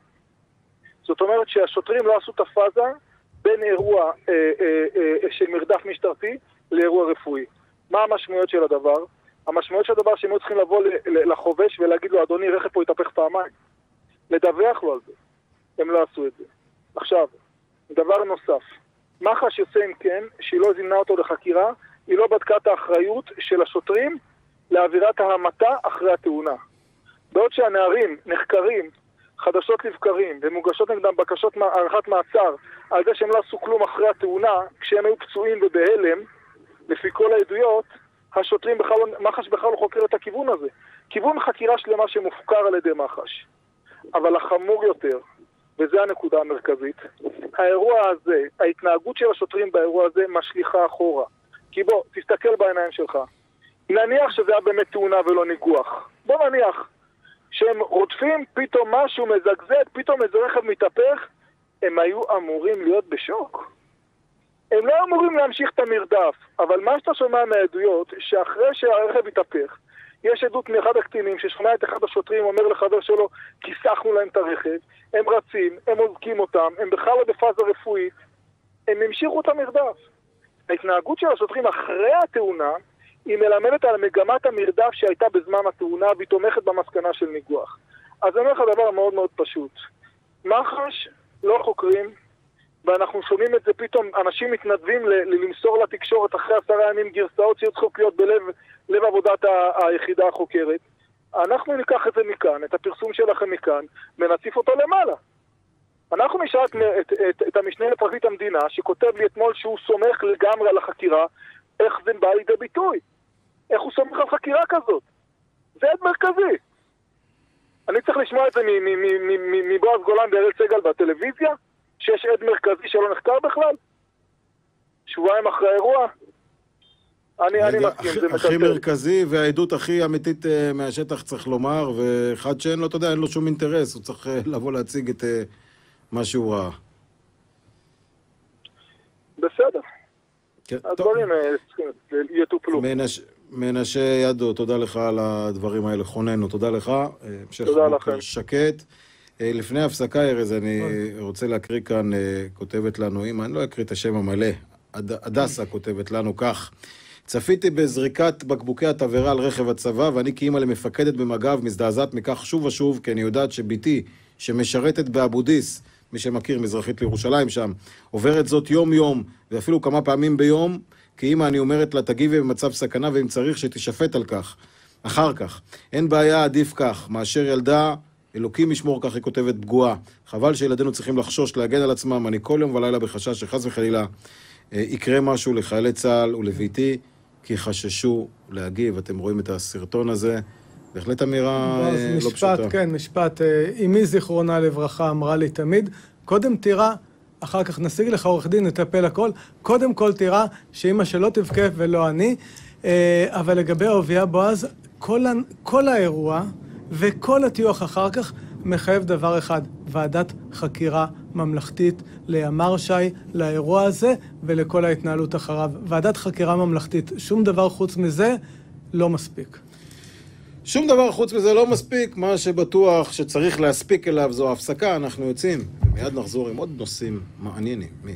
זאת אומרת שהשוטרים לא עשו את הפאזה בין אירוע אה, אה, אה, של מרדף משטרתי לאירוע רפואי. מה המשמעויות של הדבר? המשמעויות של הדבר שהם היו צריכים לבוא לחובש ולהגיד לו, אדוני, רכב פה יתהפך פעמיים. לדווח לו על זה. הם לא עשו את זה. עכשיו, דבר נוסף. מח"ש יוצא אם כן, שהיא לא זימנה אותו לחקירה, היא לא בדקה את האחריות של השוטרים לאווירת ההמתה אחרי התאונה. בעוד שהנערים נחקרים, חדשות לבקרים, ומוגשות נגדם בקשות הערכת מעצר על זה שהם לא עשו כלום אחרי התאונה, כשהם היו פצועים ובהלם, לפי כל העדויות, השוטרים בכלל, מח"ש בכלל לא חוקר את הכיוון הזה. כיוון חקירה שלמה שמופקר על ידי מח"ש. אבל החמור יותר, וזו הנקודה המרכזית, האירוע הזה, ההתנהגות של השוטרים באירוע הזה משליחה אחורה. כי בוא, תסתכל בעיניים שלך. נניח שזה היה באמת תאונה ולא ניגוח. בוא נניח שהם רודפים, פתאום משהו מזגזג, פתאום איזה רכב מתהפך, הם היו אמורים להיות בשוק. הם לא אמורים להמשיך את המרדף, אבל מה שאתה שומע מהעדויות, שאחרי שהרכב התהפך, יש עדות מאחד הקטינים ששומע את אחד השוטרים אומר לחבר שלו, כיסחנו להם את הרכב, הם רצים, הם עוזקים אותם, הם בכלל לא בפאזה רפואית, הם המשיכו את המרדף. ההתנהגות של השוטרים אחרי התאונה, היא מלמדת על מגמת המרדף שהייתה בזמן התאונה, והיא תומכת במסקנה של ניגוח. אז אני אומר לך דבר מאוד מאוד פשוט. מח"ש לא חוקרים, ואנחנו שומעים את זה פתאום, אנשים מתנדבים למסור לתקשורת אחרי עשרה ימים גרסאות שצריכות להיות בלב לב עבודת היחידה החוקרת. אנחנו ניקח את זה מכאן, את הפרסום שלכם מכאן, ונציף אותו למעלה. אנחנו נשאל את, את, את, את המשנה לפרקליט המדינה, שכותב לי אתמול שהוא סומך לגמרי על החקירה, איך זה בא לידי ביטוי? איך הוא סומך על חקירה כזאת? זה עד מרכזי. אני צריך לשמוע את זה מבועז גולן באראל סגל בטלוויזיה, שיש עד מרכזי שלא נחקר בכלל? שבועיים אחרי האירוע? אני, אני מסכים, זה הכי מרכזי והעדות הכי אמיתית מהשטח צריך לומר, ואחד שאין לו, אתה יודע, אין לו שום אינטרס, הוא צריך לבוא להציג את מה שהוא ראה. בסדר. הדברים יטופלו. מנשה ידו, תודה לך על הדברים האלה, חוננו, תודה לך. תודה לכם. שקט. לפני הפסקה, ארז, אני רוצה להקריא כאן, כותבת לנו אמא, אני לא אקריא את השם המלא, הדסה כותבת לנו כך: צפיתי בזריקת בקבוקי התבערה על רכב הצבא, ואני כאמא למפקדת במג"ב מזדעזעת מכך שוב ושוב, כי אני יודעת שביתי, שמשרתת באבו דיס, מי שמכיר, מזרחית לירושלים שם, עוברת זאת יום יום, ואפילו כמה פעמים ביום, כי אמא אני אומרת לה, תגיבי במצב סכנה, ואם צריך שתשפט על כך, אחר כך. אין בעיה, עדיף כך, מאשר ילדה, אלוקים ישמור, כך היא כותבת, פגועה. חבל שילדינו צריכים לחשוש, להגן על עצמם, אני כל יום ולילה בחשש שחס וחלילה יקרה משהו לחיילי צה"ל ולביתי, כי חששו להגיב. אתם רואים את הסרטון הזה, בהחלט אמירה לא פשוטה. משפט, כן, משפט. אמי זיכרונה לברכה אמרה לי תמיד, קודם תירה, אחר כך נשיג לך עורך דין, נטפל הכל. קודם כל תירה, שאמא שלא תבכה ולא אני. אבל לגבי אהוביה בועז, כל, כל האירוע וכל הטיוח אחר כך מחייב דבר אחד, ועדת חקירה ממלכתית לימ"ר ש"י, לאירוע הזה ולכל ההתנהלות אחריו. ועדת חקירה ממלכתית, שום דבר חוץ מזה לא מספיק. שום דבר חוץ מזה לא מספיק, מה שבטוח שצריך להספיק אליו זו ההפסקה, אנחנו יוצאים, ומיד נחזור עם עוד נושאים מעניינים, מיד.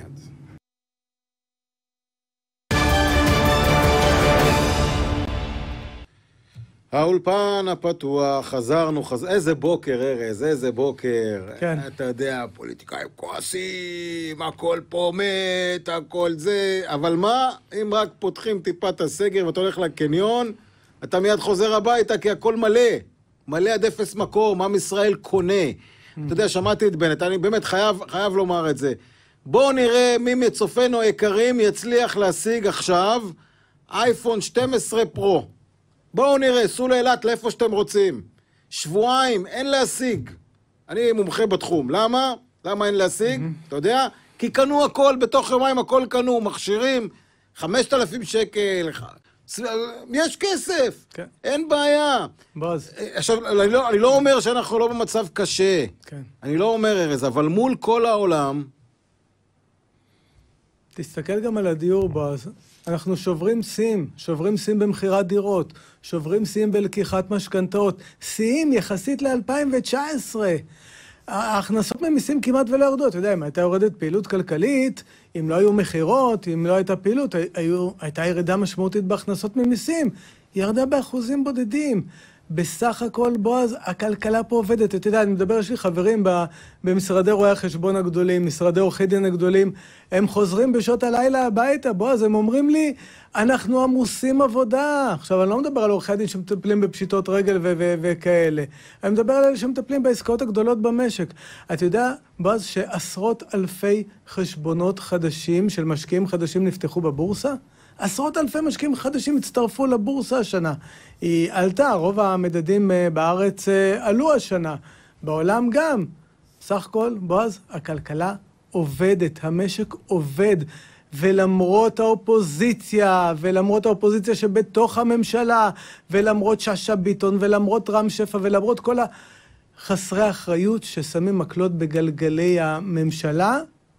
האולפן הפתוח, חזרנו, חזר... איזה בוקר, ארז, איזה בוקר. כן. אתה יודע, פוליטיקאים כועסים, הכל פה מת, הכל זה, אבל מה, אם רק פותחים טיפה את הסגר ואתה הולך לקניון, אתה מיד חוזר הביתה, כי הכל מלא. מלא עד אפס מקום, עם ישראל קונה. אתה יודע, שמעתי את בנט, אני באמת חייב, חייב לומר את זה. בואו נראה מי מצופינו היקרים יצליח להשיג עכשיו אייפון שתים עשרה פרו. בואו נראה, סעו לאילת לאיפה שאתם רוצים. שבועיים, אין להשיג. אני מומחה בתחום. למה? למה אין להשיג? Mm-hmm. אתה יודע? כי קנו הכל, בתוך יומיים הכל קנו, מכשירים, חמשת אלפים שקל, יש כסף, כן. אין בעיה. בוז. עכשיו, אני לא, אני לא אומר שאנחנו לא במצב קשה. כן. אני לא אומר, ארז, אבל מול כל העולם... תסתכל גם על הדיור, בוז. אנחנו שוברים סים, שוברים סים במחירת דירות, שוברים סים בלקיחת משכנתאות, סים יחסית ל-אלפיים תשע עשרה. ההכנסות ממיסים כמעט ולא יורדות. אתה יודע, אם הייתה יורדת פעילות כלכלית, אם לא היו מחירות, אם לא הייתה פעילות, היו, הייתה ירידה משמעותית בהכנסות ממיסים. ירדה באחוזים בודדים. בסך הכל, בועז, הכלכלה פה עובדת. אתה יודע, אני מדבר, יש לי חברים במשרדי רואי החשבון הגדולים, משרדי עורכי דין הגדולים, הם חוזרים בשעות הלילה הביתה, בועז, הם אומרים לי, אנחנו עמוסים עבודה. עכשיו, אני לא מדבר על עורכי דין שמטפלים בפשיטות רגל ו- ו- וכאלה. אני מדבר על אלה שמטפלים בעסקאות הגדולות במשק. אתה יודע, בועז, שעשרות אלפי חשבונות חדשים של משקיעים חדשים נפתחו בבורסה? עשרות אלפי משקיעים חדשים הצטרפו לבורסה השנה. היא עלתה, רוב המדדים בארץ עלו השנה. בעולם גם. סך הכל, בועז, הכלכלה עובדת, המשק עובד. ולמרות האופוזיציה, ולמרות האופוזיציה שבתוך הממשלה, ולמרות שאשא ביטון, ולמרות רם שפע, ולמרות כל החסרי האחריות ששמים מקלות בגלגלי הממשלה,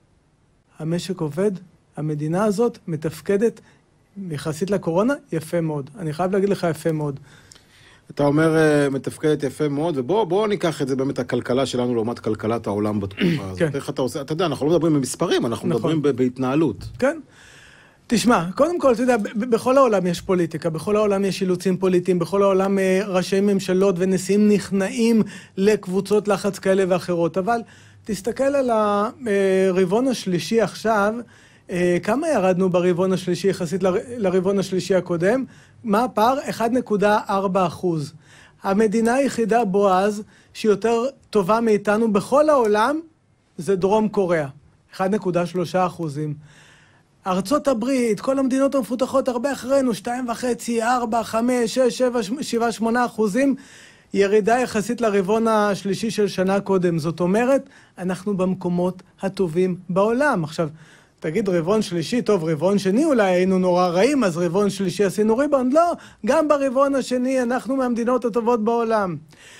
המשק עובד, המדינה הזאת מתפקדת, יחסית לקורונה, יפה מאוד. אני חייב להגיד לך יפה מאוד. אתה אומר מתפקדת יפה מאוד, ובואו בוא ניקח את זה באמת הכלכלה שלנו לעומת כלכלת העולם בתקופה הזאת. כן. איך אתה עושה? אתה יודע, אנחנו לא מדברים במספרים, אנחנו נכון. מדברים בהתנהלות. כן. תשמע, קודם כל, אתה יודע, בכל העולם יש פוליטיקה, בכל העולם יש אילוצים פוליטיים, בכל העולם ראשי ממשלות ונשיאים נכנעים לקבוצות לחץ כאלה ואחרות, אבל תסתכל על הרבעון השלישי עכשיו, כמה ירדנו ברבעון השלישי יחסית לרבעון השלישי הקודם? מה הפער? אחד נקודה ארבע אחוז. המדינה היחידה, בועז, שהיא יותר טובה מאיתנו בכל העולם, זה דרום קוריאה. אחד נקודה שלוש אחוזים. ארצות הברית, כל המדינות המפותחות הרבה אחרינו, שתיים וחצי, ארבע, חמש, שש, שבע, שבע, שמונה אחוזים, ירידה יחסית לרבעון השלישי של שנה קודם. זאת אומרת, אנחנו במקומות הטובים בעולם. עכשיו, תגיד רבעון שלישי, טוב, רבעון שני אולי היינו נורא רעים, אז רבעון שלישי עשינו ריבאונד. לא, גם ברבעון השני אנחנו מהמדינות הטובות בעולם.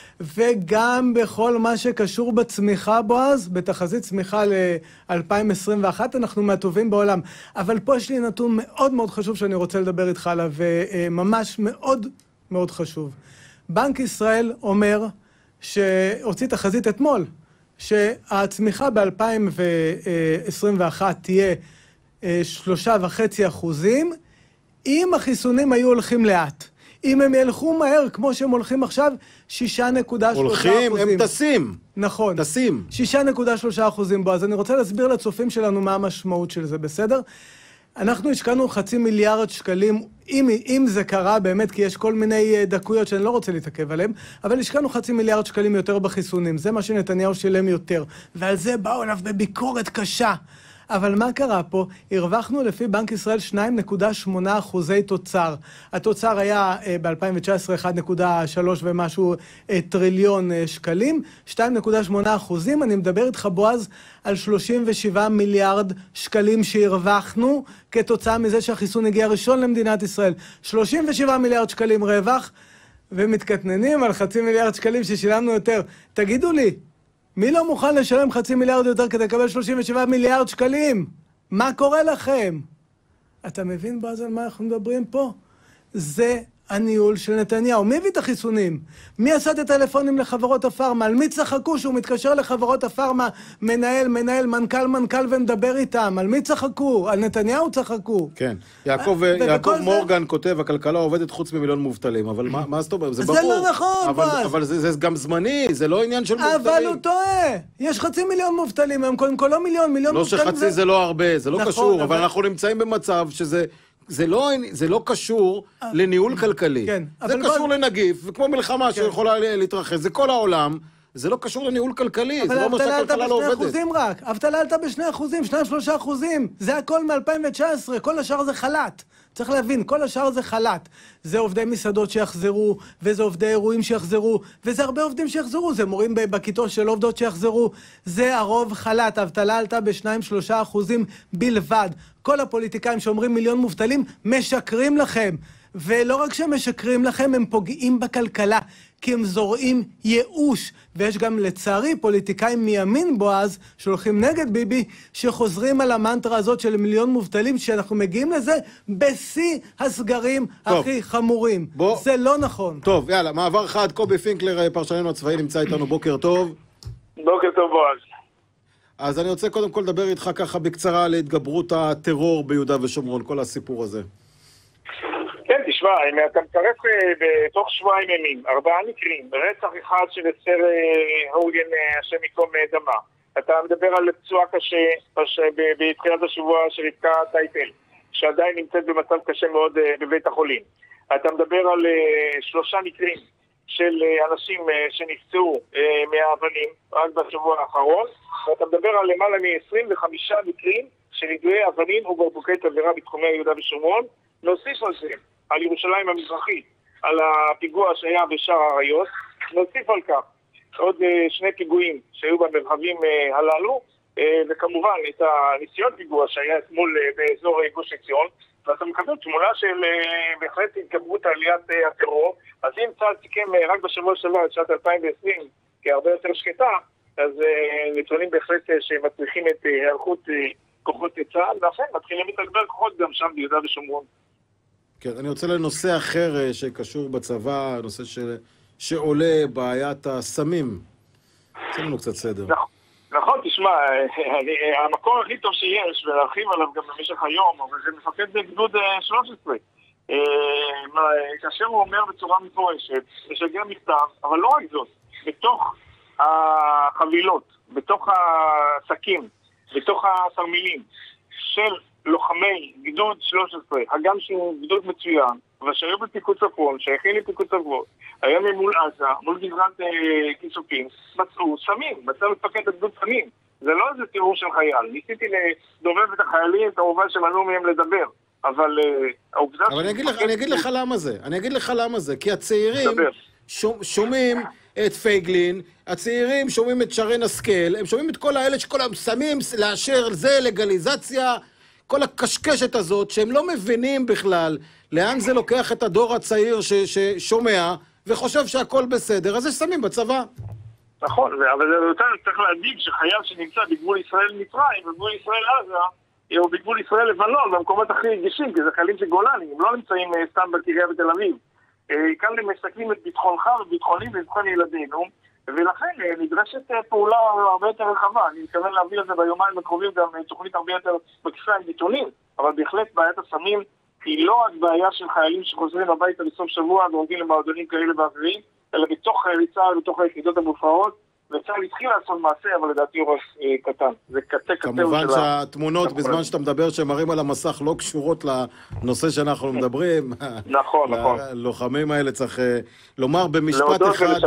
וגם בכל מה שקשור בצמיחה, בועז, בתחזית צמיחה ל-אלפיים עשרים ואחת, אנחנו מהטובים בעולם. אבל פה יש לי נתון מאוד מאוד חשוב שאני רוצה לדבר איתך עליו, וממש מאוד מאוד חשוב. בנק ישראל אומר שהוציא תחזית אתמול, שהצמיחה ב-אלפיים עשרים ואחת תהיה שלושה וחצי אחוזים, אם החיסונים היו הולכים לאט. אם הם ילכו מהר, כמו שהם הולכים עכשיו, שישה נקודה שלושה אחוזים. הולכים, הם טסים. נכון. טסים. שישה נקודה שלושה אחוזים בו. אז אני רוצה להסביר לצופים שלנו מה המשמעות של זה, בסדר? אנחנו השקענו חצי מיליארד שקלים, אם, אם זה קרה באמת, כי יש כל מיני דקויות שאני לא רוצה להתעכב עליהם, אבל השקענו חצי מיליארד שקלים יותר בחיסונים. זה מה שנתניהו שילם יותר. ועל זה באו אליו בביקורת קשה. אבל מה קרה פה? הרווחנו לפי בנק ישראל שתיים נקודה שמונה אחוזי תוצר. התוצר היה ב-אלפיים תשע עשרה אחד נקודה שלוש ומשהו טריליון שקלים, שתיים נקודה שמונה אחוזים. אני מדבר איתך, בועז, על שלושים ושבעה מיליארד שקלים שהרווחנו כתוצאה מזה שהחיסון הגיע ראשון למדינת ישראל. שלושים ושבעה מיליארד שקלים רווח, ומתקטננים על חצי מיליארד שקלים ששילמנו יותר. תגידו לי, מי לא מוכן לשלם חצי מיליארד יותר כדי לקבל שלושים ושבעה מיליארד שקלים? מה קורה לכם? אתה מבין, בועז, על מה אנחנו מדברים פה? זה הניהול של נתניהו. מי הביא את החיסונים? מי עשה את הטלפונים לחברות הפארמה? על מי צחקו שהוא מתקשר לחברות הפארמה, מנהל, מנהל, מנכ"ל, מנכ"ל ומדבר איתם? על מי צחקו? על נתניהו צחקו. כן. יעקב, יעקב מורגן כותב, הכלכלה עובדת חוץ ממיליון מובטלים, אבל מה, מה זאת אומרת? זה ברור. זה לא נכון, אבל, בועז. אבל זה, זה גם זמני, זה לא עניין של מובטלים. אבל הוא טועה. יש חצי מיליון מובטלים, הם קודם כל לא מיליון, מיליון לא מובטלים. שחצי זה לא הרבה, זה לא נכון, קשור, אבל... אבל אנחנו נמצאים במצב שזה... זה לא, זה לא קשור לניהול כלכלי. כן, זה קשור בוא... לנגיף, וכמו מלחמה כן. שיכולה להתרחש, זה כל העולם, זה לא קשור לניהול כלכלי, זה לא אומר שהכלכלה לא עובדת. אבל אבטלה עלתה בשני אחוזים רק, אבטלה עלתה בשני אחוזים, שניים שלושה אחוזים, זה הכל מ-אלפיים תשע עשרה, כל השאר זה חל"ת. צריך להבין, כל השאר זה חל"ת. זה עובדי מסעדות שיחזרו, וזה עובדי אירועים שיחזרו, וזה הרבה עובדים שיחזרו, זה מורים בכיתות של עובדות שיחזרו, זה הרוב חל"ת, אבטלה עלתה בשניים שלושה אחוזים בלבד. כל הפוליטיקאים שאומרים מיליון מובטלים משקרים לכם. ולא רק שהם משקרים לכם, הם פוגעים בכלכלה, כי הם זורעים ייאוש. ויש גם לצערי פוליטיקאים מימין, בועז, שהולכים נגד ביבי, שחוזרים על המנטרה הזאת של מיליון מובטלים, שאנחנו מגיעים לזה בשיא הסגרים טוב. הכי חמורים. בוא. זה לא נכון. טוב, יאללה, מעבר חד, קובי פינקלר, פרשננו הצבאי, נמצא איתנו. בוקר טוב. בוקר טוב, בועז. אז אני רוצה קודם כל לדבר איתך ככה בקצרה על התגברות הטרור ביהודה ושומרון, כל הסיפור הזה. כן, תשמע, אם אתה מצרף בתוך שבועיים ימים, ארבעה מקרים, רצח אחד של אסתר הורגן, השם ייקום דמה. אתה מדבר על פצועה קשה בתחילת השבוע של רבקה טייטל, שעדיין נמצאת במצב קשה מאוד בבית החולים. אתה מדבר על שלושה מקרים של אנשים שנפצעו מהאבנים רק בשבוע האחרון, ואתה מדבר על למעלה מ-עשרים וחמישה מקרים של יידויי אבנים ובקבוקי תבערה בתחומי יהודה ושומרון. נוסיף על זה, על ירושלים המזרחית, על הפיגוע שהיה בשער האריות, נוסיף על כך עוד שני פיגועים שהיו במרחבים הללו, וכמובן את הניסיון פיגוע שהיה אתמול באזור גוש עציון, ואתה מקבל תמונה של בהחלט התגברות עליית הטרור. אז אם צה"ל סיכם רק בשבוע שעבר את שנת אלפיים ועשרים כהרבה יותר שקטה, אז נתונים בהחלט שמצריכים את היערכות כוחות צה"ל, ואכן מתחילים לתגבר כוחות גם שם ביהודה ושומרון. כן, אני רוצה לנושא אחר שקשור בצבא, נושא ש... שעולה בעיית הסמים. עושה לנו קצת סדר. נכון, נכון, תשמע, אני, המקור הכי טוב שיש, ולהרחיב עליו גם במשך היום, אבל זה מפקד בגדוד שלוש עשרה. כאשר הוא אומר בצורה מפורשת, משגר מכתב, אבל לא רק זאת, בתוך החבילות, בתוך העסקים, בתוך התרמילים של לוחמי גדוד שלוש עשרה, הגם שהוא גדוד מצוין, ושהיו בפיקוד צפון, שהכין לפיקוד צפון, היה ממול עזה, מול גזרת אה, כיסוקים, מצאו סמים, מצאו מפקד הגדוד סמים. זה לא איזה תיאור של חייל. ניסיתי לדובב את החיילים, כמובן שמנעו מהם לדבר, אבל אה, העובדה... אבל אני אגיד, לך, אני אגיד לך למה זה, אני אגיד לך למה זה, כי הצעירים שומעים את פייגלין, הצעירים שומעים את שרן השכל, הם שומעים את כל האלה שכל הם שמים לאשר זה לגליזציה, כל הקשקשת הזאת, שהם לא מבינים בכלל לאן זה לוקח את הדור הצעיר ש, ששומע וחושב שהכל בסדר, אז יש שמים בצבא. נכון, אבל זה יותר צריך להדאיג שחייל שנמצא בגבול ישראל-מצרים, בגבול ישראל-עזה, או בגבול ישראל-לבנון, במקומות הכי רגישים, כי זה חיילים של גולני, הם לא נמצאים סתם בקריה בתל אביב. כאן הם מסתכלים את ביטחונך וביטחוני וביטחון ילדינו, ולכן נדרשת פעולה הרבה יותר רחבה. אני מתכוון להביא לזה ביומיים הקרובים גם תוכנית הרבה יותר מקיפה עם ביטונים, אבל בהחלט בעיית הסמים היא לא רק בעיה של חיילים שחוזרים הביתה בסוף שבוע ועומדים למועדונים כאלה ואחרים, אלא בתוך צה"ל, בתוך היחידות המובחרות, וצה"ל התחיל לעשות מעשה, אבל לדעתי הוא קטן. זה קצה קצה. כמובן שהתמונות בזמן שאתה מדבר שמראים על המסך לא קשורות לנושא שאנחנו מדברים. נכון, נכון. ללוחמים האלה צריך לומר במשפט אחד,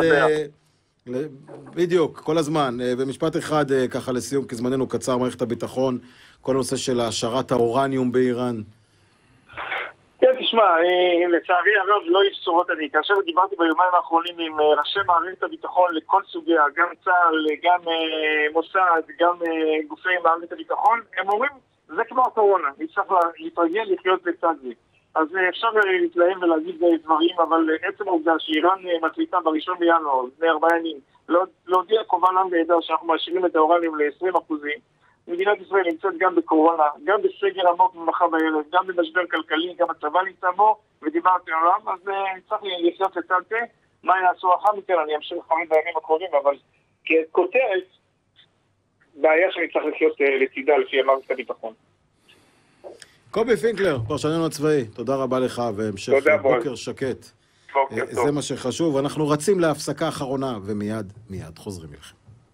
בדיוק, כל הזמן, במשפט אחד ככה לסיום, כי זמננו קצר, מערכת הביטחון, כל הנושא של השארת האורניום באיראן. כן, תשמע, לצערי הרב לא יש בשורות. אני כאשר דיברתי ביומיים האחרונים עם ראשי מערכת הביטחון לכל סוגיה, גם צה"ל, גם מוסד, גם גופי מערכת הביטחון, הם אומרים, זה כמו הקורונה, נצטרך להתרגל לחיות לצד זה. אז אפשר להתלהם ולהגיד דברים, אבל עצם העובדה שאיראן מחליטה בראשון בינואר, לפני ארבעה ימים, להודיע קובל עם ועדה שאנחנו מאשרים את האורניום ל-עשרים אחוזים, מדינת ישראל נמצאת גם בקורונה, גם בסגר עמוק ממחר בערב, גם במשבר כלכלי, גם הצבא נמצא בו, ודיברתי עליו, אז צריך לחיות לצד זה. מה יעשו אחר מכן? אני אמשיך חיים בימים הקרובים, אבל ככותרת, בעיה שאני צריך לחיות לצידה לפי מערכת הביטחון. קובי פינקלר, פרשננו הצבאי, תודה רבה לך, והמשך בוקר שקט. בוקר טוב. זה מה שחשוב, אנחנו רצים להפסקה האחרונה, ומיד, מיד חוזרים אליכם.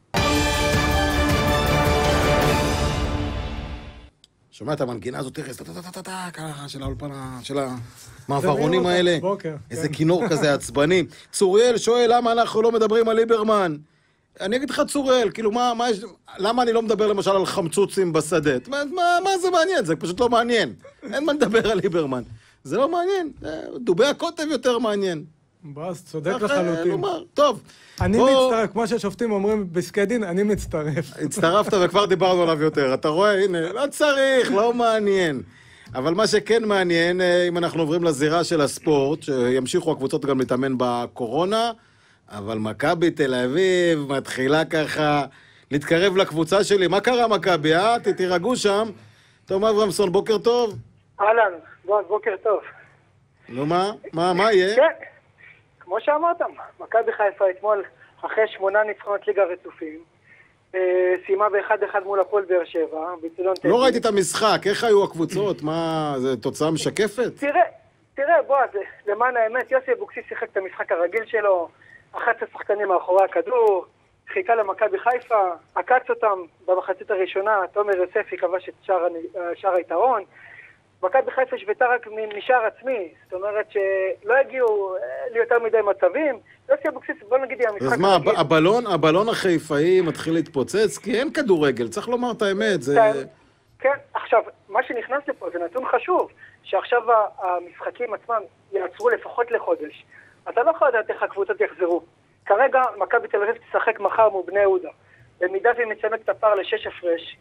שומע את המנגינה הזאת, תראה, טה-טה-טה-טה-טה, של האולפן, של המעברונים האלה. איזה כינור כזה עצבני. צוריאל שואל למה אנחנו לא מדברים על ליברמן. אני אגיד לך צוריאל, כאילו מה, מה יש, למה אני לא מדבר למשל על חמצוצים בשדת? מה, מה, מה זה מעניין? זה פשוט לא מעניין. אין מה לדבר על ליברמן. זה לא מעניין. דובי הקוטב יותר מעניין. באז, צודק לחלוטין. טוב. אני מצטרף, כמו שהשופטים אומרים בפסקי דין, אני מצטרף. הצטרפת וכבר דיברנו עליו יותר. אתה רואה, הנה, לא צריך, לא מעניין. אבל מה שכן מעניין, אם אנחנו עוברים לזירה של הספורט, שימשיכו הקבוצות גם להתאמן בקורונה, אבל מכבי תל אביב מתחילה ככה להתקרב לקבוצה שלי. מה קרה מכבי, אה? תירגעו שם. תום אברמסון, בוקר טוב. אהלן, בוקר טוב. נו מה? מה, מה יהיה? כן. כמו שאמרתם, מכבי חיפה אתמול, אחרי שמונה ניצחונות ליגה רצופים, סיימה באחד אחד מול הפועל באר שבע, בצילון טדי. לא ראיתי את המשחק, איך היו הקבוצות? מה, זה תוצאה משקפת? תראה, תראה, בוא, למען האמת, יוסי אבוקסיס שיחק את המשחק הרגיל שלו, אחת השחקנים מאחורי הכדור, חיכה למכבי חיפה, עקץ אותם במחצית הראשונה, תומר יוספי כבש את שער היתרון, מכבי חיפה שוותה רק משער עצמי, זאת אומרת שלא הגיעו ליותר מדי מצבים. יוסי אבוקסיס, בוא נגיד, המשחק... אז מה, הבלון, הבלון החיפאי מתחיל להתפוצץ? כי אין כדורגל, צריך לומר את האמת, זה... כן, עכשיו, מה שנכנס לפה זה נתון חשוב, שעכשיו המשחקים עצמם יעצרו לפחות לחודש. אתה לא יכול לדעת איך הקבוצות יחזרו. כרגע מכבי תל אביב תשחק מחר מול בני יהודה. במידה והיא מצמק את הפער לשש הפרש,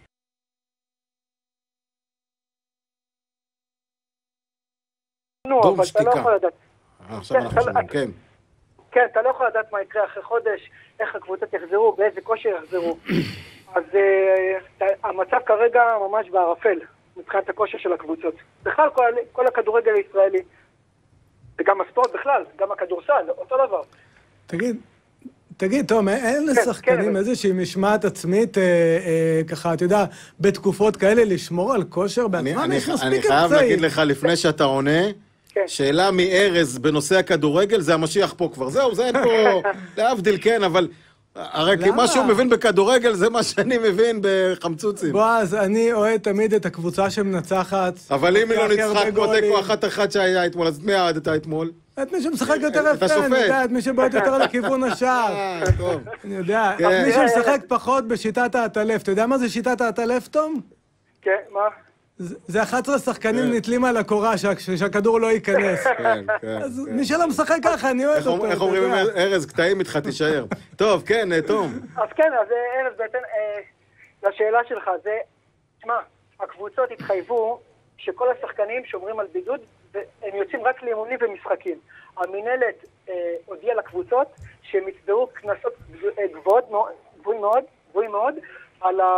דום שתיקה. עכשיו אנחנו שומעים, כן. כן, אתה לא יכול לדעת מה יקרה אחרי חודש, איך הקבוצות יחזרו, באיזה כושר יחזרו. אז המצב כרגע ממש בערפל, מבחינת הכושר של הקבוצות. בכלל, כל הכדורגל הישראלי, וגם הספורט בכלל, גם הכדורסל, אותו דבר. תגיד, תגיד, תום, אין לשחקנים איזושהי משמעת עצמית, ככה, אתה יודע, בתקופות כאלה לשמור על כושר בעצמם? אני חייב להגיד לך, לפני שאתה עונה, שאלה מארז בנושא הכדורגל, זה המשיח פה כבר. זהו, זה אין פה, להבדיל כן, אבל הרי כי מה שהוא מבין בכדורגל, זה מה שאני מבין בחמצוצים. בועז, אני אוהד תמיד את הקבוצה שמנצחת. אבל אם היא לא נצחק פרוטקו אחת אחת שהיה אתמול, אז מי אוהד אתה אתמול? את מי שמשחק יותר יפה, אני יודע, את מי שבועט יותר לכיוון השער. אני יודע, מי שמשחק פחות בשיטת האטלף. אתה יודע מה זה שיטת האטלף, תום? כן, מה? זה אחד עשר שחקנים נתלים על הקורה, שהכדור לא ייכנס. כן, כן. אז מי שלא משחק ככה, אני אוהב אותו. איך אומרים, ארז, קטעים איתך, תישאר. טוב, כן, תום. אז כן, אז ארז, בעצם, לשאלה שלך, זה, תשמע, הקבוצות התחייבו שכל השחקנים שומרים על בידוד, והם יוצאים רק לאימונים ומשחקים. המנהלת הודיעה לקבוצות שהם יצברו כנסות גבוהות מאוד, גבוהים מאוד, גבוהים מאוד, על ה...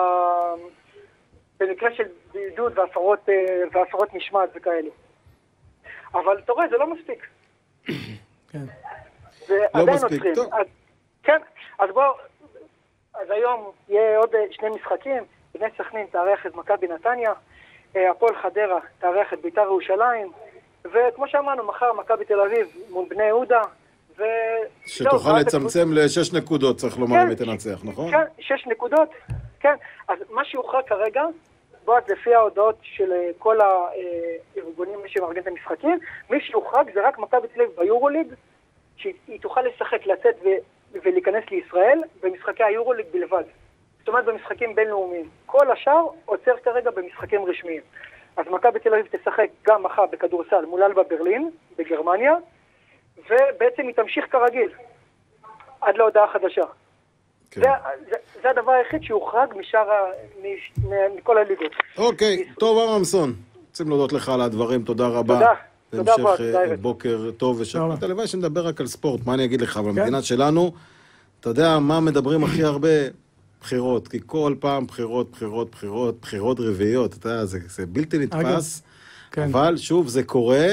במקרה של בידוד והפרות, והפרות משמעת וכאלה. אבל אתה רואה, זה לא מספיק. כן. זה לא מספיק, טוב. אז, כן, אז בואו, אז היום יהיה עוד שני משחקים, בני סכנין תארח את מכבי נתניה, הפועל חדרה תארח את בית"ר ירושלים, וכמו שאמרנו, מחר מכבי תל אביב מול בני יהודה, ו... שתוכל לצמצם לשש נקודות, צריך לומר, אם תנצח, נכון? כן, שש נקודות, כן. אז מה שיוחרג כרגע, בוא, לפי ההודעות של כל הארגונים שמארגנים את המשחקים, מי שיוחרג זה רק מכבי תל אביב ביורוליג, שהיא תוכל לשחק, לצאת ו... ולהיכנס לישראל במשחקי היורוליג בלבד. זאת אומרת, במשחקים בינלאומיים. כל השאר עוצר כרגע במשחקים רשמיים. אז מכבי תל אביב תשחק גם מחר בכדורסל מול אלבה ברלין, בגרמניה, ובעצם היא תמשיך כרגיל, עד להודעה חדשה. כן. זה, זה, זה הדבר היחיד שהוחרג משאר, מש, מכל הליגות. אוקיי, טוב, אברמסון. רוצים להודות לך על הדברים, תודה רבה. תודה. תודה בהמשך בוקר טוב ושבת. הלוואי שנדבר רק על ספורט, מה אני אגיד לך? במדינה שלנו, אתה יודע מה מדברים הכי הרבה? בחירות, כי כל פעם בחירות, בחירות, בחירות, בחירות רביעיות, אתה יודע, זה, זה בלתי נתפס, כן. אבל שוב, זה קורה,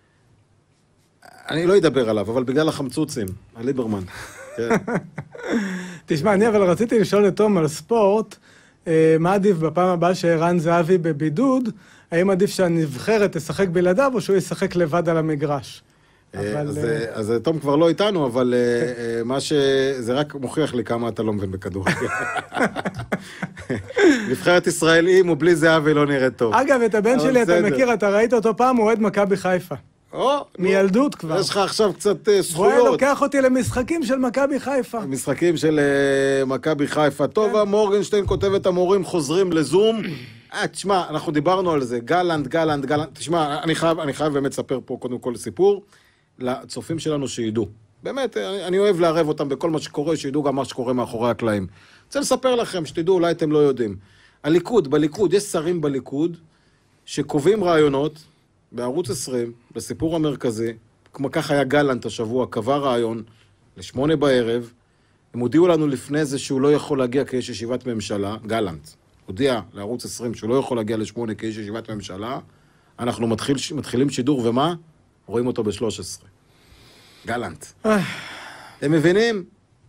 אני לא אדבר עליו, אבל בגלל החמצוצים, הליברמן. כן. תשמע, אני אבל רציתי לשאול את תום על ספורט, מה עדיף בפעם הבאה שערן זהבי בבידוד, האם עדיף שהנבחרת תשחק בלעדיו, או שהוא ישחק לבד על המגרש? אז תום כבר לא איתנו, אבל מה ש... זה רק מוכיח לי כמה אתה לא מבין בכדורגל. נבחרת ישראלים ובלי זהבי לא נראית טוב. אגב, את הבן שלי אתה מכיר, אתה ראית אותו פעם, הוא אוהד מכבי חיפה. מילדות כבר. יש לך עכשיו קצת זכויות. בואי, לוקח אותי למשחקים של מכבי חיפה. משחקים של מכבי חיפה. טובה מורגנשטיין כותבת, המורים חוזרים לזום. אה, תשמע, אנחנו דיברנו על זה, גלנט, גלנט, גלנט. תשמע, אני חייב, אני חייב באמת לספר פה קודם כל סיפור. לצופים שלנו שידעו. באמת, אני, אני אוהב לערב אותם בכל מה שקורה, שידעו גם מה שקורה מאחורי הקלעים. רוצה לספר לכם, שתדעו, אולי אתם לא יודעים. הליכוד, בליכוד, יש שרים בליכוד, שקובעים רעיונות, בערוץ עשרים, בסיפור המרכזי, כמו כך היה גלנט השבוע, קבע רעיון, לשמונה בערב, הם הודיעו לנו לפני זה שהוא לא יכול להגיע כאיש ישיבת ממשלה, גלנט, הודיע לערוץ עשרים שהוא לא יכול להגיע לשמונה כאיש ישיבת ממשלה, אנחנו מתחיל, מתחילים שידור, ומה? רואים אותו ב-שלוש עשרה. גלנט. אתם מבינים?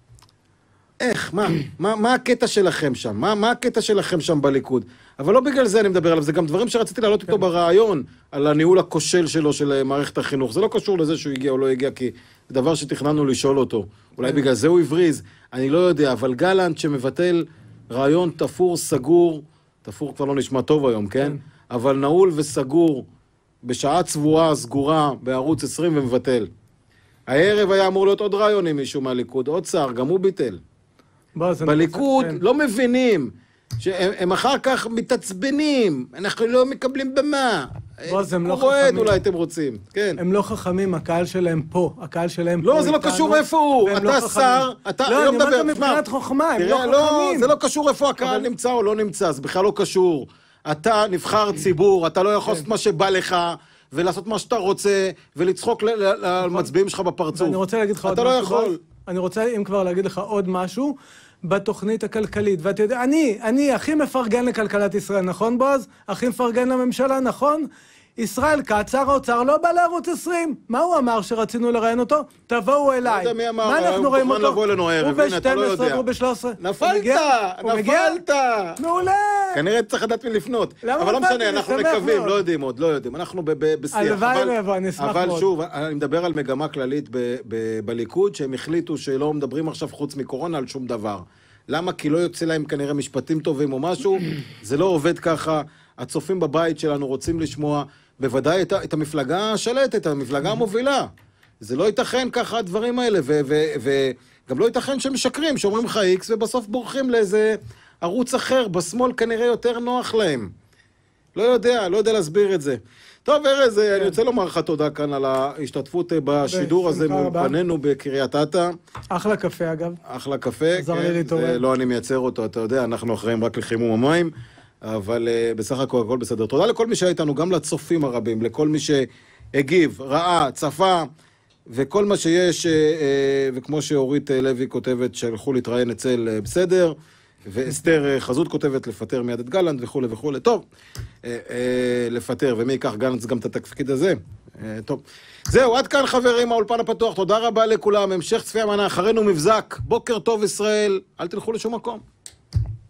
איך? מה? מה, מה הקטע שלכם שם? מה, מה הקטע שלכם שם בליכוד? אבל לא בגלל זה אני מדבר עליו, זה גם דברים שרציתי להעלות איתו ברעיון, על הניהול הכושל שלו של מערכת החינוך. זה לא קשור לזה שהוא הגיע או לא הגיע, כי זה דבר שתכננו לשאול אותו. אולי בגלל זה הוא הבריז, אני לא יודע, אבל גלנט שמבטל רעיון תפור, סגור, תפור כבר לא נשמע טוב היום, כן? אבל נעול וסגור, בשעה צבועה, סגורה, בערוץ עשרים ומבטל. הערב היה אמור להיות עוד רעיון עם מישהו מהליכוד, עוד שר, גם הוא ביטל. בליכוד לא מבינים, שהם אחר כך מתעצבנים, אנחנו לא מקבלים במה. קוראת אולי אתם רוצים, כן. הם לא חכמים, הקהל שלהם פה, הקהל שלהם פה. לא, זה לא קשור איפה הוא, אתה שר, אתה לא מדבר. לא, אני אומר מבחינת חוכמה, הם לא חכמים. זה לא קשור איפה הקהל נמצא או לא נמצא, זה בכלל לא קשור. אתה נבחר ציבור, אתה לא יכול לעשות מה שבא לך, ולעשות מה שאתה רוצה, ולצחוק למצביעים שלך בפרצוף. אני רוצה להגיד לך עוד משהו. אתה לא יכול. אני רוצה, אם כבר, להגיד לך עוד משהו, בתוכנית הכלכלית. ואתה יודע, אני, אני הכי מפרגן לכלכלת ישראל, נכון בועז? הכי מפרגן לממשלה, נכון? ישראל כץ, שר האוצר, לא בא לערוץ עשרים. מה הוא אמר שרצינו לראיין אותו? תבואו אליי. לא יודע מי אמר, הוא תוכמן לבוא אלינו הערב, הנה, אתה לא יודע. הוא ב-שתים עשרה, הוא ב-שלוש עשרה. נפלת, נפלת. מעולה. כנראה צריך לדעת מי לפנות. אבל לא משנה, אנחנו מקווים, לא יודעים עוד, לא יודעים. אנחנו בשיח. הלוואי לבוא, אני אשמח מאוד. אבל שוב, אני מדבר על מגמה כללית בליכוד, שהם החליטו שלא מדברים עכשיו חוץ מקורונה על שום דבר. למה? כי לא יוצא להם כנראה משפטים טובים או משהו. זה לא עובד ככה. הצופים בבית שלנו רוצים לשמוע בוודאי את, את המפלגה השלטת, המפלגה המובילה. זה לא ייתכן ככה הדברים האלה, וגם לא ייתכן שמשקרים, שאומרים לך איקס, ובסוף בורחים לאיזה ערוץ אחר, בשמאל כנראה יותר נוח להם. לא יודע, לא יודע להסביר את זה. טוב, ארז, אני רוצה לומר לך תודה כאן על ההשתתפות בשידור הזה מול פנינו בקריית אתא. אחלה קפה, אגב. אחלה קפה. עזר לי להתעורר. לא אני מייצר אותו, אתה יודע, אנחנו אחראים רק לחימום המים, אבל בסך הכל הכל בסדר. תודה לכל מי שהיה איתנו, גם לצופים הרבים, לכל מי שהגיב, ראה, צפה, וכל מה שיש, וכמו שאורית לוי כותבת, שהלכו להתראיין אצל בסדר, ואסתר חזות כותבת לפטר מיד את גלנט וכו' וכו'. טוב, לפטר, ומי ייקח גלנט גם את התפקיד הזה? טוב. זהו, עד כאן חברים, האולפן הפתוח. תודה רבה לכולם. המשך צפי המנה, אחרינו מבזק. בוקר טוב ישראל, אל תלכו לשום מקום.